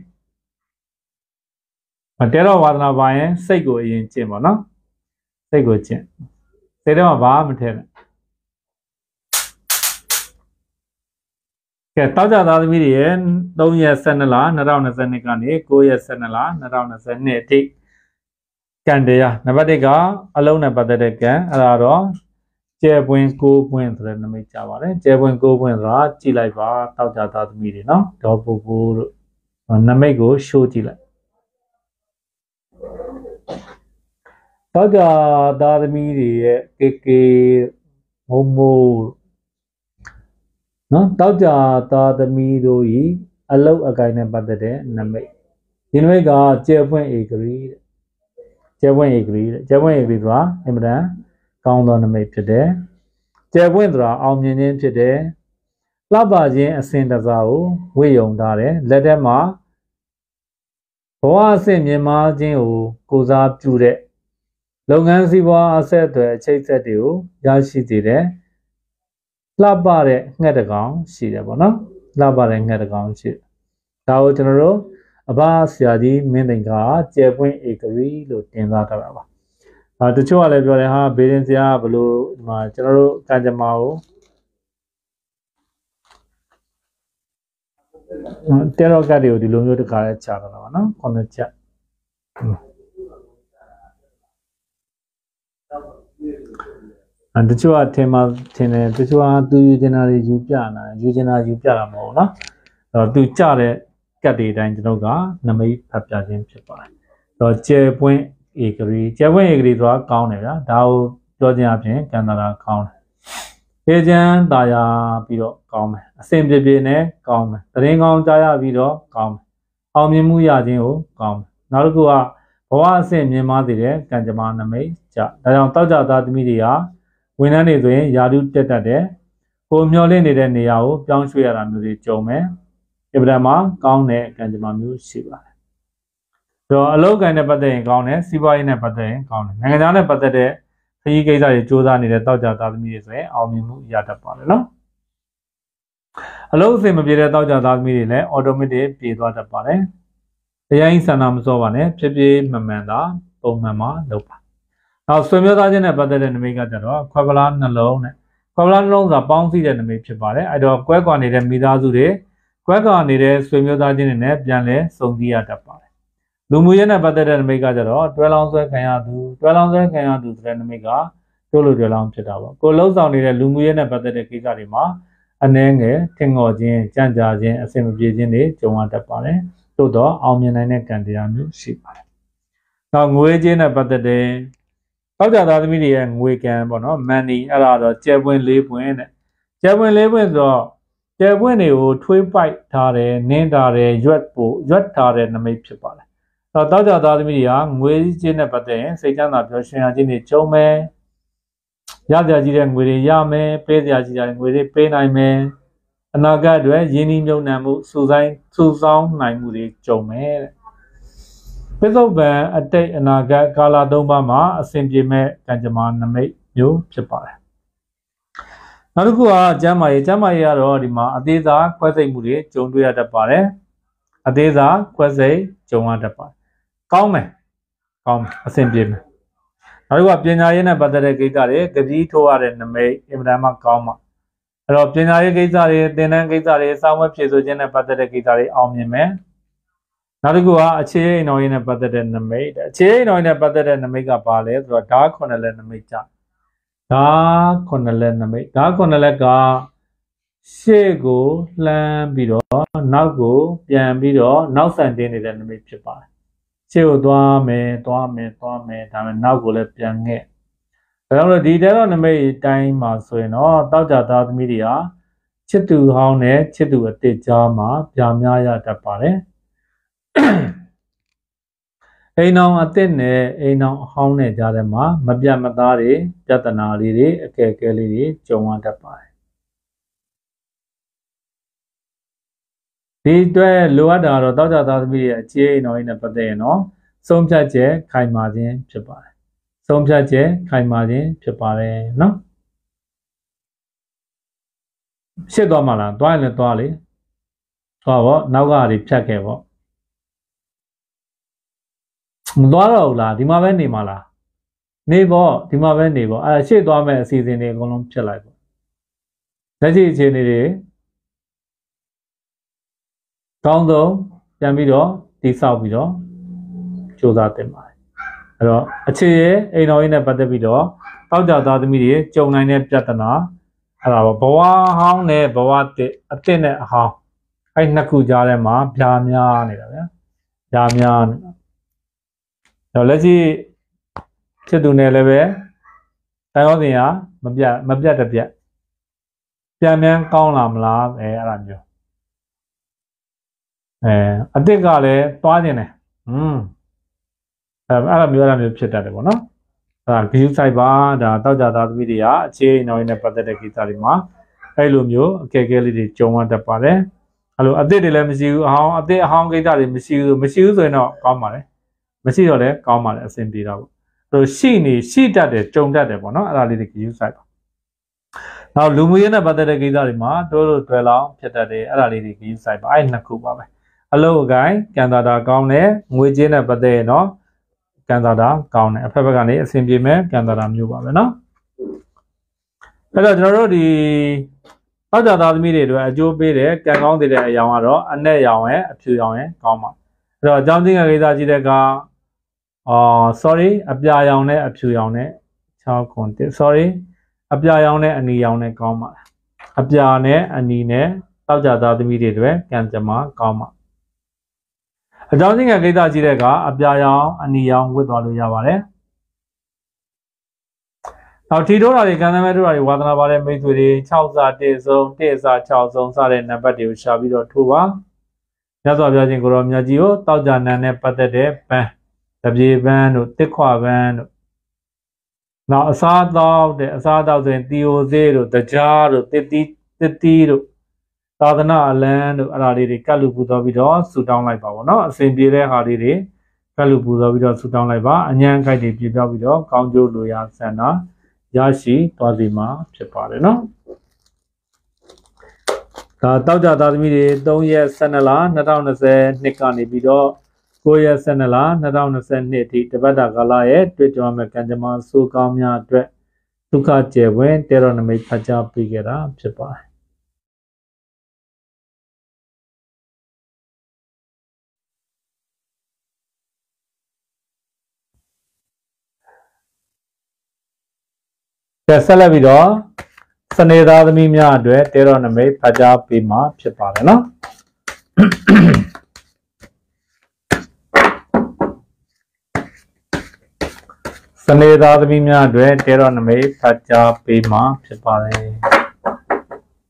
တဲတော့ဝါသနာပါရင်စိတ်ကိုအရင်ကျင့်ပါနော်စိတ်ကိုကျင့်စိတ်ထဲမှာဘာမှမထည့်နဲ့ကဲတောက်ကြသားသမီးတွေရဲ့3ရက်12လ2022ကနေ9ရက်12လ2022အထိကံတရားနံပါတ်1ကအလုံးနဲ့ပတ်သက်တဲ့ကံအဲ့ဒါတော့ကျဲပွင့်9ပွင့်ဆိုတဲ့နမိတ်ကြပါတယ်ကျဲပွင့်9ပွင့်ဆိုတာကြည့်လိုက်ပါတောက်ကြသားသမီးတွေနော်ဒေါ်ပူပူတို့နမိတ်ကိုရှိုးကြည့်လိုက်တောက်ကြသားသမီးတွေရဲ့ကေမိုးနော်တောက်ကြသားသမီးတို့ဤအလုတ်အကိုင်နဲ့ပတ်သက်တဲ့နမိတ်ဒီနမိတ်ကကျဲပွင့်ဧကရီတဲ့ကျဲပွင့်ဧကရီဆိုတာအင်မတန်ကောင်းသောနမိတ်ဖြစ်တယ်ကျဲပွင့်ဆိုတာအောင်မြင်ခြင်းဖြစ်တယ်လှပခြင်းအစဉ်တစားကိုဝေယုံထားတယ်လက်ထက်မှာဘဝအဆင့်မြင်မာခြင်းကိုစားပြုတဲ့လုပ်ငန်းစီးပွားအဆက်အသွယ်အချိတ်ဆက်တွေကိုရရှိစေတယ်လှပတဲ့ငှက်တကောင်ရှိတယ်ပေါ့နော်လှပတဲ့ငှက်တကောင်ရှိဒါကိုကျွန်တော်တို့အဘဆရာကြီးမင်းသိန်းကကျဲပွင့်ဧကရီလို့တင်စားထားတာပါတချို့ကလည်းပြောတယ်ဟာဘေးရင်ဆရာကဘလို့ဒီမှာကျွန်တော်တို့ကံကြမ္မာကိုတဲရော့ကတ်တွေကိုဒီလိုမျိုးတခါလဲချတာပါနော်9ချက်တချို့ကထင်တယ်တချို့ကသူယူကျင်တာတွေယူပြတာယူကျင်တာယူပြတာမဟုတ်ဘူးเนาะသူကြတဲ့ကတ်တွေအတိုင်းကျွန်တော်ကနမိတ်ဖတ်ပြခြင်းဖြစ်ပါတယ်ကျဲပွင့်ဧကရီကျဲပွင့်ဧကရီဆိုတာကောင်းတယ်ဗျာဒါကိုပြောခြင်းအပြင်ကံတာကောင်းတယ်ေချမ်းตายာပြီးတော့ကောင်းမယ်အစဉ်ပြေပြေနဲ့ကောင်းမယ်သတင်းကောင်းကြားရပြီးတော့ကောင်းမယ်အောင်မြင်မှုရခြင်းကိုကောင်းမယ်နောက်တစ်ခုကဘဝအဆင့်မြင်မာစေတဲ့ကံကြမ္မာနမိတ်ကြဒါကြောင့်တောက်ကြသားသမီးတွေကဝန်ထမ်းတွေဆိုရင်ယာတုတက်တတ်တယ်ကိုမျောလင့်နေတဲ့နေရာကိုပြောင်းရွှေ့ရတာမျိုးတွေကြုံမယ်အဗဒံမှာကောင်းတဲ့ကံကြမ္မာမျိုးရှိပါတယ်ဆိုတော့အလုပ်ကိုင်နဲ့ပတ်သက်ရင်ကောင်းတယ်စီးပွားရေးနဲ့ပတ်သက်ရင်ကောင်းတယ်နိုင်ငံခြားနဲ့ပတ်သက်တဲ့ခရီးကိစ္စတွေစူးစမ်းနေတဲ့တောက်ကြသားသမီးတွေဆိုရင်အောင်မြင်မှုရတတ်ပါတယ်နော်အလုပ်အဆင်မပြေတဲ့တောက်ကြသားသမီးတွေလည်း automatic ပြေသွားတတ်ပါတယ်တရားရင်ဆန္ဒမစောပါနဲ့ဖြည်းဖြည်းမှန်မှန်သာပုံမှန်မှလုပ်ပါနောက်ဆွေမျိုးသားချင်းနဲ့ပတ်သက်တဲ့နမိတ်ကကြတော့ခွဲပလားနှလုံးနဲ့ခွဲပလားနှလုံးဆိုတာပေါင်းစည်းတဲ့နမိတ်ဖြစ်ပါတယ်အဲ့တော့ကွဲကွာနေတဲ့မိသားစုတွေကွဲကွာနေတဲ့ဆွေမျိုးသားချင်းတွေနဲ့ပြန်လဲစုံစည်းရတတ်ပါတယ်လူမှုရေးနဲ့ပတ်သက်တဲ့နမိတ်ကကြတော့တွဲလောင်းဆွဲခံရသူဆိုတဲ့နမိတ်ကတို့လိုတွဲလောင်းဖြစ်တာပေါ့ကိုလှုပ်ဆောင်နေတဲ့လူမှုရေးနဲ့ပတ်သက်တဲ့ကိစ္စတွေမှာအနှဲငယ်ထင်ငေါ်ခြင်းကြံ့ကြာခြင်းအဆင်မပြေခြင်းတွေကြုံရတတ်ပါတယ်သို့တော့အောင်မြင်နိုင်တဲ့ကံတရားမျိုးရှိပါတယ်နောက်ငွေကြေးနဲ့ပတ်သက်တဲ့တောက်ကြသားသမီးတွေရဲ့ငွေကံပေါ့နော် money အဲ့ဒါတော့ကျဲပွင့်၄ပွင့်တဲ့ကျယ်ပွင့်လေးပွင့်ဆိုတော့ကျယ်ပွင့်တွေကိုထွေးပိုက်ထားတယ်နင်းထားတယ်ရွက်ထားတဲ့နမိတ်ဖြစ်ပါတယ်တောက်ကြသားသမီးတွေကငွေကြီးနဲ့ပတ်သက်ရင်စိတ်ချမ်းသာပျော်ရွှင်ရခြင်းတွေကြုံမယ်ရကြကြီးတဲ့ငွေတွေရမယ်ပေးစရာကြီးတဲ့ငွေတွေပေးနိုင်မယ်အနာဂတ်အတွက်ရင်းနှီးမြှုပ်နှံမှုစုဆောင်းနိုင်မှုတွေကြုံမယ်တဲ့ပိဿုပံအတိတ်အနာဂတ်ကာလ၃ပါးမှာအစဉ်ပြေမဲ့ကံကြမ္မာနမိတ်မျိုးဖြစ်ပါတယ်နောက်တစ်ခုကကျမ်းမာရေးကတော့ဒီမှာအသေးစားခွဲစိတ်မှုတွေကြုံတွေ့ရတတ်ပါတယ်အသေးစားခွဲစိတ်ကြုံရတတ်ပါတယ်ကောင်းမယ်အဆင်ပြေမယ်နောက်တစ်ခုကပညာရေးနဲ့ပတ်သက်တဲ့ကိစ္စတွေကတိထိုးရတဲ့နမိတ်အင်မတန်မှကောင်းမှာအဲ့တော့ပညာရေးကိစ္စတွေသင်တန်းကိစ္စတွေစာဝတ်ဖြည့်ဆို့ခြင်းနဲ့ပတ်သက်တဲ့ကိစ္စတွေအောင်မြင်မယ်နောက်တစ်ခုကအခြေအိမ်တော်ရေးနဲ့ပတ်သက်တဲ့နမိတ်အခြေအိမ်တော်ရေးနဲ့ပတ်သက်တဲ့နမိတ်ကဘာလဲဆိုတော့ဓာတ်9လက်နမိတ်ကြဓာတ်9လက်နမိတ်ဓာတ်9လက်ကရှေ့ကိုလှမ်းပြီးတော့နောက်ကိုပြန်ပြီးတော့နောက်ဆန်တင်းနေတဲ့နမိတ်ဖြစ်ပါတယ်ရှေ့ကိုသွားမယ်ဒါပေမဲ့နောက်ကိုလည်းပြန်ငဲ့ဒါကြောင့်ဒီတဲတော်နမိတ်တိုင်းမှာဆိုရင်တော့တောက်ကြသားသမီးတွေဟာချစ်သူဟောင်းနဲ့ချစ်သူအစ်စ်ကြားမှာပြာများရတတ်ပါတယ်အိမ်အောင်အစ်စ်နဲ့အိမ်အောင်အဟောင်းနဲ့ကြားထဲမှာမပြတ်မသားတွေပြဿနာလေးတွေအကဲကဲလေးတွေကြုံရတတ်ပါတယ်ဒီအတွက်လိုအပ်တာတော့တောက်ကြသားသမီးရဲ့အခြေအိမ်တော်နဲ့ပတ်သက်ရင်တော့ဆုံးဖြတ်ချက်ခိုင်မာခြင်းဖြစ်ပါတယ်ဆုံးဖြတ်ချက်ခိုင်မာခြင်းဖြစ်ပါတယ်နော်ရှစ်သွားမှလားသွားရင်လည်းသွားလေသွားပေါ့နောက်ကတွေဖြတ်ခဲ့ပေါ့မသွားတော့ဘူးလားဒီမှာပဲနေမှာလားနေပေါ့ဒီမှာပဲနေပေါ့အဲ့ရှေ့သွားမဲ့အစီအစဉ်တွေအကုန်လုံးဖြစ်လိုက်ပေါ့လက်ရှိအခြေအနေတွေကောင်းဆုံးပြန်ပြီးတော့တိဆောက်ပြီးတော့စူးစမ်းတင်ပါတယ်အဲ့တော့အခြေရဲ့အိမ်တော်ရေးနဲ့ပတ်သက်ပြီးတော့တောက်ကြသားသမီးတွေကြုံနိုင်တဲ့ပြဿနာအဲ့ဒါပေါ့ဘဝဟောင်းနဲ့ဘဝတစ်အစ်နဲ့အဟောင်းအဲ့နှစ်ခုကြားထဲမှာပြာများနေတာဗျာပြာများနေတာတော့လက်ရှိချစ်သူနဲ့လည်းပဲတိုင်းရောစဉ်ဟာမပြတ်တပြတ်ပြန်ပြန်ကောင်းလာမလားအဲ့ဒါမျိုးအစ်စ်ကလည်းသွားနေတယ်အဲ့လိုမျိုးဖြစ်တတ်တယ်ပေါ့နော်အဲ့ဒါ view site ပါဒါတောက်ကြသားသမီးတွေကအခြေအနေနောက်ရင်းနဲ့ပတ်သက်တဲ့ကိစ္စတွေမှာအဲ့လိုမျိုးအကဲကဲလေးတွေကြုံရတတ်ပါတယ်အဲ့လိုအစ်စ်တွေလည်းမရှိဘူးအဟောင်းကိစ္စတွေမရှိဘူးဆိုရင်တော့ကောင်းပါတယ်မရှိတော့လည်းကောင်းပါတယ်အဆင်ပြေတာပေါ့အဲ့လိုရှိတတ်တယ်ကြုံတတ်တယ်ပေါ့နော်အဲ့ဒါလေးတွေ view site ပါနောက်လူမှုရေးနဲ့ပတ်သက်တဲ့ကိစ္စတွေမှာတိုးတွယ်လောင်းဖြစ်တတ်တယ်အဲ့ဒါလေးတွေ view site ပါအဲ့နှစ်ခုပါပဲအလုပ်အကိုင်းကံသာတာကောင်းတယ်ငွေကြေးနဲ့ပတ်သက်ရင်တော့ကံသာတာကောင်းတယ်အဖက်ဘက်ကနေအဆင်ပြေမဲ့ကံသာတာမျိုးပါပဲเนาะအဲ့တော့ကျွန်တော်တို့ဒီတောက်ကြသားသမီးတွေအတွက်အကျိုးပေးတဲ့ကံကောင်းတဲ့အရောင်ကတော့အနက်ရောင်ရဲ့အဖြူရောင်ရဲ့ကောင်းပါအဲ့တော့အကြောင်းချင်းကိစ္စကြည့်တဲ့ကsorry အပြာရောင်နဲ့အဖြူရောင်နဲ့6ခွန်1 sorry အပြာရောင်နဲ့အနီရောင်နဲ့ကောင်းပါအပြာနဲ့အနီနဲ့တောက်ကြသားသမီးတွေအတွက်ကံကြမ္မာကောင်းပါအကြောင်းချင်းကိစ္စကြည့်တဲ့အခါအပြာရောင်အနီရောင်ဝတ်သွားလို့ရပါတယ်။နောက်ထီထိုးတာတွေကံသမဲထိုးတာတွေဝါသနာပါတဲ့မိတ်ဆွေတွေ6စာ1စုံ1စာ6စုံစတဲ့နံပါတ်တွေကိုရှာပြီးတော့ထိုးပါ။မြတ်စွာဘုရားရှင်ကိုရောမြတ်ကြီးကိုတောက်ကြနံနဲ့ပတ်သက်တဲ့ပန်းတပြေပန်းတို့တစ်ခွပန်းတို့နောက်အစားတောက်ဆိုရင်တီယိုသေးတို့တကြားတို့တစ်တီးတို့သာသနာအလန်းတို့အဲ့ဒါလေးတွေကတ်လူပူတော်ပြီးတော့ဆူတောင်းလိုက်ပါဘောနော်အစဉ်ပြေတဲ့ဟာလေးတွေကတ်လူပူတော်ပြီးတော့ဆူတောင်းလိုက်ပါအញ្ញံခိုက်တွေပြပြောက်ပြီးတော့ကောင်းကျိုးလိုရာဆန္ဒရရှိသွားစီမှာဖြစ်ပါတယ်နော်ဒါတောက်ကြသားသမီးတွေ3ရက်12လ2020နှစ်ကနေပြီးတော့9ရက်12လ2022အထိတပတ်တာကာလရဲ့တွေ့ကြုံမဲ့ကံကြမ္မာစိုးကောင်းများအတွက်ဒုက္ခကျေဝင်းတေရနမိတ်ဖတ်ကြားပေးခဲ့တာဖြစ်ပါတယ်ဆက်လက်ပြီးတော့စနေသားသမီးများအတွက်တေရနမိတ်ဖတ်ကြားပေးမှာဖြစ်ပါတယ်နော်စနေသားသမီးများအတွက်တေရနမိတ်ဖတ်ကြားပေးမှာဖြစ်ပါတယ်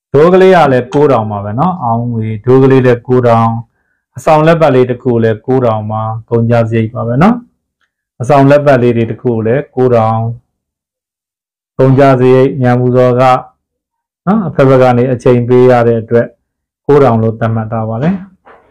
Dogli ale kurama vena, aungi, dogli le kuram, a sound level the cool kurama, conjazi pavena, a sound level the cool kuram, conjazi, yamuzoga, a pevagani, a chain be at a dread, kuram lotamata vale.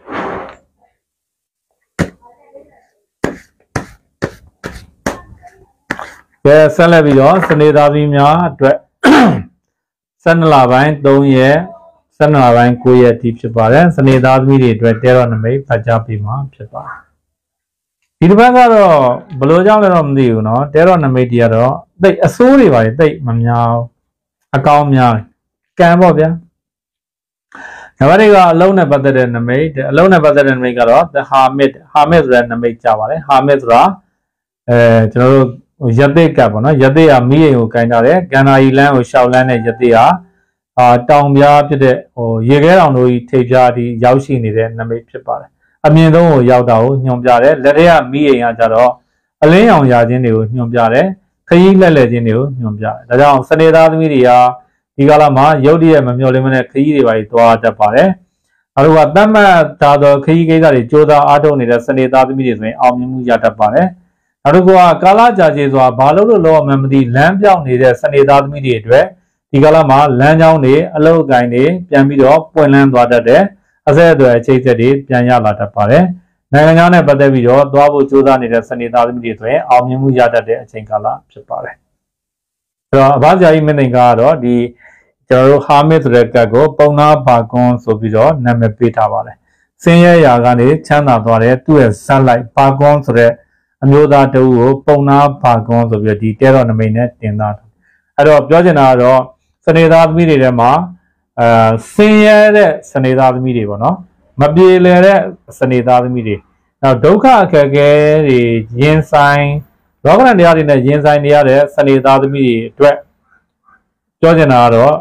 Yes, Salavios, Sanedavimia, Sanalavan, Doye, Sanalavan, Kuya, Deep Chapara, Sanedavimi, Teroname, Pajapima, Chapa. Idvagaro, Bolojalam, you know, Teroname, Diaro, they a sorry, they, Mamma, a calmia, Cambobia. Navariga alone about the enemy, alone about the enemy, the Hamid, Raname Chavale, Hamidra, General. Yade Cabana, Yadea me who kind of Gana Ilan or Shaolan Yadea, Town Yapide or Yegan or Tejadi, Yaushi needed Name Chipar. I mean, no Yadao, Nyomjare, Ledea me and Jaro, a lay on Yadinu, Nyomjare, Kay Ledinu, Nyomjare. The down Saneda Media, Igalama, Yodia Mamuliman, Kay by Toa Japare. Aruadama Tado Kay Gari, Joda Ado Nida Saneda Media, Amu Yatapare. Arugua Kala judges or Balo law memory lamb down near Sanedad mediator, Tigalama, land down near, a low guy near, Piamido, Poinland water there, as I do a chase a day, Pianya Lata Pare, Nagana Badavido, Dwabu Juda near Sanedad mediator, Almu Yada de Chinkala, Chapare. So, Baja Imeningado, the Jaro Hamid Rekago, Pona Bakon Sobido, Name Pitavale. Senior Yagani, Chana Dore, 2 as sunlight, Bakon Sore. Amuda to Pona Pagons of your detail on the mainnet in that. I don't Jojana, Saneda Midima, Senior Saneda Midiva, no? Mabile Saneda Midi. Now Doka Kage, Yen sign, Rogan and the other in the Yen sign the other, Saneda Midi, Jojana.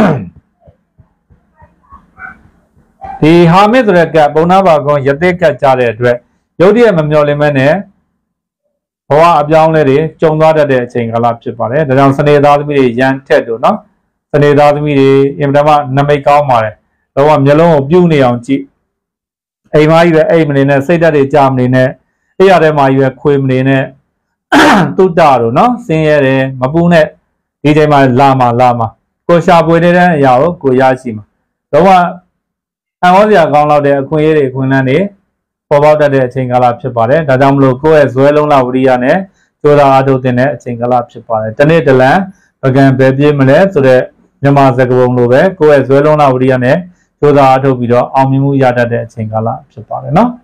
The Hamid Reka, Bonabagon, Yadeka Chare, Yodia Mamulimane. Hoa Abjang lady, Jonga de Chingala Chipare, the down Saneda Midi, Yan Tedo, no? Saneda Midi, Imdama, Nameka Mare, the one yellow, Buni on cheap. A my aim say that it's jam in it, a other my quim in it, two daru, no? Singere, Mabune, DJ my lama, go sharp with it and Yao, go Yashima. The one I only a gone out there, Queen about that Chingala Chipare, the Damloco as well on Lavriane, Joda Adotine, Chingala Chipare. Tane the land, again, baby Male, so the Yamazako Nove, go as well on Lavriane, Joda Adobido, Amu Yada de Chingala Chipare. No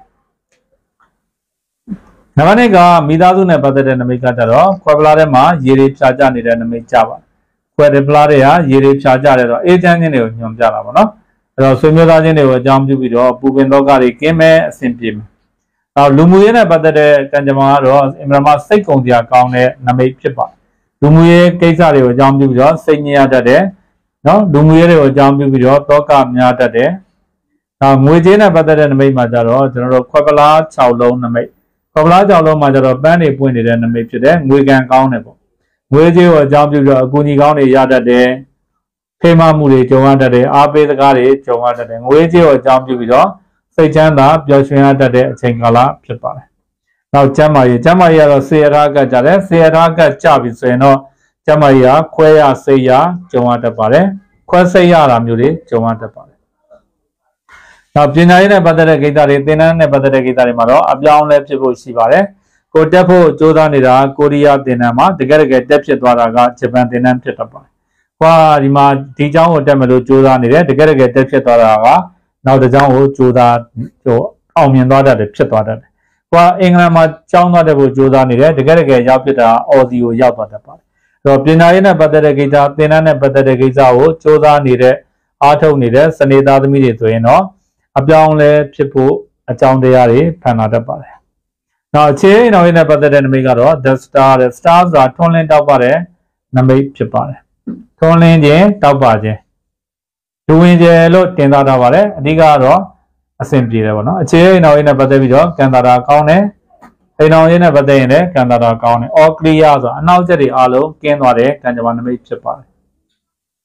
Navanega, Midazuna Bada and Mikataro, Quablarema, Yeri Chaja and Mikava. Quadriplaria, Yeri Chaja, 8 and Yamjala, no? So, Mudajin jump to video, Pubendogari came a simple. Now, Lumuyana Bada Kanjamaro, Imrama Seko, the account, Name Chipa. Lumuye, Kesari, jump to video, Senya Dade. No, Lumuye, jump to video, Toka Miata de. Now, Mujina Bada and May Majaro, General Quabala, Chowlo, Name. Quabala, Chowlo, Majaro, Bandy pointed and Name to them, we can countable. Muji jump to Guni County Yada de. Pema Muri, Joanda de Abe the Gari, Joanda de Waji or Jam Jubido, say Janda, Joshua de Chingala, Chipare. Now Jamaya, Sierra Gajare, Sierra Gachabi, say no, Jamaya, Quaya, Seya, Joanda Pare, Quasaya Muri, Joanda Pare. Now Pinaina Badara Gitari, Dinan, Badara Gitarimaro, Abdown Lepsibo Sibare, Kotapo, Jodanira, Korea, Dinama, the Garga Depshet Waraga, Japan Dinan Pitapa. Rima Tijang or Tamilo Juda needed to get a Depshetara. Now the Jang Juda to Omian Dada the Chetada. Qua England Changa de Juda needed to get a Yapita or the Yapata. So Pinina Badagita, Pinana Badagita, Juda needed, Arto needed, Saneda the Media to know, Abdown le Chipu, a town de Ari, Panada. Now chain or in a Badad and Megaro, the stars are Tonland Tapare, Nambe Chipare. Tonlin, Tabaje. Doing the load Kendada Vale, Digaro, a simply level. A chain now in a Badavido, Candada County, a now in a Badane, Candada County, or Criaza, and now Jerry Alo, Kenware, Kanjaman Chipar.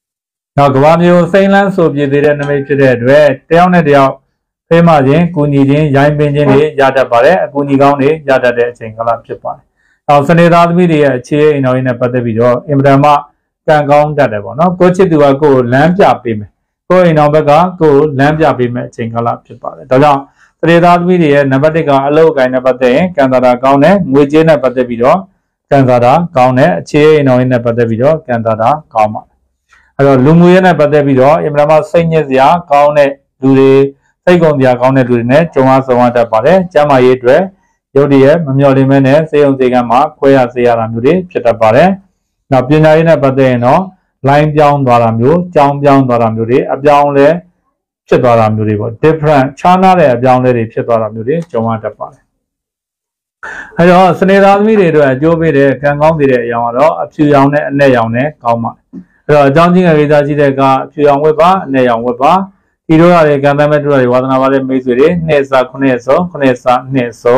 နောက်ကဘာမျိုးစိမ့်လန်းဆိုပြသေးတဲ့နမိတ်ဖြစ်တဲ့အတွက်တယောက်နဲ့တယောက်ဖေးမှချင်းကူညီချင်းရိုင်းပင်ချင်းတွေရတတ်ပါတယ်အကူအညီကောင်းတွေရတတ်တဲ့အချိန်ကာလဖြစ်ပါတယ်နောက်စနေသားသမီးတွေရဲ့အခြေအိမ်တော်ရင်းနဲ့ပတ်သက်ပြီးတော့အင်မတန်မှကံကောင်းတတ်တယ်ပေါ့နော်ကိုချစ်သူကကိုယ်လမ်းပြပေးမယ်ကိုယ်အိမ်တော်ဘက်ကကိုယ်လမ်းပြပေးမယ်အချိန်ကာလဖြစ်ပါတယ်ဒါကြောင့်စနေသားသမီးတွေရဲ့နံပါတ်1ကအလုပ်အကိုင်နဲ့ပတ်သက်ရင်ကံစားတာကောင်းတယ်ငွေကြေးနဲ့ပတ်သက်ပြီးတော့ကံစားတာကောင်းတယ်အခြေအိမ်တော်ရင်းနဲ့ပတ်သက်ပြီးတော့ကံစားတာကောင်းပါတယ်အဲ့တော့လူမှုရေးနဲ့ပတ်သက်ပြီးတော့အင်မတန်မှစိတ်ညစ်စရာကောင်းတဲ့လူတွေစိတ်ကုန်စရာကောင်းတဲ့လူတွေနဲ့ကြုံရဆောင်ရတတ်ပါတယ်ကျန်းမာရေးအတွက်ရုပ်တရက်မမျှော်လင့်မဲနဲ့စေယုံစေကံမှာခွဲရစေရတာမျိုးတွေဖြစ်တတ်ပါတယ်နောက်ပညာရေးနဲ့ပတ်သက်ရင်တော့လိုင်းပြောင်းသွားတာမျိုးကြောင်းပြောင်းသွားတာမျိုးတွေအပြောင်းလဲဖြစ်သွားတာမျိုးတွေပေါ့ different ခြားနားတဲ့အပြောင်းလဲတွေဖြစ်သွားတာမျိုးတွေကြုံရတတ်ပါတယ်အဲတော့စနေသားသမီးတွေအတွက်အကျိုးပေးတဲ့ကံကောင်းတဲ့အရာကတော့အဖြူရောင်နဲ့အနက်ရောင်နဲ့ကောင်းပါတယ်အဲ့တော့အကြောင်းချင်းကိစ္စရှိတဲ့ကအဖြူရောင်ဝတ်ပါအနက်ရောင်ဝတ်ပါဒီတို့ရတဲ့ကံတမ်းမဲ့တို့ရတဲ့ဝါသနာပါတဲ့မိတ်ဆွေတွေနှစ်စာ9စော9စာ2စော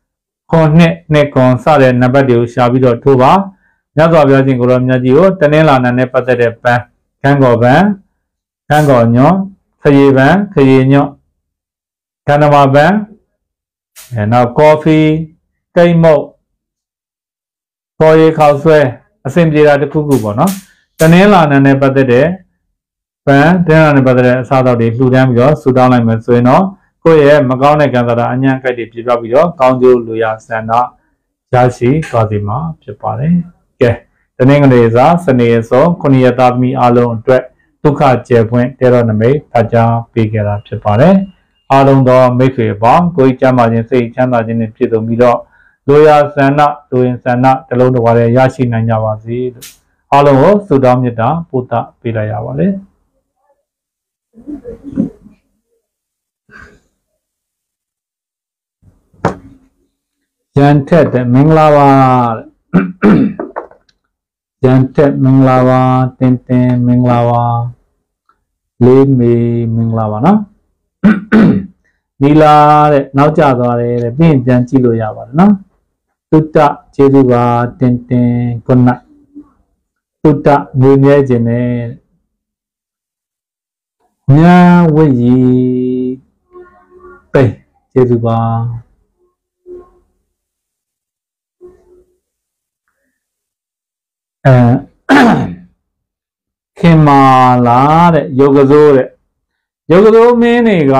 9ခွန်စတဲ့နံပါတ်တွေကိုရှာပြီးတော့ထိုးပါမြတ်စွာဘုရားရှင်ကိုရောမြတ်ကြီးကိုတနင်္လာနေ့နဲ့ပတ်သက်တဲ့ပန်းခန်းကော်ပန်းခန်းကော်ညွန့်ခရီပန်းခရီညွန့်ခန္ဓမာပန်းနောက်ကော်ဖီကိတ်မုတ်ပေါ်ရီခေါက်ဆွဲအစင်ပြေတာတစ်ခုခုပေါ့နော်တနင်္လာနေ့နဲ့ပတ်သက်တဲ့ပန်းတနင်္လာနေ့ပတ်သက်တဲ့အစားအသောက်တွေလှူဒန်းပြီးတော့ဆူတောင်းလိုက်မယ်ဆိုရင်တော့ကိုယ့်ရဲ့မကောင်းတဲ့ကံစားတာအញ្ញံကိုက်တွေပြပြပြီးတော့ကောင်းကျိုးလူရဆန္ဒရရှိသွားစီမှာဖြစ်ပါတယ်ကဲတနင်္ဂနွေစာစနေရက်စော9ရက်သားသမီးအားလုံးအတွက်ဒုက္ခကျေပွင့်တေရောနမိတ်ဖတ်ကြားပေးကြတာဖြစ်ပါတယ်အားလုံးသောမိတ်ဆွေပေါင်းကိုယ်ကျမ်းမာခြင်းစိတ်ချမ်းသာခြင်းနဲ့ပြည့်စုံပြီးတော့လူရဆန္ဒလူရင်ဆန္ဒတလုံးတစ်ပါးရရှိနိုင်ကြပါစေလို့အားလုံးကိုဆုတောင်းမေတ္တာပို့သပေးလိုက်ရပါတယ်ရန်ထက်တဲ့မင်္ဂလာပါရန်ထက်မင်္ဂလာပါတင်တင်မင်္ဂလာပါလေးမေမင်္ဂလာပါနော်နီလာတဲ့နောက်ကျသွားတယ်တဲ့ပြီးရင်ပြန်ကြည့်လို့ရပါတယ်နော်တုတ္တကျေးဇူးပါတင်တင်ခုနတုတ္တငွေမြဲခြင်းနဲ့ညာဝိယီပိကျေးဇူးပါခင်မာလာတဲ့ယောဂဇိုးတဲ့ယောဂဇိုးမင်းတွေက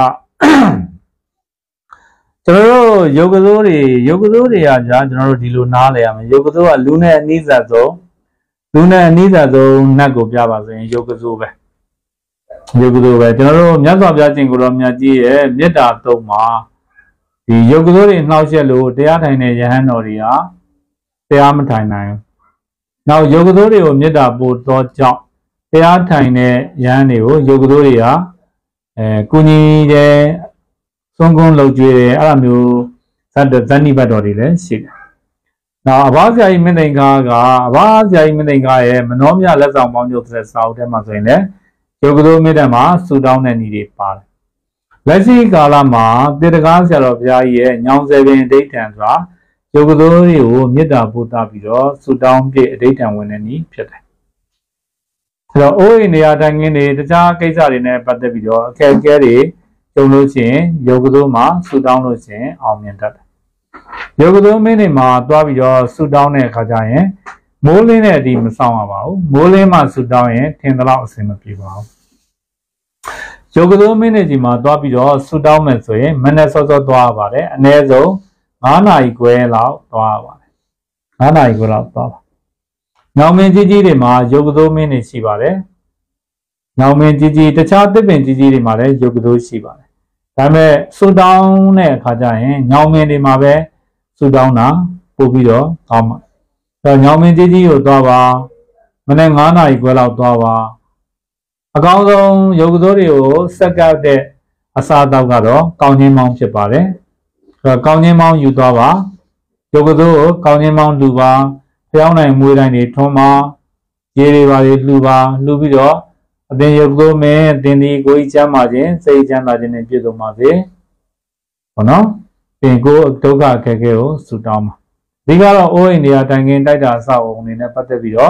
ကျွန်တော်တို့ယောဂဇိုးတွေကကြာကျွန်တော်တို့ဒီလိုနားလဲရမယ်ယောဂဇိုးကလူနဲ့အနည်းဆက်ဆုံးနတ်ကိုပြပါဆိုရင်ယောဂဇိုးပဲကျွန်တော်တို့မြတ်စွာဘုရားရှင်ကိုတော်မြတ်ကြီးရဲ့မေတ္တာသုံးပါဒီယောဂဇိုးတွေနှောက်ရက်လို့တရားထိုင်တဲ့ယဟန်တော်တွေကတရားမထိုင်နိုင်ဘူးနောက်ယောဂဇိုးတွေကိုမေတ္တာပို့တော့ကြောင့်တရားထိုင်တဲ့ယဟန်တွေကိုယောဂဇိုးတွေကကုညီတယ်သွန်ကုန်းလုပ်ကြွေးတယ်အဲ့လိုမျိုးဇန်နိဘတ်တော်တွေလည်းရှိတယ်။နောက်အဘာဆရာကြီးမင်းသိင်္ဂါကအဘာဆရာကြီးမင်းသိင်္ဂါရဲ့မနောမြလက်ဆောင်ပေါင်းချုပ်တဲ့စာအုပ်ထဲမှာဆိုရင်လည်းယောဂဇိုးမေတ္တာမှာဆူတောင်းတဲ့နည်းတွေပါတယ်။လက်ရှိကာလမှာတေတကားဆရာတော်ဘုရားကြီးရဲ့ညောင်ဆယ်ပင်အဋိဌံဆိုတာယောဂဇိုးတွေကိုမေတ္တာပို့သပြီးတော့ဆူတောင်းပြည့်အဋိဌံဝင်တဲ့နည်းဖြစ်တယ်။အဲ့တော့အိုးအိမ်နေရာတိုင်းငင်းတွေတခြားကိစ္စတွေနဲ့ပတ်သက်ပြီးတော့အခက်အခဲတွေကြုံလို့ရှိရင်ယောဂဇိုးမှာဆူတောင်းလို့ရှိရင်အောင်မြင်တတ်တယ်။ယောဂဇိုးမင်းတွေမှာသွားပြီးတော့ဆူတောင်းတဲ့အခါကျရင်မိုးလင်းတဲ့အထိမဆောင်ရပါဘူး။မိုးလင်းမှဆူတောင်းရင်ထင်သလောက်အဆင်မပြေပါဘူး။ယောဂဇိုးမင်းတွေကြီးမှာသွားပြီးတော့ဆူတောင်းမယ်ဆိုရင်မနေ့စောစောသွားရပါတယ်။အနည်းဆုံး9နာရီခွဲလောက်သွားရပါတယ်။9နာရီခွဲလောက်သွားပါ။ညောင်မင်းကြီးတွေမှာယောဂဇိုးမင်းတွေရှိပါတယ်။ညောင်မင်းကြီးတခြားသစ်ပင်ကြီးတွေမှာလည်းယောဂဇိုးရှိပါတယ်။ဒါပေမဲ့ဆူတောင်းတဲ့အခါကျရင်ညောင်မင်းတွေမှာပဲဆူတောင်းတာပို့ပြီးတော့ကောင်းပါ။အဲညောင်မင်းကြီးကိုသွားပါ။မနေ့9နာရီခွဲလောက်သွားပါ။အကောင်းဆုံးယောဂဇိုးတွေကိုစက်ကပ်တဲ့အစားအသောက်ကတော့ကောင်းချင်းမောင်းဖြစ်ပါတယ်။အဲကောင်းချင်းမောင်းယူသွားပါ။ယောဂဇိုးကိုကောင်းချင်းမောင်းလူပါဖျောင်းနိုင်မွေးတိုင်းတွေထွန်းပါရေတွေပါတွေလှူပါလှူပြီးတော့အသင်ယောဂဇိုးမင်းအသင်ဒီကိုယ်ကြီးချမ်းသာခြင်းစိတ်ချမ်းသာခြင်းနဲ့ပြည့်စုံပါစေ။ဟုတ်နော်။သင်ကိုဒုက္ခအခက်အခဲကိုဆူတောင်းပါ။ဒီကတော့အိုးအိမ်နေရာတိုင်ခင်းတိုက်တာအဆောက်အအုံတွေနဲ့ပတ်သက်ပြီးတော့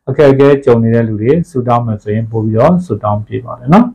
အခက်အခဲကြုံနေတဲ့လူတွေဆူတောင်းမယ်ဆိုရင်ပို့ပြီးတော့ဆူတောင်းပြပါတယ်နော်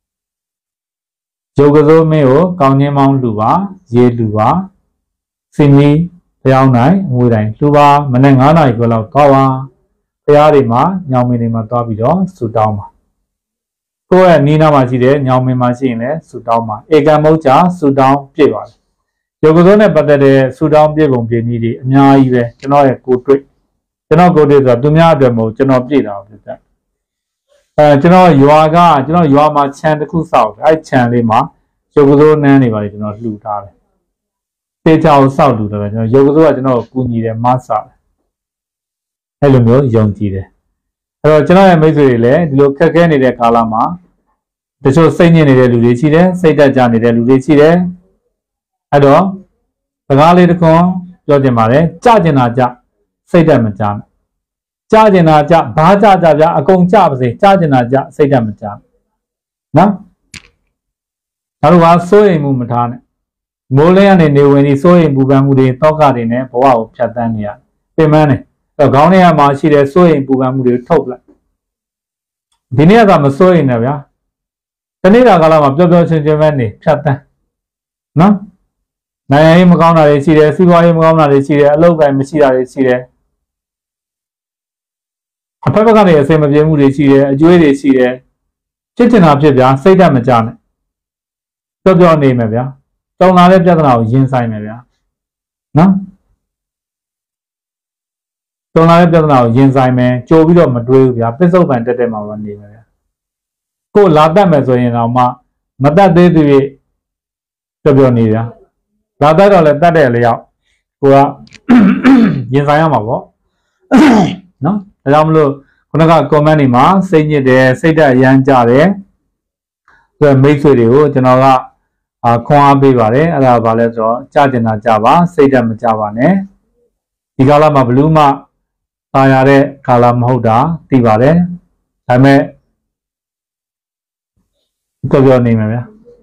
ရုပ်ကစိုးမင်းကိုကောင်းချင်းမောင်းလှူပါရေလှူပါစင်ကြီးဖျောင်းနိုင်ငွေတိုင်းလှူပါမနေ့9နာရီခွဲလောက်သွားပါဖျားတွေမှာညောင်မင်းတွေမှာသွားပြီးတော့ဆူတောင်းပါကိုယ့်ရဲ့နီးနားမှာရှိတဲ့ညောင်မင်းမှာရှိရင်လည်းဆူတောင်းပါဧကမုတ်ချဆူတောင်းပြပါတယ်ရုပ်ကစိုးနဲ့ပတ်သက်တဲ့ဆူတောင်းပြပုံပြနည်းတွေအများကြီးပဲကျွန်တော်ရဲ့ကိုတွေ့ကျွန်တော်ကိုတွေ့ဆိုတော့သူများအတွက်မဟုတ်ကျွန်တော်ပြည့်တာပြတ်ကျွန်တော်ရွာမှာခြံတစ်ခုစောက်အဲ့ခြံလေးမှာရုပ်ကစိုးနန်းတွေပါလေကျွန်တော်လှူထားတယ်တေချာကိုစောက်လှူတယ်ပဲကျွန်တော်ရုပ်ကစိုးကကျွန်တော်ကူညီတယ်မဆာတယ်အဲ့လိုမျိုးယုံကြည်တယ်အဲ့တော့ကျွန်တော်ရဲ့မိတ်ဆွေတွေလည်းဒီလိုခက်ခဲနေတဲ့ကာလမှာတချို့စိတ်ညစ်နေတဲ့လူတွေရှိတယ်စိတ်တက်ကြနေတဲ့လူတွေရှိတယ်အဲ့တော့စကားလေးတစ်ခွန်းပြောချင်ပါတယ်ကြကျင်တာကြစိတ်တက်မကြနဲ့ကြကျင်တာကြဘာကြကြဗျာအကုန်ကြပါစေကြကျင်တာကြစိတ်တက်မကြနော်နောက်တစ်ခါစိုးရိမ်မှုမထားနဲ့မိုးလင်းကနေနေဝင်ပြီးစိုးရိမ်ပူပန်မှုတွေတောကတွေနဲ့ဘဝကိုဖြတ်သန်းနေရပြင်ပန်းနေအဲ့တော့ခေါင်းထဲမှာရှိတဲ့စိုးရိမ်ပူပန်မှုတွေထုတ်လိုက်ဒီနေ့ကမစိုးရိမ်နဲ့ဗျာတနေ့တာကာလမှာပျော်ပျော်ရွှင်ရွှင်ပဲနေဖြတ်သန်းနော်နိုင်ငံရေးမကောင်းတာတွေရှိတယ်စီးပွားရေးမကောင်းတာတွေရှိတယ်အလုပ်ကိုင်မရှိတာတွေရှိတယ်အဖက်ဘက်ကနေအစင်မပြေမှုတွေရှိတယ်အကျွေးတွေရှိတယ်ဖြစ်ချင်တာဖြစ်ဗျာစိတ်ဓာတ်မကြနဲ့ပျော်ပျော်နေမယ်ဗျာကြုံလာတဲ့ပြဿနာကိုရင်ဆိုင်မယ်ဗျာနော်ကြုံလာတဲ့ပြဿနာကိုရင်ဆိုင်မယ်ကြိုပြီးတော့မတွေးဘူးဗျာပစ္စုပန်တက်တက်မှာပဲနေမယ်ဗျာကိုလာတတ်မယ်ဆိုရင်တော့မှမတတ်သေးသေးပျော်ပျော်နေဗျာလာတတ်တော့လည်းတတ်တဲ့လေရောက်ကိုကရင်ဆိုင်ရမှာပေါ့နော်ဒါကြောင့်မလို့ခုနက comment တွေမှာစိတ်ညစ်တယ်စိတ်ဓာတ်ရမ်းကြတယ်ဆိုမိတ်ဆွေတွေကိုကျွန်တော်ကခွန်အားပေးပါတယ်အဲ့ဒါဘာလဲဆိုတော့ကြကျင်တာကြပါစိတ်ဓာတ်မကြပါနဲ့ဒီကာလမှာဘလူးမှတာရတဲ့ကာလမဟုတ်တာသိပါတယ်ဒါပေမဲ့ပြောနေမယ်ဗျာ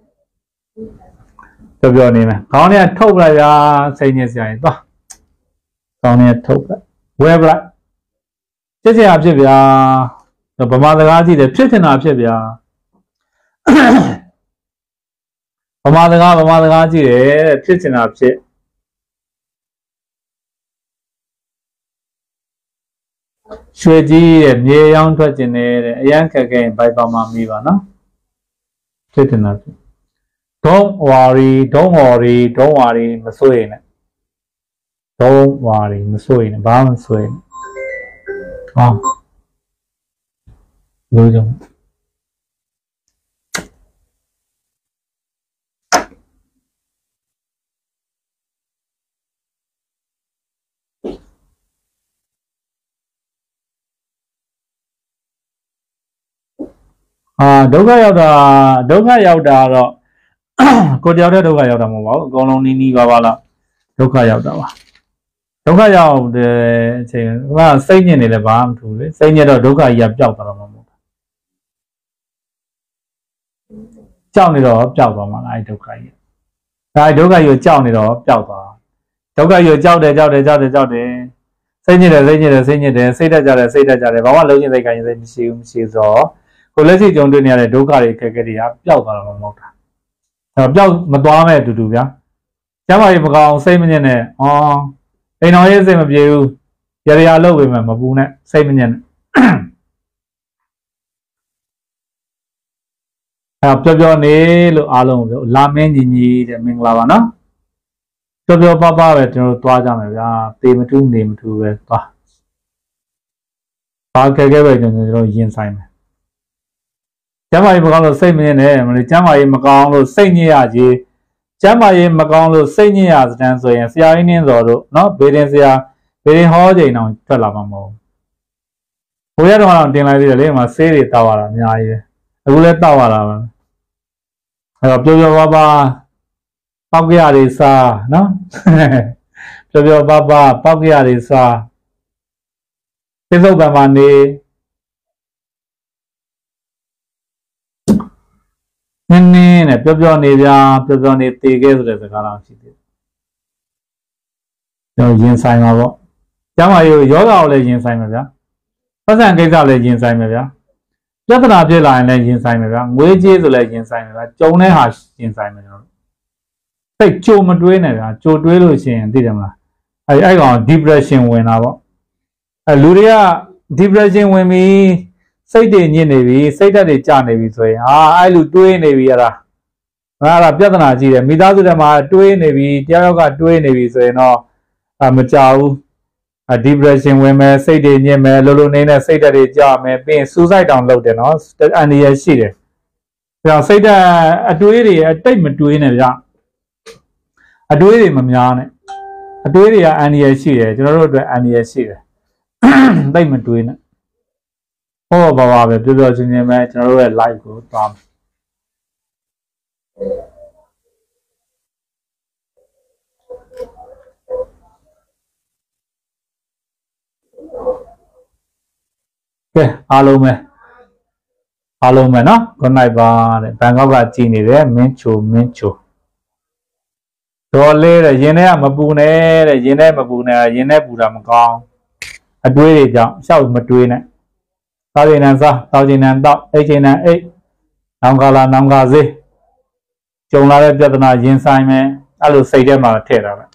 ပြောနေမယ်ခေါင်းထဲထုတ်ပလိုက်ဗျာစိတ်ညစ်စရာကြီးသွားခေါင်းထဲထုတ်ပလိုက်ဝဲပလိုက်ဖြစ်ချင်တာဖြစ်ဗျာဗမာစကားကြည့်တယ်ဖြစ်ချင်တာဖြစ်ဗျာဗမာစကားကြည့်တယ်ဖြစ်ချင်တာဖြစ်ရွှေကြီးရဲ့မြေရောင်းထွက်ကျင်တယ်တဲ့အရန်ခက်ခဲဘိုက်ပါမှာမိပါနော်ဖြစ်ချင်တာဖြစ် don't worry မစိုးရိမ်နဲ့ don't worry မစိုးရိမ်နဲ့ဘာမှမစိုးရိမ်လို့ကြောင့်ဒုက္ခရောက်တာတော့ကိုတယောက်တည်းဒုက္ခရောက်တာမဟုတ်ပါဘူးအကုန်လုံးနီးပါပါလားဒုက္ခရောက်တာပါဒုက္ခရောက်တဲ့အချိန်ကစိတ်ညစ်နေလဲဘာမှမထူလေစိတ်ညစ်တော့ဒုက္ခကြီးကပျောက်သွားတော့မှာမဟုတ်ဘူးကြောက်နေတော့ပျောက်သွားမှာလားအဲဒုက္ခကြီးဒါဒုက္ခကြီးကိုကြောက်နေတော့ပျောက်သွားဒုက္ခကြီးကိုကြောက်တယ်စိတ်ညစ်တယ်စိတ်တက်ကြတယ်ဘာမှလုံးချင်းစိတ်ခိုင်းစိတ်မရှိဆိုတော့ကိုလက်ရှိကြုံတွေ့နေရတဲ့ဒုက္ခတွေခက်ခဲတွေကပျောက်သွားတော့မှာမဟုတ်တာပျောက်မသွားမဲ့အတူတူဗျာကျမ်းမာရေးမကောင်းစိတ်မညစ်နဲ့အိမ်တော်ရေးစိတ်မပြေဘူးရရလုပ်ပေးမယ်မပူနဲ့စိတ်မညစ်နဲ့ပျော်နေလို့အားလုံးပြောလာမင်းညီတဲ့မင်္ဂလာပါနော်ပျော်ပါပဲကျွန်တော်တို့သွားကြမယ်ဗျာတေမတူနေမတူပဲသွားဘာခက်ခဲပဲကျွန်တော်ရင်ဆိုင်မယ်ကျမ်းမာရေးမကောင်းလို့စိတ်မညစ်နဲ့ကျမ်းမာရေးမကောင်းလို့စိတ်ညစ်ရကြီးကျမ်းမာရေးမကောင်းလို့စိတ်ညစ်ရစတန်းဆိုရင်ဆရာကြီးနင်းတော်တို့နော်ဘေးရင်ဟောချိန်အောင်ထွက်လာမှာမဟုတ်ဘူးဘိုးရတော်အောင်တင်လိုက်သေးတယ်လေဒီမှာဆေးတွေတောက်ရတာအများကြီးပဲအခုလည်းတောက်ရတာပဲအဲ့တော့ပျော်ပါပောက်ကြရတွေစားနော်ပျော်ပါပောက်ကြရတွေစားပြစ္ဆုတ်ပံမှာနေနင်းနဲ့ပျော်နေဗျာပျော်နေတေခဲ့ဆိုတဲ့စကားတော့ရှိသေးတယ်ကျွန်တော်ရင်ဆိုင်ပါပေါ့ကျမ်းမာရေးယောဂကိုလည်းရင်ဆိုင်မှာဗျာပတ်စံကိစ္စလည်းရင်ဆိုင်မယ်ဗျာပြဿနာဖြစ်လာရင်လည်းရင်ဆိုင်မယ်ဗျာငွေကြေးဆိုလည်းရင်ဆိုင်မယ်ဗျာကြုံတဲ့ဟာရင်ဆိုင်မယ်ကျွန်တော်တို့စိတ်ကြိုမတွေးနဲ့ဗျာကြိုတွေးလို့ရှိရင်သိတယ်မလားအဲ့ကောင် depression ဝင်တာပေါ့လူတွေက depression ဝင်ပြီးစိတ်တွေညစ်နေပြီစိတ်ဓာတ်တွေကျနေပြီဆိုရင်အဲ့လူတွေးနေပြီအဲ့ဒါပြဿနာကြီးတယ်မိသားစုထဲမှာတွေးနေပြီတယောက်ကတွေးနေပြီဆိုရင်တော့မကြောက်ဘူးdepression ဝင်မယ်စိတ်တွေညစ်မယ်လိုနေတဲ့စိတ်ဓာတ်တွေကျမယ်ပြီးရင် suicide တောင်လုပ်တယ်နော်အန္တရာယ်ရှိတယ်ဒါကြောင့်စိတ်ဓာတ်အတွေးတွေအတိတ်မတွေးနဲ့ဗျအတွေးတွေမများနဲ့အတွေးတွေကအန္တရာယ်ရှိတယ်ကျွန်တော်တို့အတွက်အန္တရာယ်ရှိတယ်တိတ်မတွေးနဲ့ဟောပါပဲပြောပြောချင်းချင်းပဲကျွန်တော်တို့ရဲ့ live ကိုသွားမယ်ကဲအားလုံးပဲနော် good night ပါတဲ့ဘန်ကောက်ကကြည်နေတယ်မင်းချိုဒေါ်လေးတဲ့ရင်ထဲကမပူနဲ့တဲ့ရင်ထဲမပူနဲ့ရင်ထဲပူတာမကောင်းအတွေးတွေကြောင့်ရှောက်မတွေးနဲ့စားချိန်နဲ့စားတောက်ချိန်နဲ့တောက်အိတ်ချိန်နဲ့အိတ်နောင်ကာလာနောင်ကာစေးကြုံလာတဲ့ပြဿနာရင်ဆိုင်မယ်အဲ့လိုစိတ်ထဲမှာထည့်တာပဲ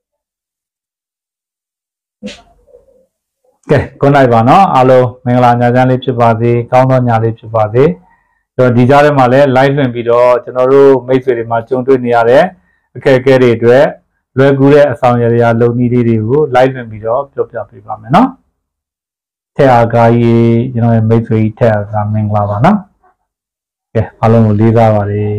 ကဲ good night ပါနော်အားလုံးမင်္ဂလာညချမ်းလေးဖြစ်ပါစေကောင်းသောညလေးဖြစ်ပါစေဒီကြားထဲမှာလည်း live လွှင့်ပြီးတော့ကျွန်တော်တို့မိတ်ဆွေတွေမှာကြုံတွေ့နေရတဲ့အခက်အခဲတွေအတွက်လွယ်ကူတဲ့အဆောင်ရရာလုံနည်းလေးတွေကို live လွှင့်ပြီးတော့ပြောပြပေးပါမယ်နော်ထက်အားကားကြီးကျွန်တော်ရဲ့မိတ်ဆွေကြီးထက်အားကားမင်္ဂလာပါနော်ကဲအားလုံးကိုလေးစားပါတယ်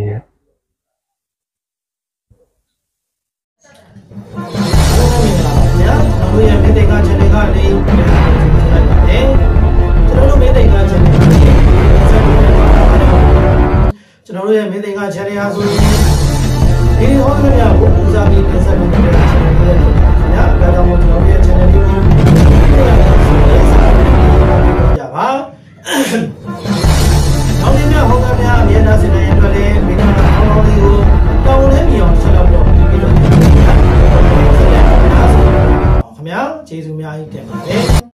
တို့ရဲ့မိသိက channel ကနေကျွန်တော်တို့မိသိက channel ကနေကျွန်တော်တို့ရဲ့မိသိက channel ဟာဆိုရင်ဒီဟောတဲ့များကိုဦးစားပေးတင်ဆက်ပေးနေတဲ့ channel တွေညဒါကြောင့်ကျွန်တော်ရဲ့ channel လေးကိုကြပါနောက်နေ့များဟောတဲ့များအမြဲတမ်းစင်တဲ့အတွက်လည်းမိသားစုကောင်းလေးကိုတောင်းလဲမြင်အောင်ဆက်လုပ်တော့ပြီးတော့ခင်ဗျာကျေးဇူးများကြီးတင်ပါတယ်